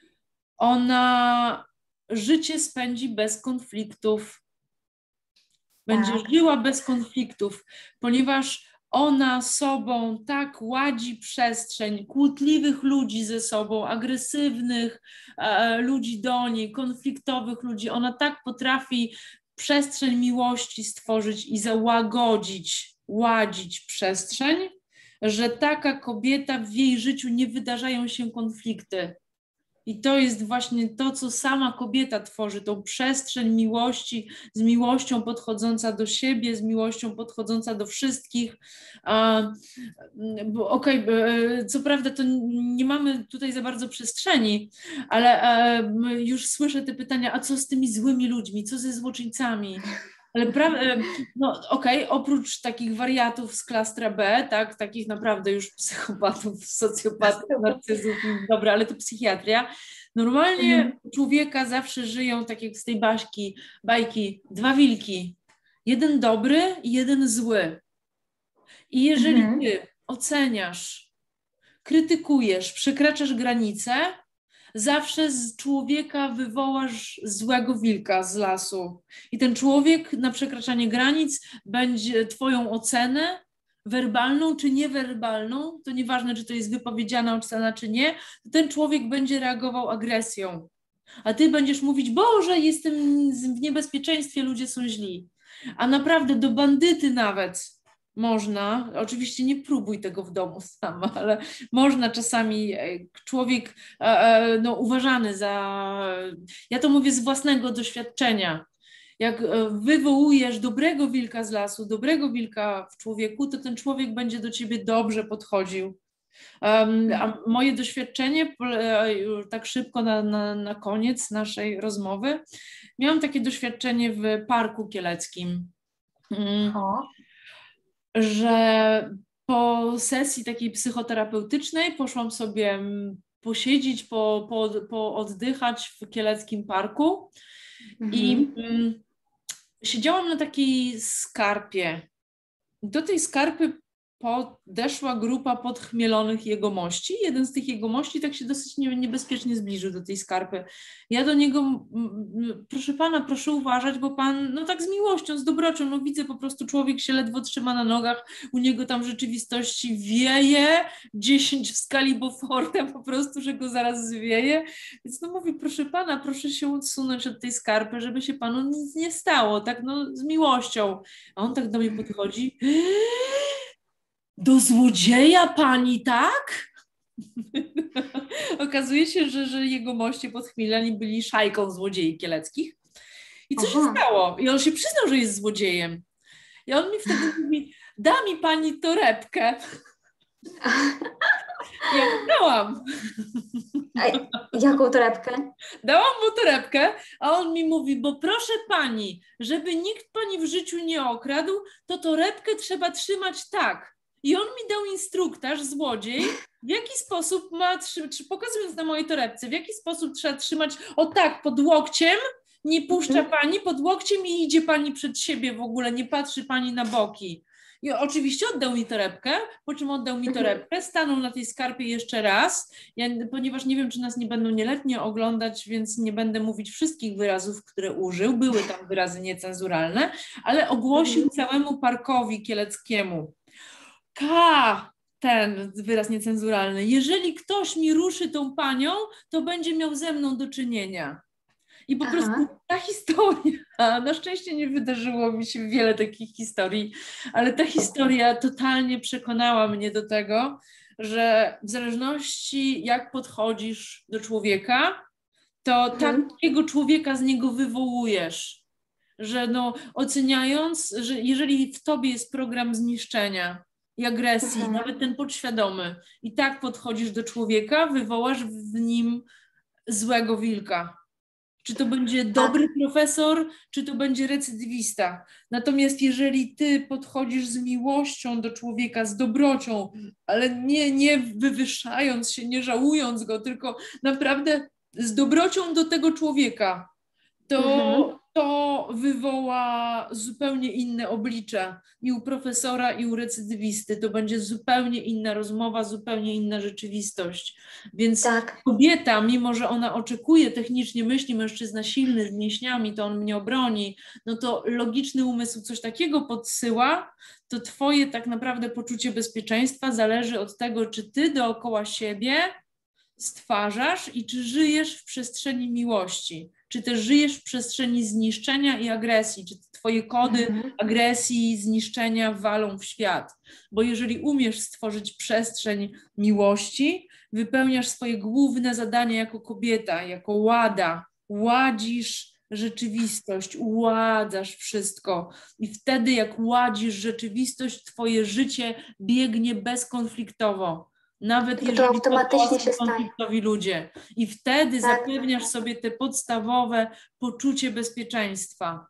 ona życie spędzi bez konfliktów. Będzie tak. żyła bez konfliktów, ponieważ ona sobą tak ładzi przestrzeń kłótliwych ludzi ze sobą, agresywnych e, ludzi do niej, konfliktowych ludzi. Ona tak potrafi przestrzeń miłości stworzyć i załagodzić, ładzić przestrzeń, że taka kobieta w jej życiu nie wydarzają się konflikty. I to jest właśnie to, co sama kobieta tworzy, tą przestrzeń miłości, z miłością podchodząca do siebie, z miłością podchodząca do wszystkich. Okej, okay, co prawda to nie mamy tutaj za bardzo przestrzeni, ale już słyszę te pytania, a co z tymi złymi ludźmi, co ze złoczyńcami? Ale pra- no okej, okay, oprócz takich wariatów z klastra B, tak, takich naprawdę już psychopatów, socjopatów, narcyzów, dobra, ale to psychiatria. Normalnie mhm. człowieka zawsze żyją, tak jak z tej baśki, bajki, dwa wilki. Jeden dobry i jeden zły. I jeżeli mhm. ty oceniasz, krytykujesz, przekraczasz granice, zawsze z człowieka wywołasz złego wilka z lasu. I ten człowiek na przekraczanie granic będzie twoją ocenę, werbalną czy niewerbalną, to nieważne, czy to jest wypowiedziana ocena, czy nie, to ten człowiek będzie reagował agresją. A ty będziesz mówić, Boże, jestem w niebezpieczeństwie, ludzie są źli. A naprawdę do bandyty nawet można, oczywiście nie próbuj tego w domu sama, ale można czasami, człowiek no, uważany za, ja to mówię z własnego doświadczenia, jak wywołujesz dobrego wilka z lasu, dobrego wilka w człowieku, to ten człowiek będzie do ciebie dobrze podchodził. Um, a moje doświadczenie, tak szybko na, na, na koniec naszej rozmowy, miałam takie doświadczenie w Parku Kieleckim, um, że po sesji takiej psychoterapeutycznej poszłam sobie posiedzieć, po, po, po oddychać w Kieleckim Parku mhm. i um, siedziałam na takiej skarpie. Do tej skarpy podeszła grupa podchmielonych jegomości. Jeden z tych jegomości tak się dosyć niebezpiecznie zbliżył do tej skarpy. Ja do niego, proszę pana, proszę uważać, bo pan, no tak z miłością, z dobrocią, no widzę po prostu, człowiek się ledwo trzyma na nogach, u niego tam w rzeczywistości wieje, dziesięć w skali Beauforta po prostu, że go zaraz zwieje. Więc no mówi, proszę pana, proszę się odsunąć od tej skarpy, żeby się panu nic nie stało, tak no z miłością. A on tak do mnie podchodzi, do złodzieja pani, tak? Okazuje się, że, że jego moście podchmieleni byli szajką złodziei kieleckich. I co Aha. się stało? I on się przyznał, że jest złodziejem. I on mi wtedy mówi, da mi pani torebkę. Ja dałam. A jaką torebkę? Dałam mu torebkę, a on mi mówi, bo proszę pani, żeby nikt pani w życiu nie okradł, to torebkę trzeba trzymać tak. I on mi dał instruktaż, złodziej, w jaki sposób ma, pokazując na mojej torebce, w jaki sposób trzeba trzymać, o tak, pod łokciem, nie puszcza pani, pod łokciem i idzie pani przed siebie w ogóle, nie patrzy pani na boki. I oczywiście oddał mi torebkę, po czym oddał mi torebkę, stanął na tej skarpie jeszcze raz, ja, ponieważ nie wiem, czy nas nie będą nieletnie oglądać, więc nie będę mówić wszystkich wyrazów, które użył, były tam wyrazy niecenzuralne, ale ogłosił całemu parkowi kieleckiemu, K, ten wyraz niecenzuralny, jeżeli ktoś mi ruszy tą panią, to będzie miał ze mną do czynienia. I po Aha. prostu ta historia, na szczęście nie wydarzyło mi się wiele takich historii, ale ta historia totalnie przekonała mnie do tego, że w zależności jak podchodzisz do człowieka, to mhm. takiego człowieka z niego wywołujesz. Że no, oceniając, że jeżeli w tobie jest program zniszczenia i agresji, mhm. nawet ten podświadomy, i tak podchodzisz do człowieka, wywołasz w nim złego wilka. Czy to będzie dobry profesor, czy to będzie recydywista. Natomiast jeżeli ty podchodzisz z miłością do człowieka, z dobrocią, ale nie, nie wywyższając się, nie żałując go, tylko naprawdę z dobrocią do tego człowieka, to, mhm. to wywoła zupełnie inne oblicze i u profesora, i u recydywisty. To będzie zupełnie inna rozmowa, zupełnie inna rzeczywistość. Więc tak. kobieta, mimo że ona oczekuje technicznie myśli, mężczyzna silny, z mięśniami, to on mnie obroni, no to logiczny umysł coś takiego podsyła, to twoje tak naprawdę poczucie bezpieczeństwa zależy od tego, czy ty dookoła siebie stwarzasz i czy żyjesz w przestrzeni miłości. Czy też żyjesz w przestrzeni zniszczenia i agresji, czy twoje kody mhm. agresji, zniszczenia walą w świat. Bo jeżeli umiesz stworzyć przestrzeń miłości, wypełniasz swoje główne zadanie jako kobieta, jako łada, ładzisz rzeczywistość, uładzasz wszystko i wtedy jak ładzisz rzeczywistość, twoje życie biegnie bezkonfliktowo. Nawet to jeżeli to automatycznie się konfliktowi ludzie. I wtedy tak. zapewniasz sobie te podstawowe poczucie bezpieczeństwa.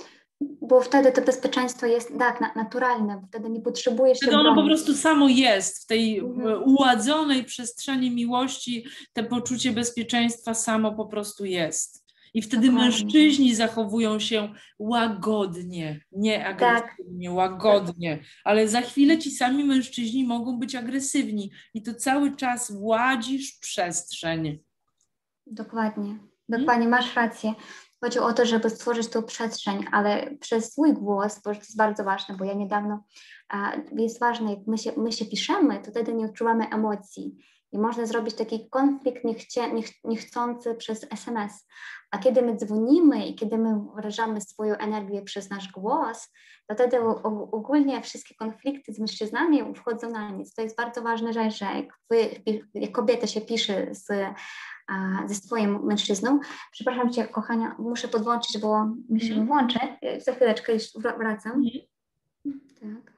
Bo wtedy to bezpieczeństwo jest tak naturalne, wtedy nie potrzebujesz wtedy się ono bronić. Po prostu samo jest, w tej mhm. uładzonej przestrzeni miłości, to poczucie bezpieczeństwa samo po prostu jest. I wtedy Dokładnie. Mężczyźni zachowują się łagodnie, nie agresywnie, tak. łagodnie. Ale za chwilę ci sami mężczyźni mogą być agresywni i to cały czas ładzisz przestrzeń. Dokładnie, dokładnie, hmm? masz rację. Chodzi o to, żeby stworzyć tą przestrzeń, ale przez swój głos, bo to jest bardzo ważne, bo ja niedawno, a, jest ważne, jak my się, my się piszemy, to wtedy nie odczuwamy emocji. I można zrobić taki konflikt niechcie, niech, niechcący przez es em es. A kiedy my dzwonimy i kiedy my wyrażamy swoją energię przez nasz głos, to wtedy ogólnie wszystkie konflikty z mężczyznami wchodzą na nic. To jest bardzo ważna rzecz, że jak, wy, jak kobieta się pisze z, ze swoim mężczyzną, przepraszam Cię, kochania, muszę podłączyć, bo mi się mm. włączy. Za chwileczkę już wracam. Mm. Tak.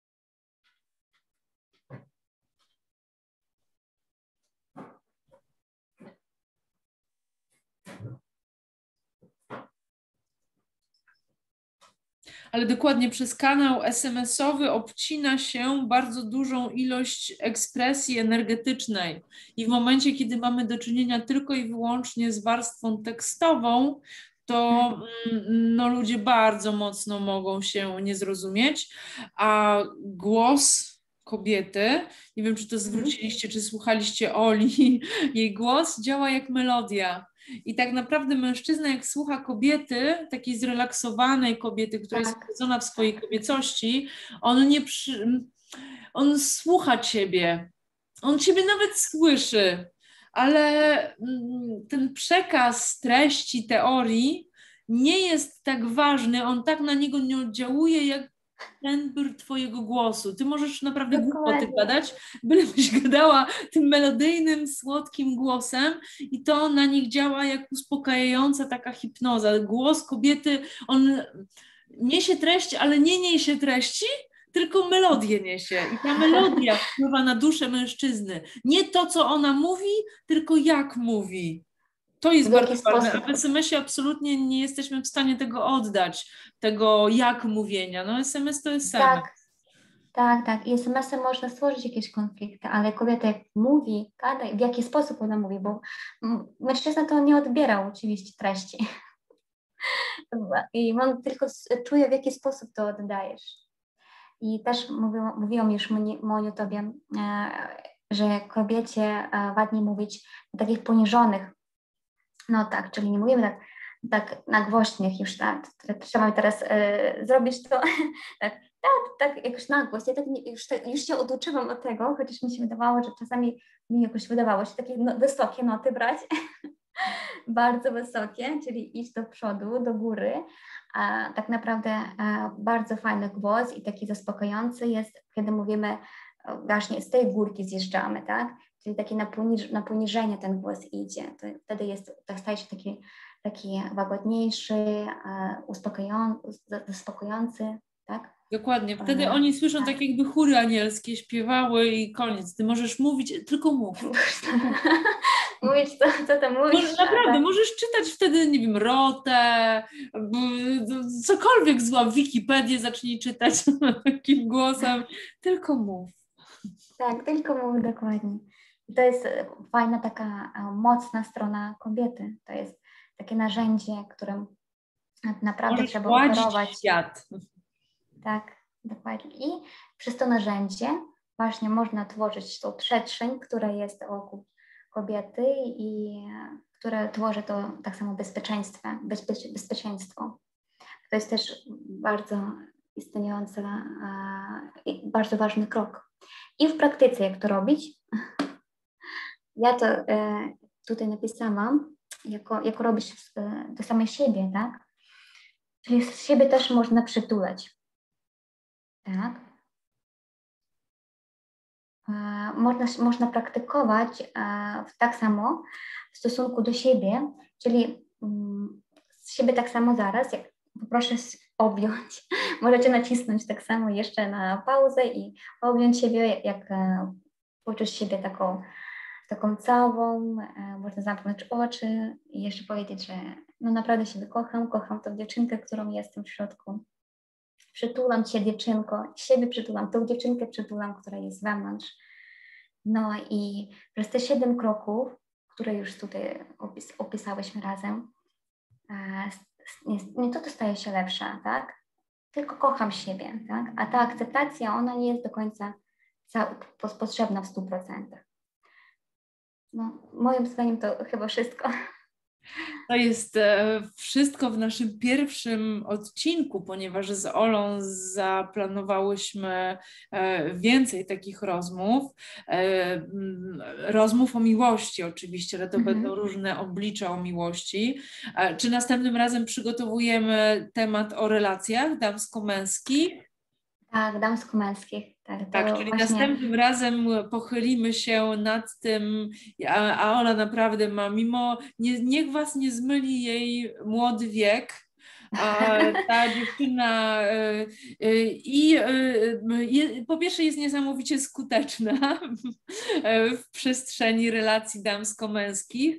Ale dokładnie przez kanał es em esowy obcina się bardzo dużą ilość ekspresji energetycznej i w momencie, kiedy mamy do czynienia tylko i wyłącznie z warstwą tekstową, to no, ludzie bardzo mocno mogą się nie zrozumieć, a głos kobiety, nie wiem, czy to zwróciliście, czy słuchaliście Oli, jej głos działa jak melodia. I tak naprawdę mężczyzna, jak słucha kobiety, takiej zrelaksowanej kobiety, która tak. jest wchodzona w swojej kobiecości, on nie przy... on słucha ciebie, on ciebie nawet słyszy, ale ten przekaz treści, teorii nie jest tak ważny, on tak na niego nie oddziałuje, jak tembr twojego głosu. Ty możesz naprawdę głupoty gadać, bylebyś gadała tym melodyjnym, słodkim głosem i to na nich działa jak uspokajająca taka hipnoza. Głos kobiety, on niesie treść, ale nie niesie treści, tylko melodię niesie. I ta melodia wpływa na duszę mężczyzny. Nie to, co ona mówi, tylko jak mówi. To jest bardzo ważne, a w es em esie absolutnie nie jesteśmy w stanie tego oddać, tego jak mówienia. No es em es to es em es. Tak, tak, tak. I es em esem można stworzyć jakieś konflikty, ale kobieta jak mówi, gada, w jaki sposób ona mówi, bo mężczyzna to nie odbierał oczywiście treści. I on tylko czuje, w jaki sposób to oddajesz. I też mówią, mówiłam już Moniu tobie, że kobiecie ładniej mówić na takich poniżonych no tak, czyli nie mówimy tak, tak nagłośnych już, tak, trzeba teraz e, zrobić to, tak, tak, tak, jakoś nagłoś. Ja tak nie, już, te, już się oduczyłam od tego, chociaż mi się wydawało, że czasami mi jakoś wydawało się takie no, wysokie noty brać, bardzo wysokie, czyli iść do przodu, do góry, a tak naprawdę a, bardzo fajny głos i taki zaspokający jest, kiedy mówimy właśnie z tej górki zjeżdżamy, tak? Czyli takie na, poniż, na poniżenie ten głos idzie. To wtedy jest, tak staje się taki, taki łagodniejszy, e, uspokający, uspokojący, tak? Dokładnie. Wtedy e, oni słyszą tak. tak jakby chóry anielskie śpiewały i koniec. Ty możesz mówić, tylko mów. Mówić, co, co to mówisz. Może, naprawdę, tak. Możesz czytać wtedy, nie wiem, Rotę, cokolwiek zła, Wikipedię zacznij czytać takim głosem, tylko mów. Tak, tylko mów, dokładnie. I to jest fajna taka mocna strona kobiety. To jest takie narzędzie, którym naprawdę możesz trzeba operować. Świat. Tak, dokładnie. I przez to narzędzie właśnie można tworzyć tą przestrzeń, która jest wokół kobiety i które tworzy to tak samo bezpieczeństwo. Bezpie- bezpieczeństwo. To jest też bardzo istniejący, bardzo ważny krok. I w praktyce, jak to robić? Ja to e, tutaj napisałam, jako, jako robić e, do samej siebie, tak? Czyli z siebie też można przytulać. Tak? E, można, można praktykować e, tak samo w stosunku do siebie, czyli mm, z siebie tak samo zaraz, jak poproszę objąć. Możecie nacisnąć tak samo jeszcze na pauzę i objąć siebie, jak e, poczuć siebie taką taką całą, e, można zamknąć oczy i jeszcze powiedzieć, że no naprawdę siebie kocham, kocham tą dziewczynkę, którą jestem w środku. Przytulam Cię, dziewczynko, siebie przytulam, tą dziewczynkę przytulam, która jest wewnątrz. No i przez te siedem kroków, które już tutaj opis, opisałyśmy razem, e, nie, nie to, to staje się lepsza, tak? Tylko kocham siebie, tak? A ta akceptacja, ona nie jest do końca potrzebna w stu procentach. No, moim zdaniem to chyba wszystko. To jest wszystko w naszym pierwszym odcinku, ponieważ z Olą zaplanowałyśmy więcej takich rozmów. Rozmów o miłości oczywiście, ale to mhm. będą różne oblicza o miłości. Czy następnym razem przygotowujemy temat o relacjach damsko-męskich? Tak, damsko-męskich. Tak, tak czyli właśnie... następnym razem pochylimy się nad tym, a, a Ola naprawdę ma, mimo, nie, niech was nie zmyli jej młody wiek, a ta dziewczyna i po pierwsze jest niesamowicie skuteczna w przestrzeni relacji damsko-męskich.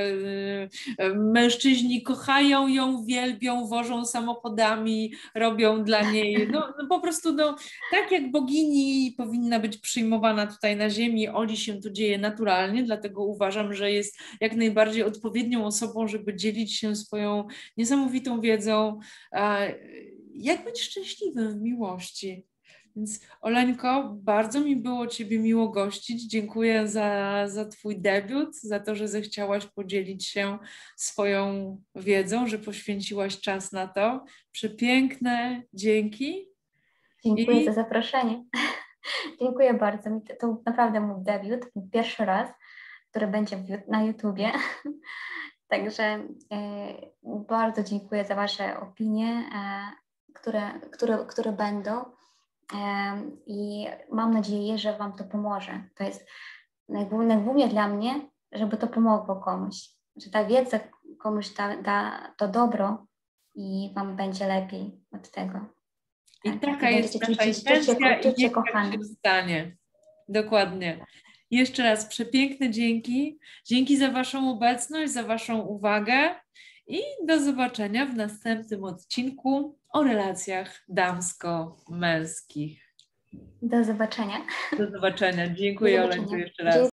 Mężczyźni kochają ją, wielbią, wożą samochodami, robią dla niej, no, no po prostu no, tak jak bogini powinna być przyjmowana tutaj na ziemi. Oli się to dzieje naturalnie, dlatego uważam, że jest jak najbardziej odpowiednią osobą, żeby dzielić się swoją niesamowitą wiedzą, jak być szczęśliwym w miłości. Więc Oleńko, bardzo mi było Ciebie miło gościć. Dziękuję za, za Twój debiut, za to, że zechciałaś podzielić się swoją wiedzą, że poświęciłaś czas na to. Przepiękne, dzięki. Dziękuję I... za zaproszenie. Dziękuję bardzo. To naprawdę mój debiut, pierwszy raz, który będzie na YouTubie. Także e, bardzo dziękuję za Wasze opinie, e, które, które, które będą e, i mam nadzieję, że Wam to pomoże. To jest najgłównie dla mnie, żeby to pomogło komuś, że ta wiedza komuś da, da to dobro i Wam będzie lepiej od tego. I tak, taka i jest nasza intencja i niech tak się stanie. Dokładnie. Jeszcze raz przepiękne dzięki. Dzięki za Waszą obecność, za Waszą uwagę i do zobaczenia w następnym odcinku o relacjach damsko-męskich. Do zobaczenia. Do zobaczenia. Dziękuję, Oleńku, jeszcze raz.